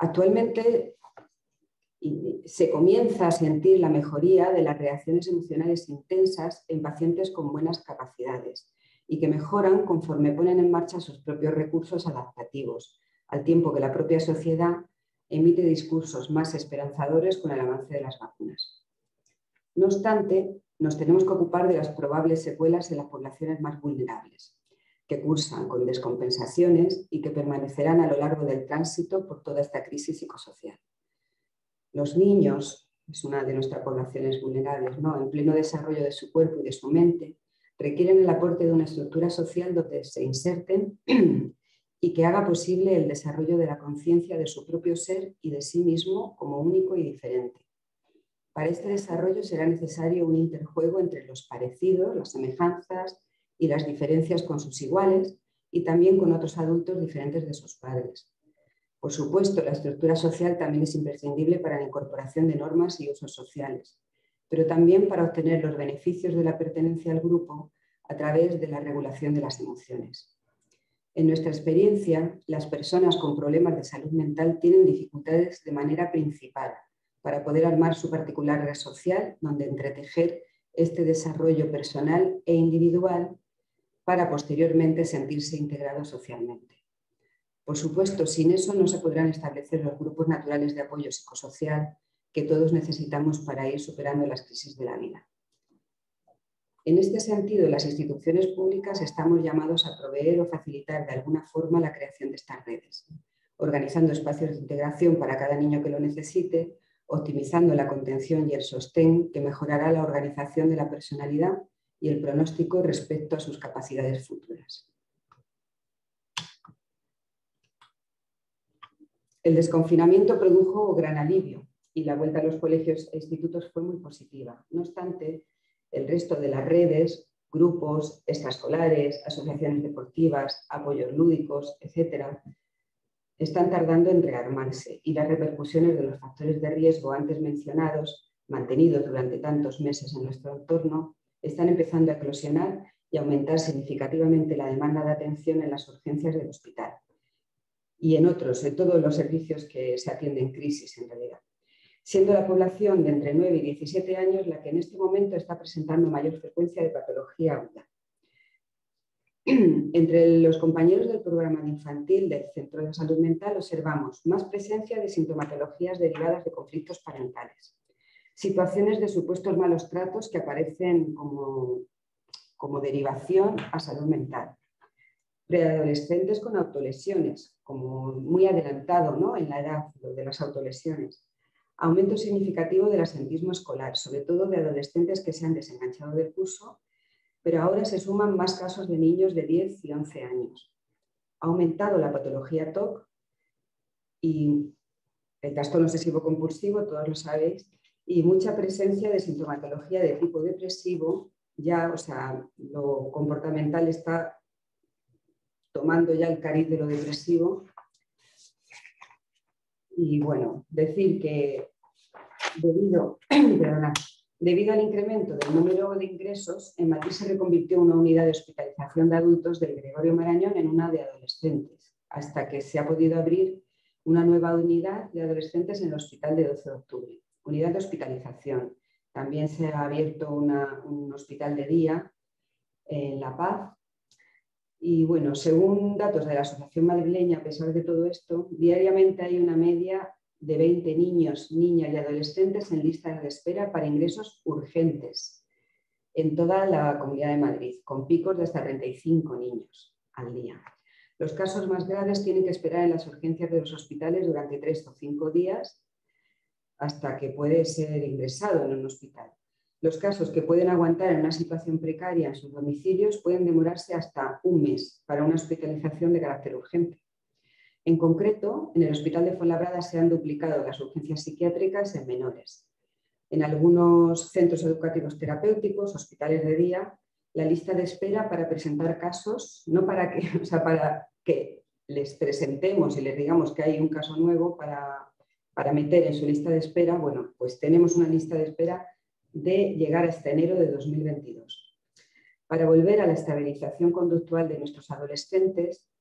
Actualmente se comienza a sentir la mejoría de las reacciones emocionales intensas en pacientes con buenas capacidades y que mejoran conforme ponen en marcha sus propios recursos adaptativos, al tiempo que la propia sociedad emite discursos más esperanzadores con el avance de las vacunas. No obstante, nos tenemos que ocupar de las probables secuelas en las poblaciones más vulnerables, que cursan con descompensaciones y que permanecerán a lo largo del tránsito por toda esta crisis psicosocial. Los niños, es una de nuestras poblaciones vulnerables, ¿no?, en pleno desarrollo de su cuerpo y de su mente, requieren el aporte de una estructura social donde se inserten y que haga posible el desarrollo de la conciencia de su propio ser y de sí mismo como único y diferente. Para este desarrollo será necesario un interjuego entre los parecidos, las semejanzas y las diferencias con sus iguales y también con otros adultos diferentes de sus padres. Por supuesto, la estructura social también es imprescindible para la incorporación de normas y usos sociales, pero también para obtener los beneficios de la pertenencia al grupo a través de la regulación de las emociones. En nuestra experiencia, las personas con problemas de salud mental tienen dificultades de manera principal para poder armar su particular red social, donde entretejer este desarrollo personal e individual para posteriormente sentirse integrados socialmente. Por supuesto, sin eso no se podrán establecer los grupos naturales de apoyo psicosocial que todos necesitamos para ir superando las crisis de la vida. En este sentido, las instituciones públicas estamos llamados a proveer o facilitar de alguna forma la creación de estas redes, organizando espacios de integración para cada niño que lo necesite, optimizando la contención y el sostén que mejorará la organización de la personalidad y el pronóstico respecto a sus capacidades futuras. El desconfinamiento produjo gran alivio y la vuelta a los colegios e institutos fue muy positiva. No obstante, el resto de las redes, grupos extraescolares, asociaciones deportivas, apoyos lúdicos, etcétera, están tardando en rearmarse y las repercusiones de los factores de riesgo antes mencionados, mantenidos durante tantos meses en nuestro entorno, están empezando a eclosionar y aumentar significativamente la demanda de atención en las urgencias del hospital y en otros, en todos los servicios que se atienden en crisis en realidad, siendo la población de entre nueve y diecisiete años la que en este momento está presentando mayor frecuencia de patología aguda. Entre los compañeros del programa infantil del Centro de Salud Mental observamos más presencia de sintomatologías derivadas de conflictos parentales, situaciones de supuestos malos tratos que aparecen como, como derivación a salud mental, preadolescentes con autolesiones, como muy adelantado, ¿no?, en la edad de las autolesiones, aumento significativo del absentismo escolar, sobre todo de adolescentes que se han desenganchado del curso, pero ahora se suman más casos de niños de diez y once años. Ha aumentado la patología T O C y el trastorno obsesivo compulsivo, todos lo sabéis, y mucha presencia de sintomatología de tipo depresivo, ya, o sea, lo comportamental está tomando ya el cariz de lo depresivo. Y bueno, decir que debido, perdona, debido al incremento del número de ingresos, en Madrid se reconvirtió una unidad de hospitalización de adultos del Gregorio Marañón en una de adolescentes, hasta que se ha podido abrir una nueva unidad de adolescentes en el Hospital de doce de octubre, unidad de hospitalización. También se ha abierto una, un hospital de día en La Paz. Y bueno, según datos de la Asociación Madrileña, a pesar de todo esto, diariamente hay una media de veinte niños, niñas y adolescentes en listas de espera para ingresos urgentes en toda la Comunidad de Madrid, con picos de hasta treinta y cinco niños al día. Los casos más graves tienen que esperar en las urgencias de los hospitales durante tres o cinco días hasta que puede ser ingresado en un hospital. Los casos que pueden aguantar en una situación precaria en sus domicilios pueden demorarse hasta un mes para una hospitalización de carácter urgente. En concreto, en el Hospital de Fuenlabrada se han duplicado las urgencias psiquiátricas en menores. En algunos centros educativos terapéuticos, hospitales de día, la lista de espera para presentar casos, no para que, o sea, para que les presentemos y les digamos que hay un caso nuevo para, para meter en su lista de espera, bueno, pues tenemos una lista de espera de llegar hasta enero de dos mil veintidós. Para volver a la estabilización conductual de nuestros adolescentes,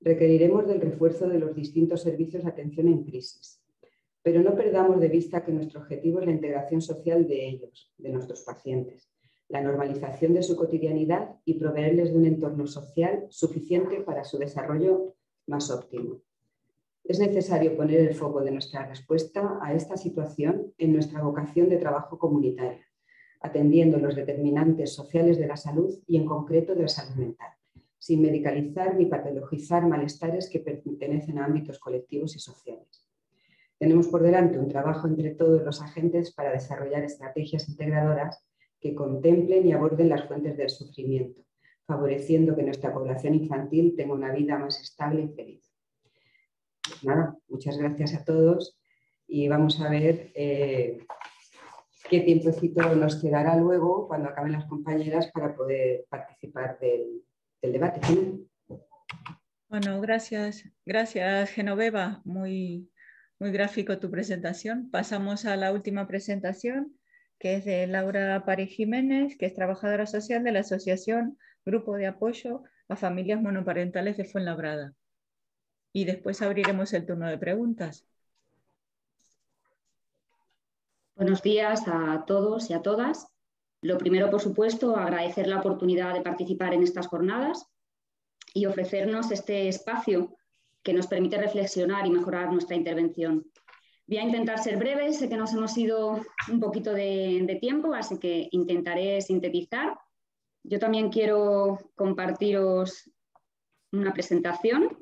requeriremos del refuerzo de los distintos servicios de atención en crisis. Pero no perdamos de vista que nuestro objetivo es la integración social de ellos, de nuestros pacientes, la normalización de su cotidianidad y proveerles de un entorno social suficiente para su desarrollo más óptimo. Es necesario poner el foco de nuestra respuesta a esta situación en nuestra vocación de trabajo comunitaria, atendiendo los determinantes sociales de la salud y en concreto de la salud mental, sin medicalizar ni patologizar malestares que pertenecen a ámbitos colectivos y sociales. Tenemos por delante un trabajo entre todos los agentes para desarrollar estrategias integradoras que contemplen y aborden las fuentes del sufrimiento, favoreciendo que nuestra población infantil tenga una vida más estable y feliz. Pues nada, muchas gracias a todos y vamos a ver eh, qué tiempecito nos quedará luego cuando acaben las compañeras para poder participar del, del debate final. Bueno, gracias, gracias Genoveva, muy, muy gráfico tu presentación. Pasamos a la última presentación, que es de Laura París Jiménez, que es trabajadora social de la Asociación Grupo de Apoyo a Familias Monoparentales de Fuenlabrada. Y después abriremos el turno de preguntas. Buenos días a todos y a todas. Lo primero, por supuesto, agradecer la oportunidad de participar en estas jornadas y ofrecernos este espacio que nos permite reflexionar y mejorar nuestra intervención. Voy a intentar ser breve, sé que nos hemos ido un poquito de, de tiempo, así que intentaré sintetizar. Yo también quiero compartiros una presentación.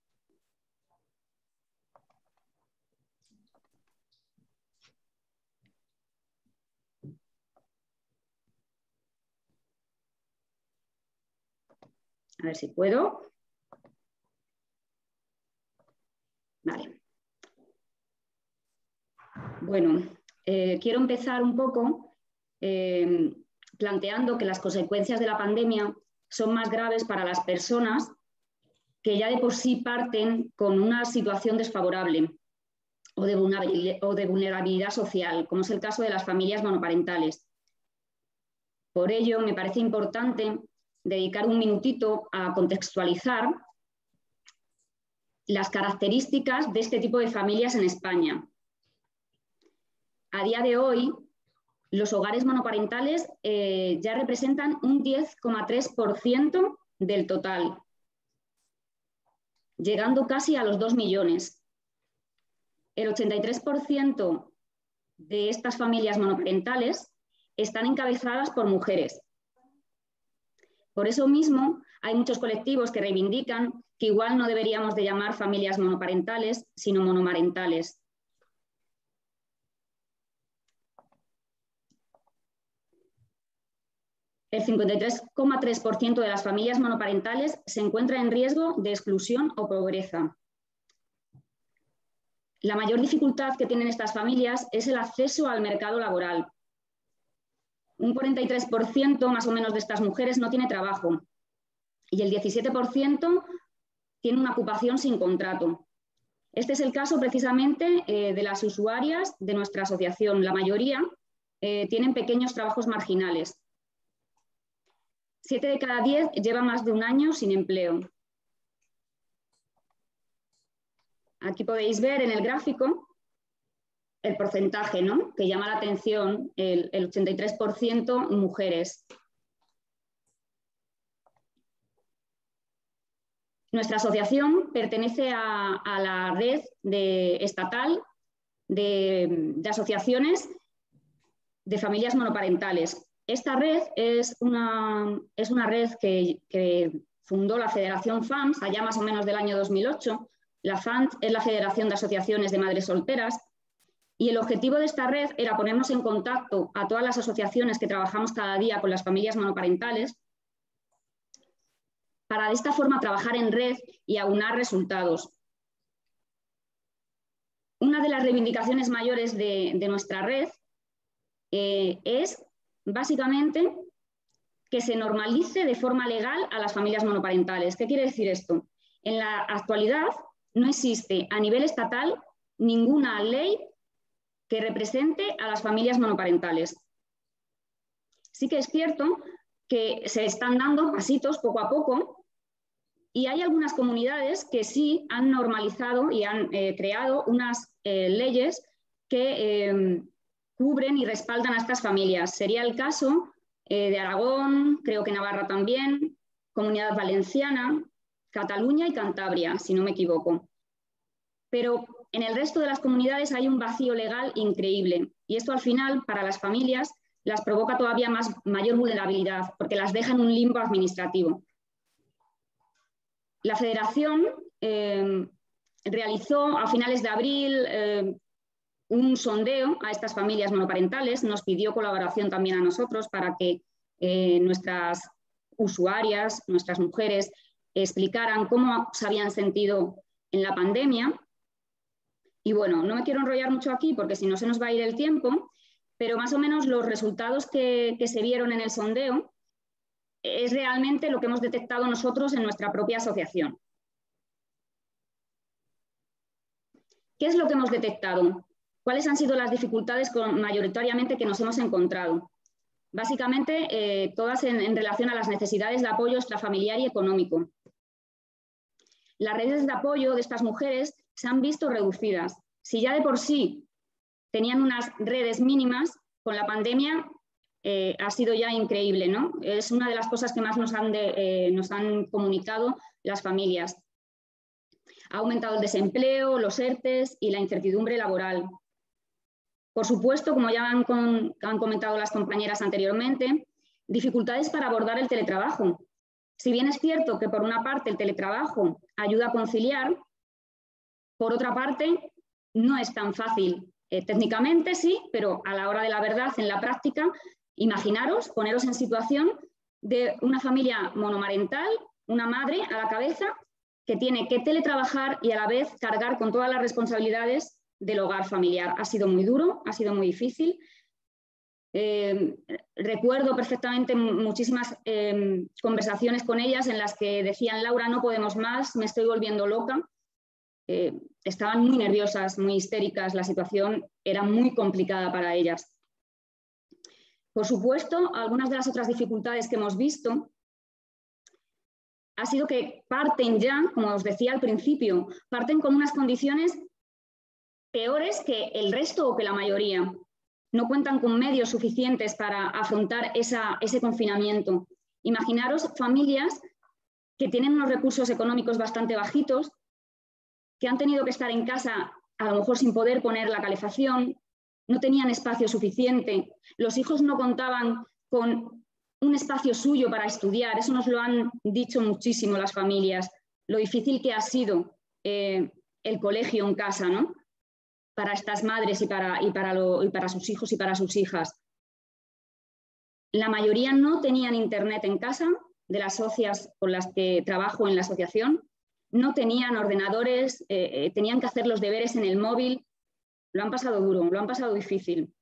A ver si puedo. Vale. Bueno, eh, quiero empezar un poco eh, planteando que las consecuencias de la pandemia son más graves para las personas que ya de por sí parten con una situación desfavorable o de vulnerabilidad, o de vulnerabilidad social, como es el caso de las familias monoparentales. Por ello, me parece importante dedicar un minutito a contextualizar las características de este tipo de familias en España. A día de hoy, los hogares monoparentales eh, ya representan un diez coma tres por ciento del total, llegando casi a los dos millones. El ochenta y tres por ciento de estas familias monoparentales están encabezadas por mujeres. Por eso mismo, hay muchos colectivos que reivindican que igual no deberíamos de llamar familias monoparentales, sino monomarentales. El cincuenta y tres coma tres por ciento de las familias monoparentales se encuentra en riesgo de exclusión o pobreza. La mayor dificultad que tienen estas familias es el acceso al mercado laboral. Un cuarenta y tres por ciento más o menos de estas mujeres no tiene trabajo y el diecisiete por ciento tiene una ocupación sin contrato. Este es el caso precisamente eh, de las usuarias de nuestra asociación. La mayoría eh, tienen pequeños trabajos marginales. Siete de cada diez lleva más de un año sin empleo. Aquí podéis ver en el gráfico el porcentaje, ¿no?, que llama la atención, el, el ochenta y tres por ciento mujeres. Nuestra asociación pertenece a, a la red de, estatal de, de asociaciones de familias monoparentales. Esta red es una, es una red que, que fundó la Federación F A M S allá más o menos del año dos mil ocho. La F A M S es la Federación de Asociaciones de Madres Solteras. Y el objetivo de esta red era ponernos en contacto a todas las asociaciones que trabajamos cada día con las familias monoparentales para de esta forma trabajar en red y aunar resultados. Una de las reivindicaciones mayores de, de nuestra red eh, es básicamente que se normalice de forma legal a las familias monoparentales. ¿Qué quiere decir esto? En la actualidad no existe a nivel estatal ninguna ley que represente a las familias monoparentales. Sí que es cierto que se están dando pasitos poco a poco Y hay algunas comunidades que sí han normalizado y han eh, creado unas eh, leyes que eh, cubren y respaldan a estas familias. Sería el caso eh, de Aragón, creo que Navarra también, Comunidad Valenciana, Cataluña y Cantabria, si no me equivoco. Pero en el resto de las comunidades hay un vacío legal increíble y esto al final para las familias las provoca todavía más, mayor vulnerabilidad porque las deja en un limbo administrativo. La Federación eh, realizó a finales de abril eh, un sondeo a estas familias monoparentales, nos pidió colaboración también a nosotros para que eh, nuestras usuarias, nuestras mujeres, explicaran cómo se habían sentido en la pandemia. Y bueno, no me quiero enrollar mucho aquí porque si no se nos va a ir el tiempo, pero más o menos los resultados que, que se vieron en el sondeo es realmente lo que hemos detectado nosotros en nuestra propia asociación. ¿Qué es lo que hemos detectado? ¿Cuáles han sido las dificultades con, mayoritariamente que nos hemos encontrado? Básicamente, eh, todas en, en relación a las necesidades de apoyo extrafamiliar y económico. Las redes de apoyo de estas mujeres se han visto reducidas. Si ya de por sí tenían unas redes mínimas, con la pandemia eh, ha sido ya increíble, ¿no? Es una de las cosas que más nos han, de, eh, nos han comunicado las familias. Ha aumentado el desempleo, los ERTES y la incertidumbre laboral. Por supuesto, como ya han, con, han comentado las compañeras anteriormente, dificultades para abordar el teletrabajo. Si bien es cierto que por una parte el teletrabajo ayuda a conciliar, por otra parte no es tan fácil. Eh, técnicamente sí, pero a la hora de la verdad, en la práctica, imaginaros, poneros en situación de una familia monomarental, una madre a la cabeza que tiene que teletrabajar y a la vez cargar con todas las responsabilidades del hogar familiar. Ha sido muy duro, ha sido muy difícil. Eh, recuerdo perfectamente muchísimas eh, conversaciones con ellas en las que decían: Laura, no podemos más, me estoy volviendo loca. Eh, estaban muy nerviosas, muy histéricas, la situación era muy complicada para ellas. Por supuesto, algunas de las otras dificultades que hemos visto ha sido que parten ya, como os decía al principio, parten con unas condiciones peores que el resto o que la mayoría. No cuentan con medios suficientes para afrontar esa, ese confinamiento. Imaginaros familias que tienen unos recursos económicos bastante bajitos, que han tenido que estar en casa a lo mejor sin poder poner la calefacción, no tenían espacio suficiente, los hijos no contaban con un espacio suyo para estudiar. Eso nos lo han dicho muchísimo las familias, lo difícil que ha sido eh, el colegio en casa, ¿no? Para estas madres y para, y, para lo, y para sus hijos y para sus hijas. La mayoría no tenían internet en casa, de las socias con las que trabajo en la asociación, no tenían ordenadores, eh, eh, tenían que hacer los deberes en el móvil. Lo han pasado duro, lo han pasado difícil.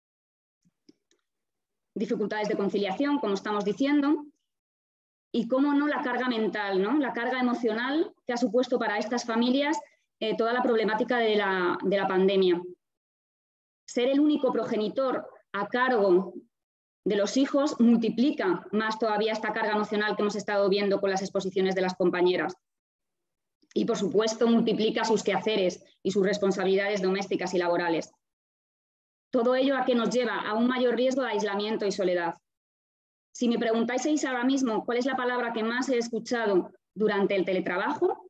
Dificultades de conciliación, como estamos diciendo, y cómo no la carga mental, ¿no? La carga emocional que ha supuesto para estas familias eh, toda la problemática de la, de la pandemia. Ser el único progenitor a cargo de los hijos multiplica más todavía esta carga emocional que hemos estado viendo con las exposiciones de las compañeras. Y, por supuesto, multiplica sus quehaceres y sus responsabilidades domésticas y laborales. Todo ello a que nos lleva a un mayor riesgo de aislamiento y soledad. Si me preguntáis ahora mismo cuál es la palabra que más he escuchado durante el teletrabajo,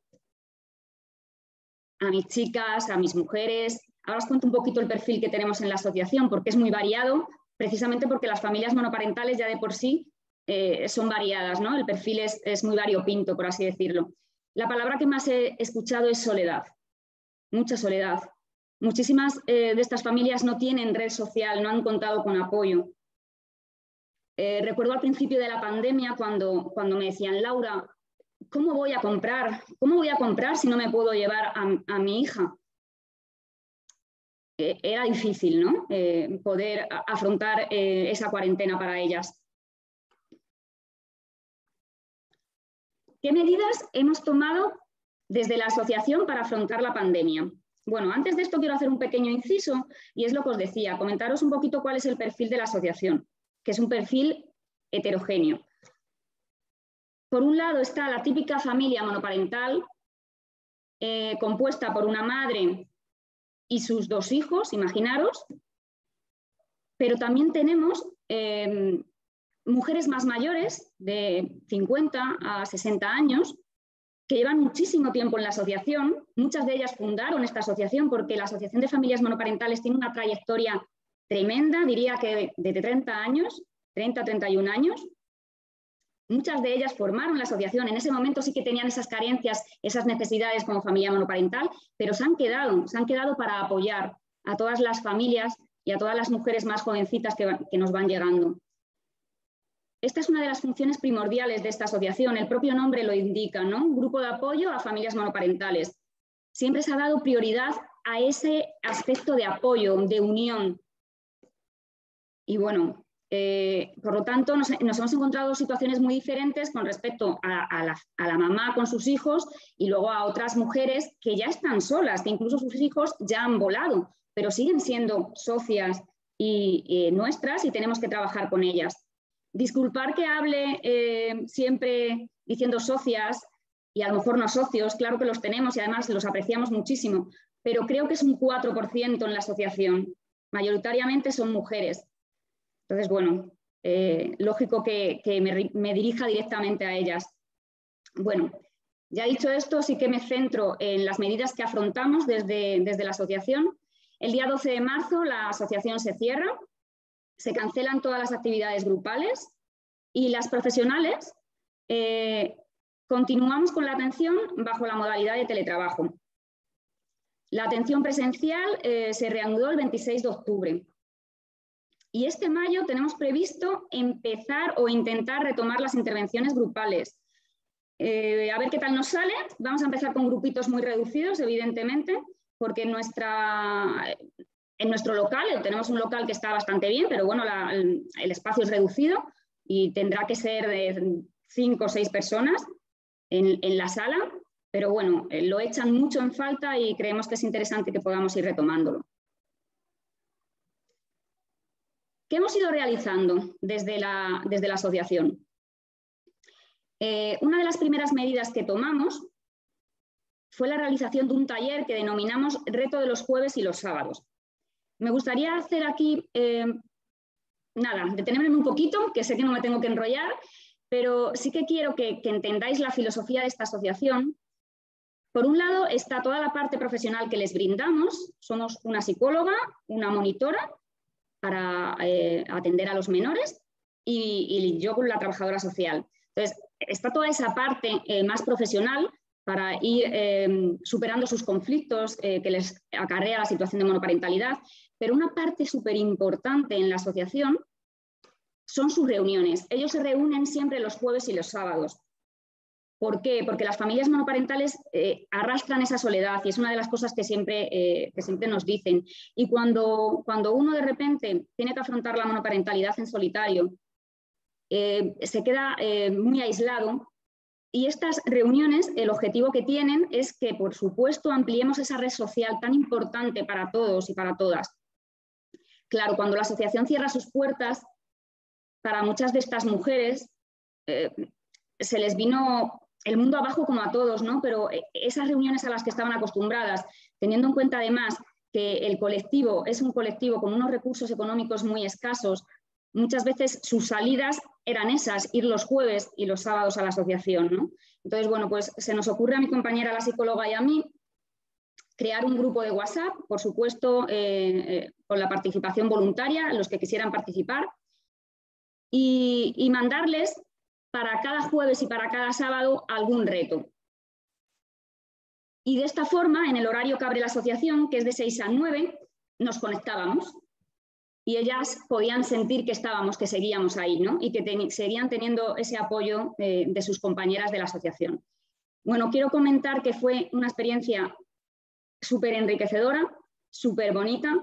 a mis chicas, a mis mujeres, ahora os cuento un poquito el perfil que tenemos en la asociación, porque es muy variado, precisamente porque las familias monoparentales ya de por sí eh, son variadas, ¿no? El perfil es, es muy variopinto, por así decirlo. La palabra que más he escuchado es soledad, mucha soledad. Muchísimas eh, de estas familias no tienen red social, no han contado con apoyo. Eh, recuerdo al principio de la pandemia cuando, cuando me decían: Laura, ¿cómo voy a comprar? ¿Cómo voy a comprar si no me puedo llevar a, a mi hija? Eh, era difícil, ¿no? Eh, poder afrontar eh, esa cuarentena para ellas. ¿Qué medidas hemos tomado desde la asociación para afrontar la pandemia? Bueno, antes de esto quiero hacer un pequeño inciso y es lo que os decía, comentaros un poquito cuál es el perfil de la asociación, que es un perfil heterogéneo. por un lado está la típica familia monoparental, eh, compuesta por una madre y sus dos hijos, imaginaros, pero también tenemos eh, mujeres más mayores, de cincuenta a sesenta años, que llevan muchísimo tiempo en la asociación. Muchas de ellas fundaron esta asociación porque la Asociación de Familias Monoparentales tiene una trayectoria tremenda, diría que de treinta años, treinta a treinta y un años. Muchas de ellas formaron la asociación, en ese momento sí que tenían esas carencias, esas necesidades como familia monoparental, pero se han quedado, se han quedado para apoyar a todas las familias y a todas las mujeres más jovencitas que, que nos van llegando. Esta es una de las funciones primordiales de esta asociación, el propio nombre lo indica, ¿no? Un grupo de apoyo a familias monoparentales. Siempre se ha dado prioridad a ese aspecto de apoyo, de unión. Y bueno, Eh, por lo tanto, nos, nos hemos encontrado situaciones muy diferentes con respecto a, a, la, a la mamá con sus hijos y luego a otras mujeres que ya están solas, que incluso sus hijos ya han volado, pero siguen siendo socias y, y nuestras y tenemos que trabajar con ellas. Disculpar que hable eh, siempre diciendo socias y a lo mejor no socios, claro que los tenemos y además los apreciamos muchísimo, pero creo que es un cuatro por ciento en la asociación. Mayoritariamente son mujeres. Entonces, bueno, eh, lógico que, que me, me dirija directamente a ellas. Bueno, ya dicho esto, sí que me centro en las medidas que afrontamos desde, desde la asociación. El día doce de marzo la asociación se cierra, se cancelan todas las actividades grupales y las profesionales eh, continuamos con la atención bajo la modalidad de teletrabajo. La atención presencial eh, se reanudó el veintiséis de octubre. Y este mayo tenemos previsto empezar o intentar retomar las intervenciones grupales. Eh, a ver qué tal nos sale. Vamos a empezar con grupitos muy reducidos, evidentemente, porque en, nuestra, en nuestro local, tenemos un local que está bastante bien, pero bueno, la, el, el espacio es reducido y tendrá que ser de cinco o seis personas en, en la sala, pero bueno, eh, lo echan mucho en falta y creemos que es interesante que podamos ir retomándolo. ¿Qué hemos ido realizando desde la, desde la asociación? Eh, una de las primeras medidas que tomamos fue la realización de un taller que denominamos Reto de los jueves y los sábados. Me gustaría hacer aquí, eh, nada, detenerme un poquito, que sé que no me tengo que enrollar, pero sí que quiero que, que entendáis la filosofía de esta asociación. Por un lado está toda la parte profesional que les brindamos, somos una psicóloga, una monitora, para eh, atender a los menores y, y yo con la trabajadora social. Entonces, está toda esa parte eh, más profesional para ir eh, superando sus conflictos eh, que les acarrea la situación de monoparentalidad, pero una parte súper importante en la asociación son sus reuniones. Ellos se reúnen siempre los jueves y los sábados. ¿Por qué? Porque las familias monoparentales eh, arrastran esa soledad y es una de las cosas que siempre, eh, que siempre nos dicen. Y cuando, cuando uno de repente tiene que afrontar la monoparentalidad en solitario, eh, se queda eh, muy aislado. Y estas reuniones, el objetivo que tienen es que, por supuesto, ampliemos esa red social tan importante para todos y para todas. Claro, cuando la asociación cierra sus puertas, para muchas de estas mujeres eh, se les vino el mundo abajo como a todos, ¿no? Pero esas reuniones a las que estaban acostumbradas, teniendo en cuenta además que el colectivo es un colectivo con unos recursos económicos muy escasos, muchas veces sus salidas eran esas, ir los jueves y los sábados a la asociación, ¿no? Entonces, bueno, pues se nos ocurre a mi compañera, la psicóloga, y a mí crear un grupo de WhatsApp, por supuesto, eh, eh, con la participación voluntaria, los que quisieran participar, y, y mandarles para cada jueves y para cada sábado algún reto. Y de esta forma, en el horario que abre la asociación, que es de seis a nueve, nos conectábamos y ellas podían sentir que estábamos, que seguíamos ahí, ¿no? Y que ten- seguían teniendo ese apoyo eh, de sus compañeras de la asociación. Bueno, quiero comentar que fue una experiencia súper enriquecedora, súper bonita.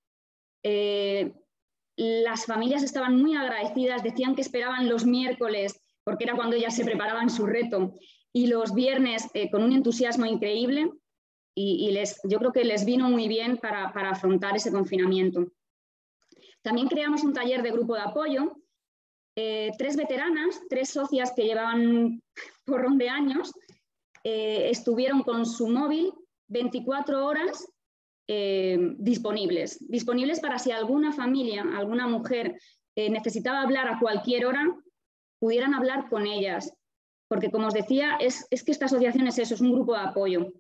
Eh, las familias estaban muy agradecidas, decían que esperaban los miércoles porque era cuando ellas se preparaban su reto, y los viernes eh, con un entusiasmo increíble y, y les, yo creo que les vino muy bien para, para afrontar ese confinamiento. También creamos un taller de grupo de apoyo eh, tres veteranas, tres socias que llevaban porrón de años, eh, estuvieron con su móvil veinticuatro horas eh, disponibles, disponibles para si alguna familia, alguna mujer eh, necesitaba hablar a cualquier hora, pudieran hablar con ellas. Porque, como os decía, es, es que esta asociación es eso, es un grupo de apoyo.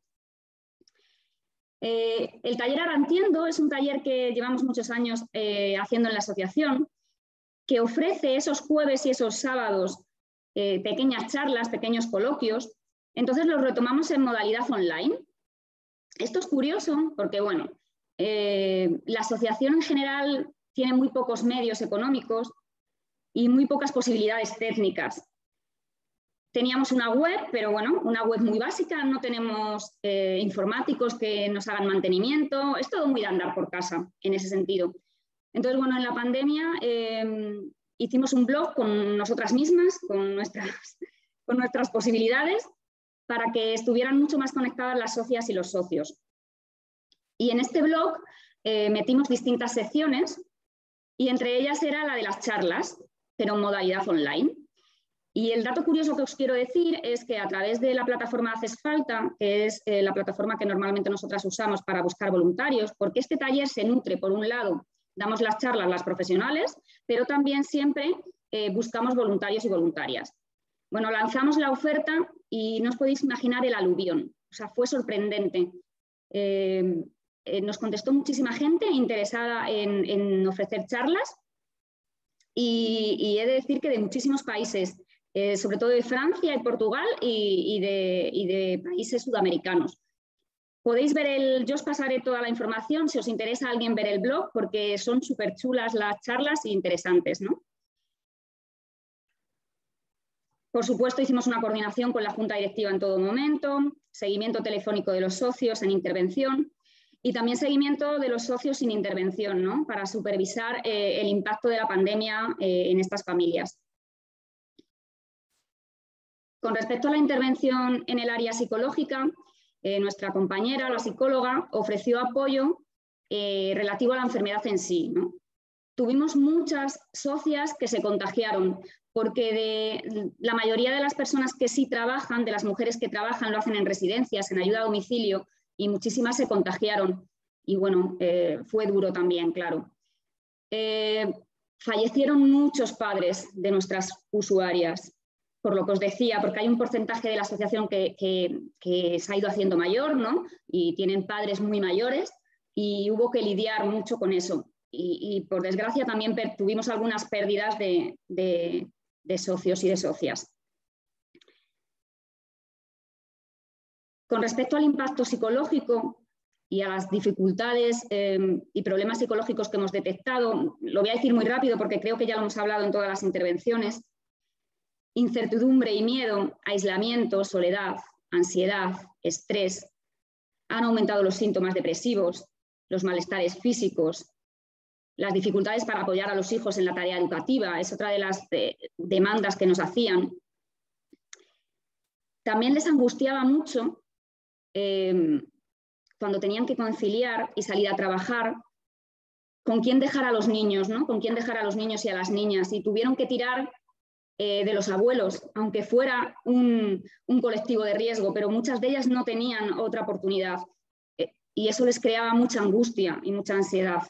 Eh, el taller Arantiendo es un taller que llevamos muchos años eh, haciendo en la asociación, que ofrece esos jueves y esos sábados eh, pequeñas charlas, pequeños coloquios. Entonces los retomamos en modalidad online. Esto es curioso porque, bueno, eh, la asociación en general tiene muy pocos medios económicos y muy pocas posibilidades técnicas. Teníamos una web, pero bueno, una web muy básica, no tenemos eh, informáticos que nos hagan mantenimiento, es todo muy de andar por casa en ese sentido. Entonces, bueno, en la pandemia eh, hicimos un blog con nosotras mismas, con nuestras, con nuestras posibilidades, para que estuvieran mucho más conectadas las socias y los socios. Y en este blog eh, metimos distintas secciones y entre ellas era la de las charlas, pero en modalidad online. Y el dato curioso que os quiero decir es que a través de la plataforma Haces Falta, que es eh, la plataforma que normalmente nosotras usamos para buscar voluntarios, porque este taller se nutre, por un lado, damos las charlas las profesionales, pero también siempre eh, buscamos voluntarios y voluntarias. Bueno, lanzamos la oferta y no os podéis imaginar el aluvión, o sea, fue sorprendente. Eh, eh, nos contestó muchísima gente interesada en, en ofrecer charlas y, y he de decir que de muchísimos países, eh, sobre todo de Francia y Portugal y, y, de, y de países sudamericanos. Podéis ver el, yo os pasaré toda la información si os interesa a alguien ver el blog porque son súper chulas las charlas e interesantes, ¿no? Por supuesto, hicimos una coordinación con la Junta Directiva en todo momento, seguimiento telefónico de los socios en intervención y también seguimiento de los socios sin intervención, ¿no? Para supervisar eh, el impacto de la pandemia eh, en estas familias. Con respecto a la intervención en el área psicológica, eh, nuestra compañera, la psicóloga, ofreció apoyo eh, relativo a la enfermedad en sí, ¿no? Tuvimos muchas socias que se contagiaron, porque de la mayoría de las personas que sí trabajan, de las mujeres que trabajan, lo hacen en residencias, en ayuda a domicilio, y muchísimas se contagiaron. Y bueno, eh, fue duro también, claro. Eh, fallecieron muchos padres de nuestras usuarias, por lo que os decía, porque hay un porcentaje de la asociación que, que, que se ha ido haciendo mayor, ¿no? Y tienen padres muy mayores y hubo que lidiar mucho con eso. Y, y por desgracia también tuvimos algunas pérdidas de, de, de socios y de socias. Con respecto al impacto psicológico y a las dificultades eh, y problemas psicológicos que hemos detectado, lo voy a decir muy rápido porque creo que ya lo hemos hablado en todas las intervenciones. Incertidumbre y miedo, aislamiento, soledad, ansiedad, estrés. Han aumentado los síntomas depresivos, los malestares físicos, las dificultades para apoyar a los hijos en la tarea educativa, es otra de las de, demandas que nos hacían. También les angustiaba mucho eh, cuando tenían que conciliar y salir a trabajar, con quién dejar a los niños, ¿no? Con quién dejar a los niños y a las niñas, y tuvieron que tirar eh, de los abuelos, aunque fuera un, un colectivo de riesgo, pero muchas de ellas no tenían otra oportunidad eh, y eso les creaba mucha angustia y mucha ansiedad.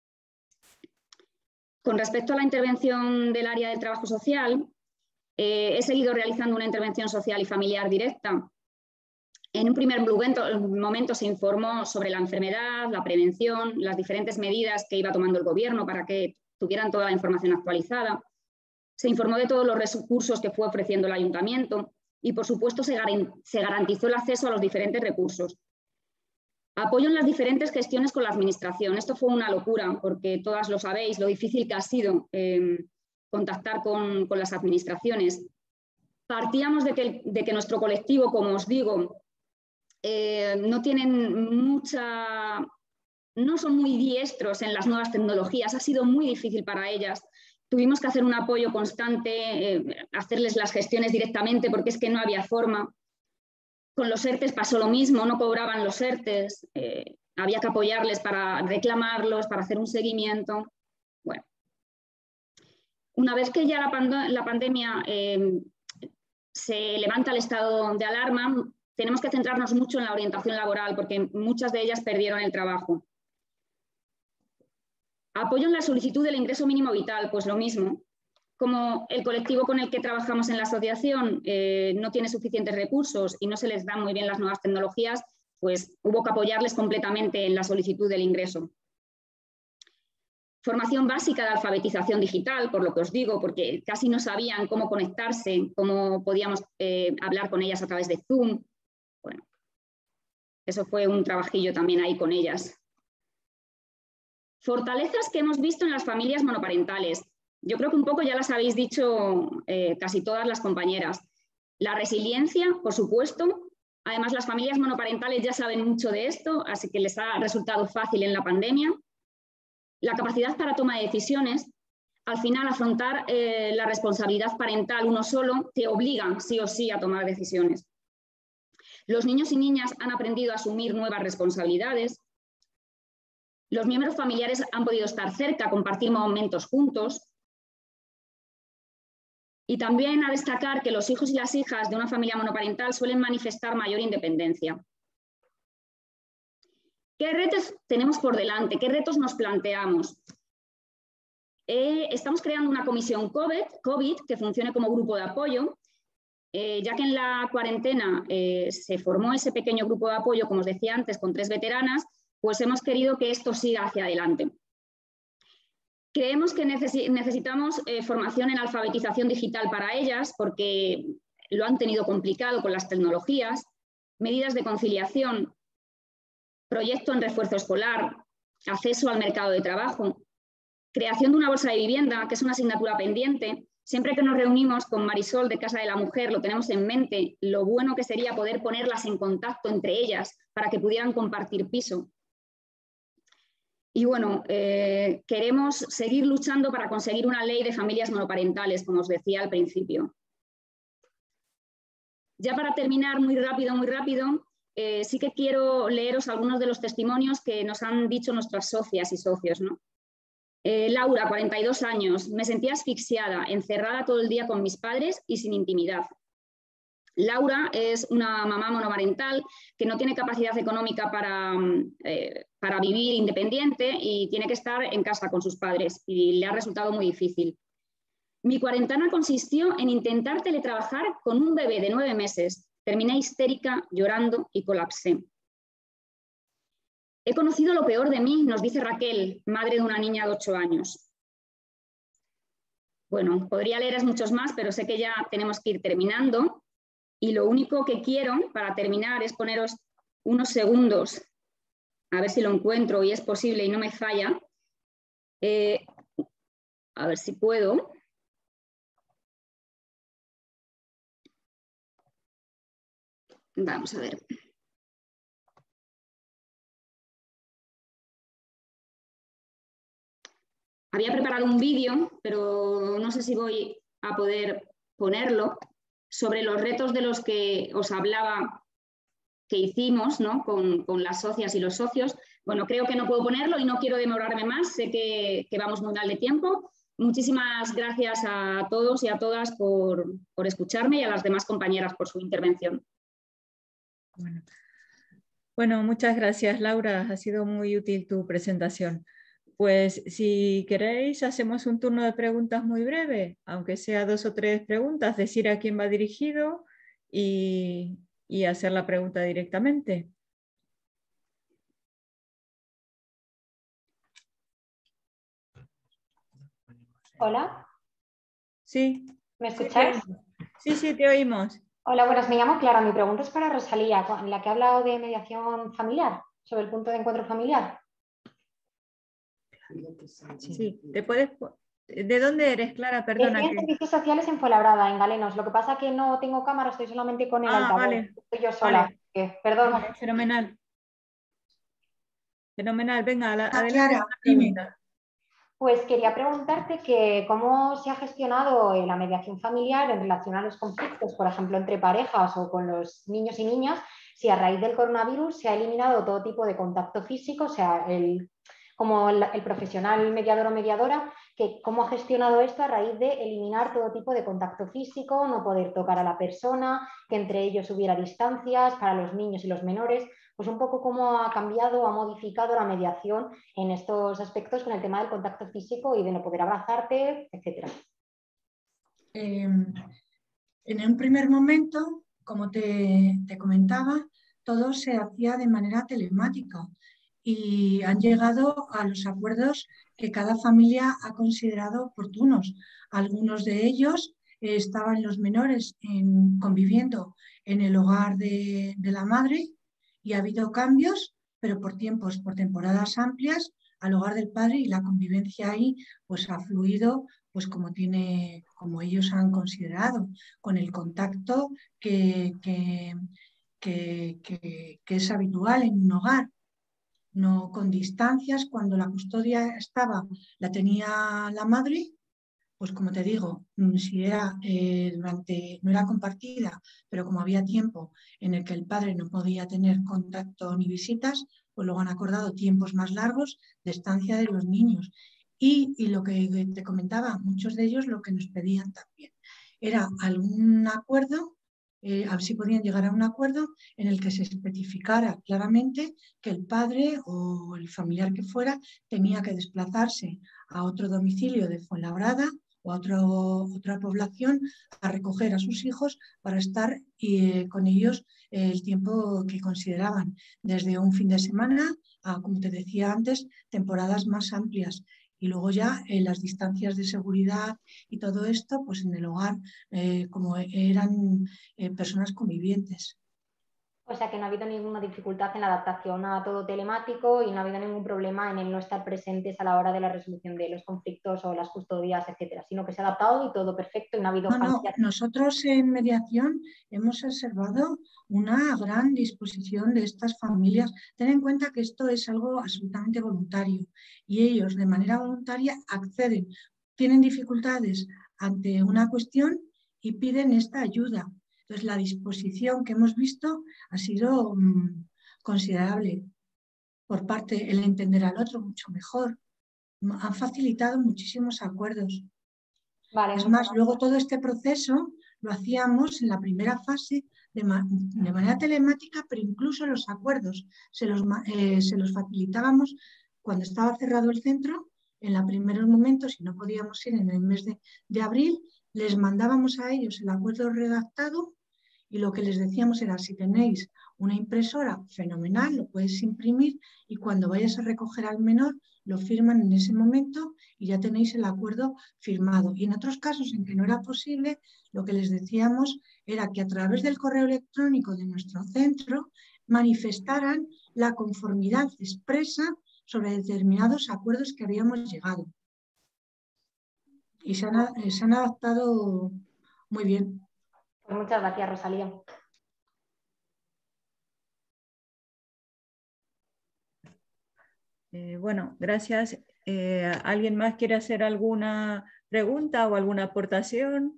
Con respecto a la intervención del área del trabajo social, eh, he seguido realizando una intervención social y familiar directa. En un primer momento, momento se informó sobre la enfermedad, la prevención, las diferentes medidas que iba tomando el gobierno para que tuvieran toda la información actualizada. Se informó de todos los recursos que fue ofreciendo el ayuntamiento y, por supuesto, se garantizó el acceso a los diferentes recursos. Apoyo en las diferentes gestiones con la administración. Esto fue una locura porque todas lo sabéis, lo difícil que ha sido eh, contactar con, con las administraciones. Partíamos de que, de que nuestro colectivo, como os digo, eh, no tienen mucha, no son muy diestros en las nuevas tecnologías, ha sido muy difícil para ellas. Tuvimos que hacer un apoyo constante, eh, hacerles las gestiones directamente porque es que no había forma. Con los ERTES pasó lo mismo, no cobraban los ERTES, eh, había que apoyarles para reclamarlos, para hacer un seguimiento. Bueno. Una vez que ya la, pand la pandemia eh, se levanta el estado de alarma, tenemos que centrarnos mucho en la orientación laboral porque muchas de ellas perdieron el trabajo. Apoyo en la solicitud del ingreso mínimo vital, pues lo mismo. Como el colectivo con el que trabajamos en la asociación eh, no tiene suficientes recursos y no se les dan muy bien las nuevas tecnologías, pues hubo que apoyarles completamente en la solicitud del ingreso. Formación básica de alfabetización digital, por lo que os digo, porque casi no sabían cómo conectarse, cómo podíamos eh, hablar con ellas a través de Zoom. Bueno, eso fue un trabajillo también ahí con ellas. Fortalezas que hemos visto en las familias monoparentales. Yo creo que un poco ya las habéis dicho eh, casi todas las compañeras. La resiliencia, por supuesto. Además, las familias monoparentales ya saben mucho de esto, así que les ha resultado fácil en la pandemia. La capacidad para toma de decisiones. Al final, afrontar eh, la responsabilidad parental uno solo te obliga sí o sí a tomar decisiones. Los niños y niñas han aprendido a asumir nuevas responsabilidades. Los miembros familiares han podido estar cerca, compartir momentos juntos. Y también a destacar que los hijos y las hijas de una familia monoparental suelen manifestar mayor independencia. ¿Qué retos tenemos por delante? ¿Qué retos nos planteamos? Eh, estamos creando una comisión COVID, COVID que funcione como grupo de apoyo, eh, ya que en la cuarentena eh, se formó ese pequeño grupo de apoyo, como os decía antes, con tres veteranas, pues hemos querido que esto siga hacia adelante. Creemos que necesitamos eh, formación en alfabetización digital para ellas porque lo han tenido complicado con las tecnologías, medidas de conciliación, proyecto en refuerzo escolar, acceso al mercado de trabajo, creación de una bolsa de vivienda, que es una asignatura pendiente. Siempre que nos reunimos con Marisol de Casa de la Mujer lo tenemos en mente, lo bueno que sería poder ponerlas en contacto entre ellas para que pudieran compartir piso. Y bueno, eh, queremos seguir luchando para conseguir una ley de familias monoparentales, como os decía al principio. Ya para terminar, muy rápido, muy rápido, eh, sí que quiero leeros algunos de los testimonios que nos han dicho nuestras socias y socios, ¿no? Eh, Laura, cuarenta y dos años, me sentía asfixiada, encerrada todo el día con mis padres y sin intimidad. Laura es una mamá monoparental que no tiene capacidad económica para, eh, para vivir independiente y tiene que estar en casa con sus padres y le ha resultado muy difícil. Mi cuarentena consistió en intentar teletrabajar con un bebé de nueve meses. Terminé histérica, llorando y colapsé. He conocido lo peor de mí, nos dice Raquel, madre de una niña de ocho años. Bueno, podría leeros muchos más, pero sé que ya tenemos que ir terminando. Y lo único que quiero para terminar es poneros unos segundos, a ver si lo encuentro y es posible y no me falla. Eh, a ver si puedo. Vamos a ver. Había preparado un vídeo, pero no sé si voy a poder ponerlo, sobre los retos de los que os hablaba que hicimos, ¿no? con, con las socias y los socios. Bueno, creo que no puedo ponerlo y no quiero demorarme más, sé que, que vamos muy mal de tiempo. Muchísimas gracias a todos y a todas por, por escucharme y a las demás compañeras por su intervención. Bueno. Bueno, muchas gracias, Laura. Ha sido muy útil tu presentación. Pues si queréis, hacemos un turno de preguntas muy breve, aunque sea dos o tres preguntas, decir a quién va dirigido y, y hacer la pregunta directamente. Hola. Sí. ¿Me escucháis? Sí, sí, te oímos. Hola, buenas, me llamo Clara. Mi pregunta es para Rosalía, en la que ha hablado de mediación familiar, sobre el punto de encuentro familiar. Sí, te puedes... ¿De dónde eres, Clara? Perdona. Estoy en que... servicios sociales en Fuenlabrada, en Galenos. Lo que pasa es que no tengo cámara, estoy solamente con el ah, altavoz. Vale. Estoy yo sola. Vale. Que, perdón. Vale, fenomenal. Fenomenal. Venga, la, Ah, adelante. Clara, dime. Pues quería preguntarte que cómo se ha gestionado la mediación familiar en relación a los conflictos, por ejemplo, entre parejas o con los niños y niñas, si a raíz del coronavirus se ha eliminado todo tipo de contacto físico, o sea, el como el, el profesional mediador o mediadora, que cómo ha gestionado esto a raíz de eliminar todo tipo de contacto físico, no poder tocar a la persona, que entre ellos hubiera distancias para los niños y los menores, pues un poco cómo ha cambiado o ha modificado la mediación en estos aspectos con el tema del contacto físico y de no poder abrazarte, etcétera. Eh, en un primer momento, como te, te comentaba, todo se hacía de manera telemática y han llegado a los acuerdos que cada familia ha considerado oportunos. Algunos de ellos eh, estaban los menores en, conviviendo en el hogar de, de la madre y ha habido cambios, pero por tiempos, por temporadas amplias, al hogar del padre, y la convivencia ahí pues ha fluido pues como, tiene, como ellos han considerado, con el contacto que, que, que, que, que es habitual en un hogar. No con distancias, cuando la custodia estaba, la tenía la madre, pues como te digo, si era eh, durante, no era compartida, pero como había tiempo en el que el padre no podía tener contacto ni visitas, pues luego han acordado tiempos más largos de estancia de los niños. Y, y lo que te comentaba, muchos de ellos lo que nos pedían también era algún acuerdo, eh, a ver si podían llegar a un acuerdo en el que se especificara claramente que el padre o el familiar que fuera tenía que desplazarse a otro domicilio de Fuenlabrada o a otro, otra población a recoger a sus hijos para estar eh, con ellos eh, el tiempo que consideraban, desde un fin de semana a, como te decía antes, temporadas más amplias. Y luego ya en eh, las distancias de seguridad y todo esto, pues en el hogar, eh, como eran eh, personas convivientes. O sea que no ha habido ninguna dificultad en la adaptación a todo telemático y no ha habido ningún problema en el no estar presentes a la hora de la resolución de los conflictos o las custodias, etcétera, sino que se ha adaptado y todo perfecto y no ha habido No, no, familias. nosotros en mediación hemos observado una gran disposición de estas familias. Ten en cuenta que esto es algo absolutamente voluntario y ellos de manera voluntaria acceden, tienen dificultades ante una cuestión y piden esta ayuda. Entonces la disposición que hemos visto ha sido mmm, considerable por parte, el entender al otro mucho mejor. Han facilitado muchísimos acuerdos. Vale, es más, luego todo este proceso lo hacíamos en la primera fase de, ma de manera telemática, pero incluso los acuerdos se los, eh, se los facilitábamos cuando estaba cerrado el centro. En los primeros momentos, si no podíamos ir en el mes de, de abril, les mandábamos a ellos el acuerdo redactado y lo que les decíamos era: si tenéis una impresora, fenomenal, lo puedes imprimir y cuando vayas a recoger al menor lo firman en ese momento y ya tenéis el acuerdo firmado. Y en otros casos en que no era posible, lo que les decíamos era que a través del correo electrónico de nuestro centro manifestaran la conformidad expresa sobre determinados acuerdos que habíamos llegado. Y se han, se han adaptado muy bien. Pues muchas gracias, Rosalía. Eh, bueno, gracias. Eh, ¿Alguien más quiere hacer alguna pregunta o alguna aportación?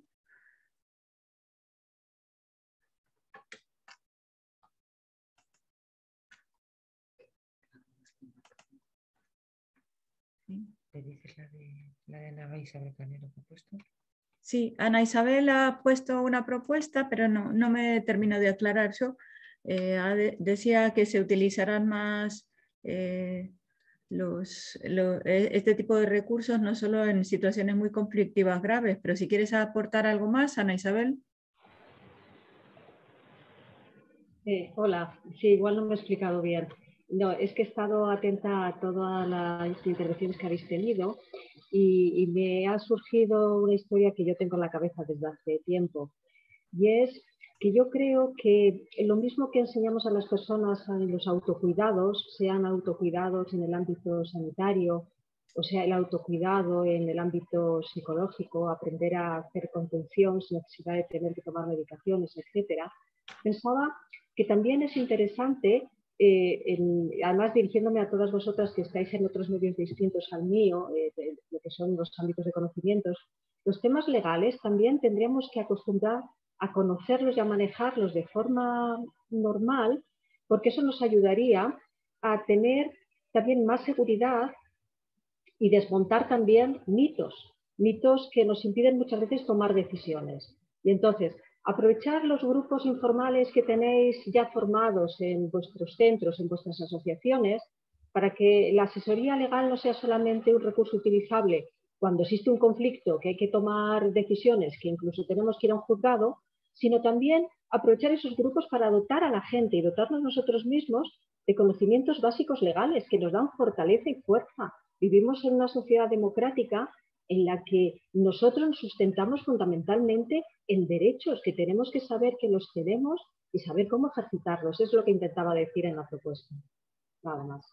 ¿Te dices la de, la de Ana Isabel Canero que ha puesto? Sí, Ana Isabel ha puesto una propuesta, pero no, no me termino de aclarar yo. Eh, de, decía que se utilizarán más eh, los, los, este tipo de recursos, no solo en situaciones muy conflictivas graves, pero si quieres aportar algo más, Ana Isabel. Eh, hola, sí, igual no me he explicado bien. No, es que he estado atenta a todas las intervenciones que habéis tenido y, y me ha surgido una historia que yo tengo en la cabeza desde hace tiempo. Y es que yo creo que lo mismo que enseñamos a las personas en los autocuidados, sean autocuidados en el ámbito sanitario, o sea, el autocuidado en el ámbito psicológico, aprender a hacer contención sin necesidad de tener que tomar medicaciones, etcétera, pensaba que también es interesante, eh, en, además dirigiéndome a todas vosotras que estáis en otros medios distintos al mío, eh, de lo que son los ámbitos de conocimientos, los temas legales también tendríamos que acostumbrar a conocerlos y a manejarlos de forma normal, porque eso nos ayudaría a tener también más seguridad y desmontar también mitos, mitos que nos impiden muchas veces tomar decisiones. Y entonces, aprovechar los grupos informales que tenéis ya formados en vuestros centros, en vuestras asociaciones, para que la asesoría legal no sea solamente un recurso utilizable cuando existe un conflicto que hay que tomar decisiones, que incluso tenemos que ir a un juzgado, sino también aprovechar esos grupos para dotar a la gente y dotarnos nosotros mismos de conocimientos básicos legales que nos dan fortaleza y fuerza. Vivimos en una sociedad democrática en la que nosotros nos sustentamos fundamentalmente en derechos, que tenemos que saber que los tenemos y saber cómo ejercitarlos. Es lo que intentaba decir en la propuesta. Nada más.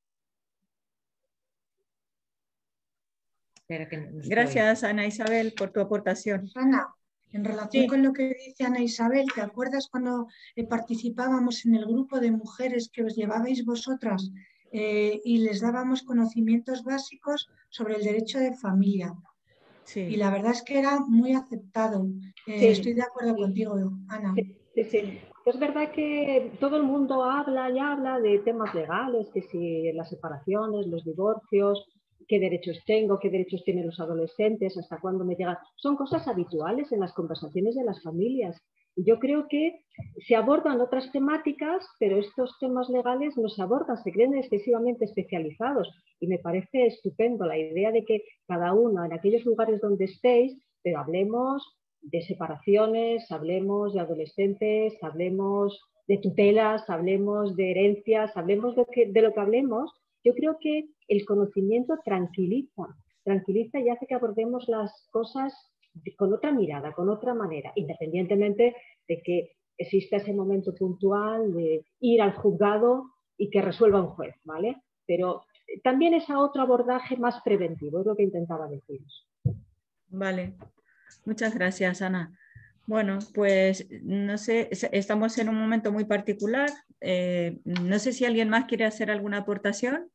Gracias, Ana Isabel, por tu aportación. Ana, en relación Sí. con lo que dice Ana Isabel, ¿te acuerdas cuando eh, participábamos en el grupo de mujeres que os llevabais vosotras eh, y les dábamos conocimientos básicos sobre el derecho de familia? Sí. Y la verdad es que era muy aceptado. Eh, Sí. Estoy de acuerdo contigo, Ana. Sí, sí, sí. Es verdad que todo el mundo habla y habla de temas legales, que si las separaciones, los divorcios, qué derechos tengo, qué derechos tienen los adolescentes, hasta cuándo me llegan. Son cosas habituales en las conversaciones de las familias. Y yo creo que se abordan otras temáticas, pero estos temas legales no se abordan, se creen excesivamente especializados. Y me parece estupendo la idea de que cada uno, en aquellos lugares donde estéis, pero hablemos de separaciones, hablemos de adolescentes, hablemos de tutelas, hablemos de herencias, hablemos de, que, de lo que hablemos. Yo creo que el conocimiento tranquiliza, tranquiliza y hace que abordemos las cosas con otra mirada, con otra manera, independientemente de que exista ese momento puntual de ir al juzgado y que resuelva un juez, ¿vale? Pero también es a otro abordaje más preventivo, es lo que intentaba deciros. Vale, muchas gracias, Ana. Bueno, pues no sé, estamos en un momento muy particular. Eh, no sé si alguien más quiere hacer alguna aportación.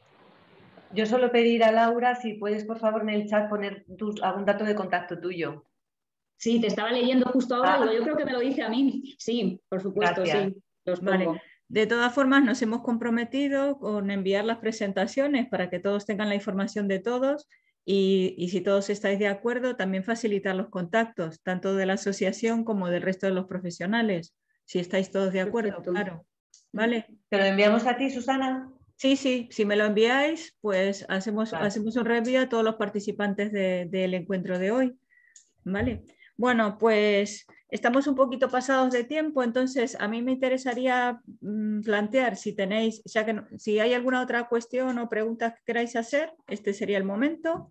Yo solo pedir a Laura si puedes, por favor, en el chat poner tus, algún dato de contacto tuyo. Sí, te estaba leyendo justo ahora, Ah. digo, yo creo que me lo dice a mí. Sí, por supuesto, Gracias. sí, los Vale. pongo. De todas formas, nos hemos comprometido con enviar las presentaciones para que todos tengan la información de todos y, y si todos estáis de acuerdo, también facilitar los contactos, tanto de la asociación como del resto de los profesionales, si estáis todos de acuerdo, Perfecto. claro. ¿Vale? ¿Te lo enviamos a ti, Susana? Sí, sí, si me lo enviáis, pues hacemos, Vale. hacemos un reenvío a todos los participantes de- del encuentro de hoy. ¿Vale? Bueno, pues estamos un poquito pasados de tiempo, entonces a mí me interesaría mm, plantear si tenéis, ya que no- si hay alguna otra cuestión o preguntas que queráis hacer, este sería el momento.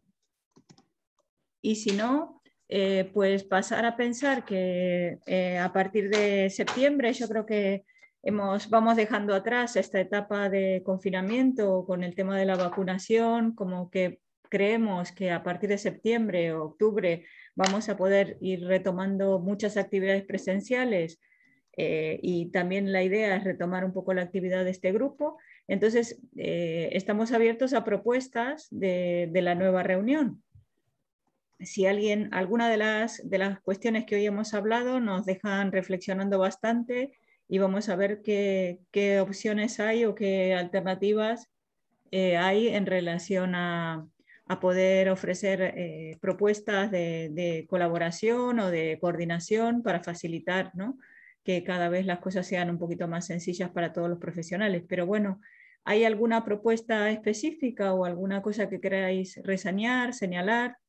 Y si no, eh, pues pasar a pensar que eh, a partir de septiembre yo creo que hemos, vamos dejando atrás esta etapa de confinamiento con el tema de la vacunación, como que creemos que a partir de septiembre o octubre vamos a poder ir retomando muchas actividades presenciales eh, y también la idea es retomar un poco la actividad de este grupo. Entonces, eh, estamos abiertos a propuestas de, de la nueva reunión. Si alguien, alguna de las, de las cuestiones que hoy hemos hablado nos dejan reflexionando bastante y vamos a ver qué, qué opciones hay o qué alternativas eh, hay en relación a, a poder ofrecer eh, propuestas de, de colaboración o de coordinación para facilitar, ¿no?, que cada vez las cosas sean un poquito más sencillas para todos los profesionales. Pero bueno, ¿hay alguna propuesta específica o alguna cosa que queráis reseñar, señalar?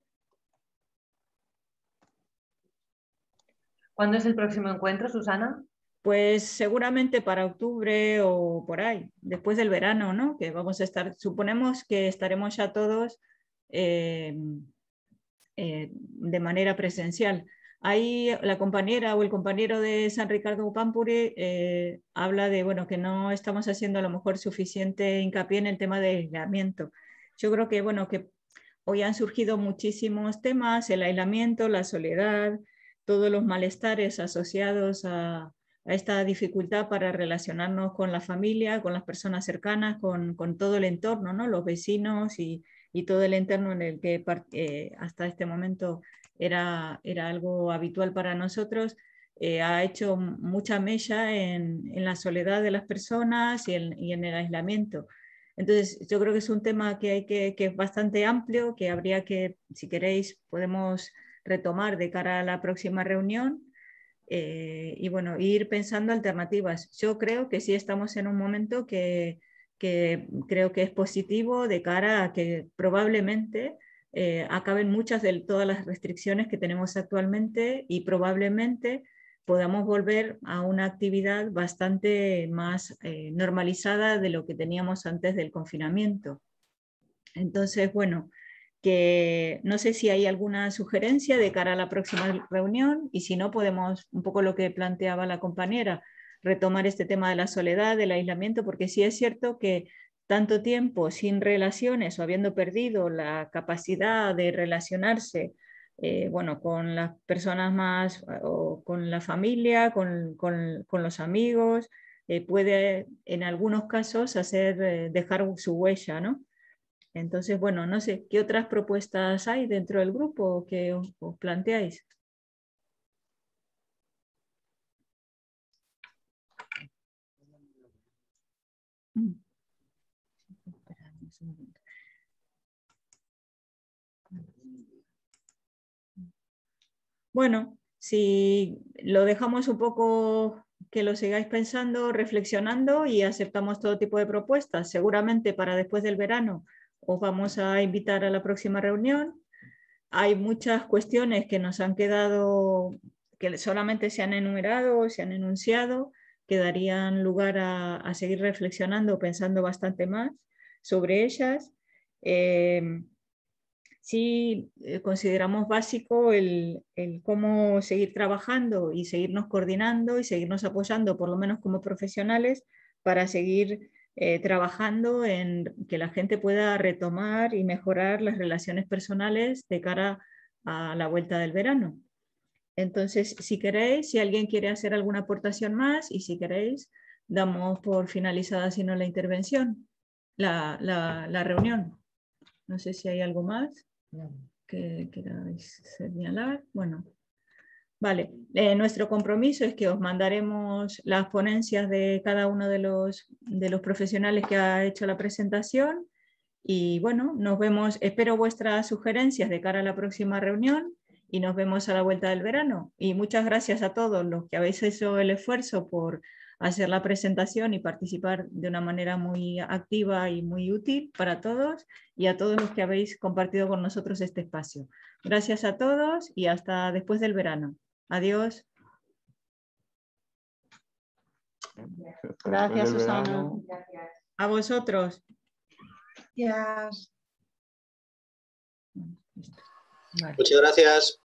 ¿Cuándo es el próximo encuentro, Susana? Pues seguramente para octubre o por ahí, después del verano, ¿no? Que vamos a estar, suponemos que estaremos ya todos eh, eh, de manera presencial. Ahí la compañera o el compañero de San Ricardo Pampuri eh, habla de, bueno, que no estamos haciendo a lo mejor suficiente hincapié en el tema de aislamiento. Yo creo que, bueno, que hoy han surgido muchísimos temas, el aislamiento, la soledad, todos los malestares asociados a, a esta dificultad para relacionarnos con la familia, con las personas cercanas, con, con todo el entorno, ¿no?, los vecinos y, y todo el entorno en el que eh, hasta este momento era, era algo habitual para nosotros, eh, ha hecho mucha mella en, en la soledad de las personas y en, y en el aislamiento. Entonces, yo creo que es un tema que, hay que, que es bastante amplio, que habría que, si queréis, podemos retomar de cara a la próxima reunión eh, y bueno, ir pensando alternativas. Yo creo que sí estamos en un momento que, que creo que es positivo de cara a que probablemente eh, acaben muchas de todas las restricciones que tenemos actualmente y probablemente podamos volver a una actividad bastante más eh, normalizada de lo que teníamos antes del confinamiento. Entonces, bueno, que no sé si hay alguna sugerencia de cara a la próxima reunión y si no podemos, un poco lo que planteaba la compañera, retomar este tema de la soledad, del aislamiento, porque sí es cierto que tanto tiempo sin relaciones o habiendo perdido la capacidad de relacionarse eh, bueno, con las personas más, o con la familia, con, con, con los amigos, eh, puede en algunos casos hacer, eh, dejar su huella, ¿no? Entonces, bueno, no sé, ¿qué otras propuestas hay dentro del grupo que os, os planteáis? Bueno, si lo dejamos un poco que lo sigáis pensando, reflexionando y aceptamos todo tipo de propuestas, seguramente para después del verano os vamos a invitar a la próxima reunión. Hay muchas cuestiones que nos han quedado, que solamente se han enumerado, se han enunciado, que darían lugar a, a seguir reflexionando, pensando bastante más sobre ellas. Eh, sí eh, consideramos básico el, el cómo seguir trabajando y seguirnos coordinando y seguirnos apoyando, por lo menos como profesionales, para seguir eh, trabajando en que la gente pueda retomar y mejorar las relaciones personales de cara a la vuelta del verano. Entonces, si queréis, si alguien quiere hacer alguna aportación más y si queréis, damos por finalizada, si no, la intervención, la, la, la reunión. No sé si hay algo más que queráis señalar. Bueno, vale. Eh, nuestro compromiso es que os mandaremos las ponencias de cada uno de los, de los profesionales que ha hecho la presentación y bueno, nos vemos, espero vuestras sugerencias de cara a la próxima reunión y nos vemos a la vuelta del verano. Y muchas gracias a todos los que habéis hecho el esfuerzo por hacer la presentación y participar de una manera muy activa y muy útil para todos y a todos los que habéis compartido con nosotros este espacio. Gracias a todos y hasta después del verano. Adiós. Gracias, Susana. Gracias. A vosotros. Gracias. Vale. Muchas gracias.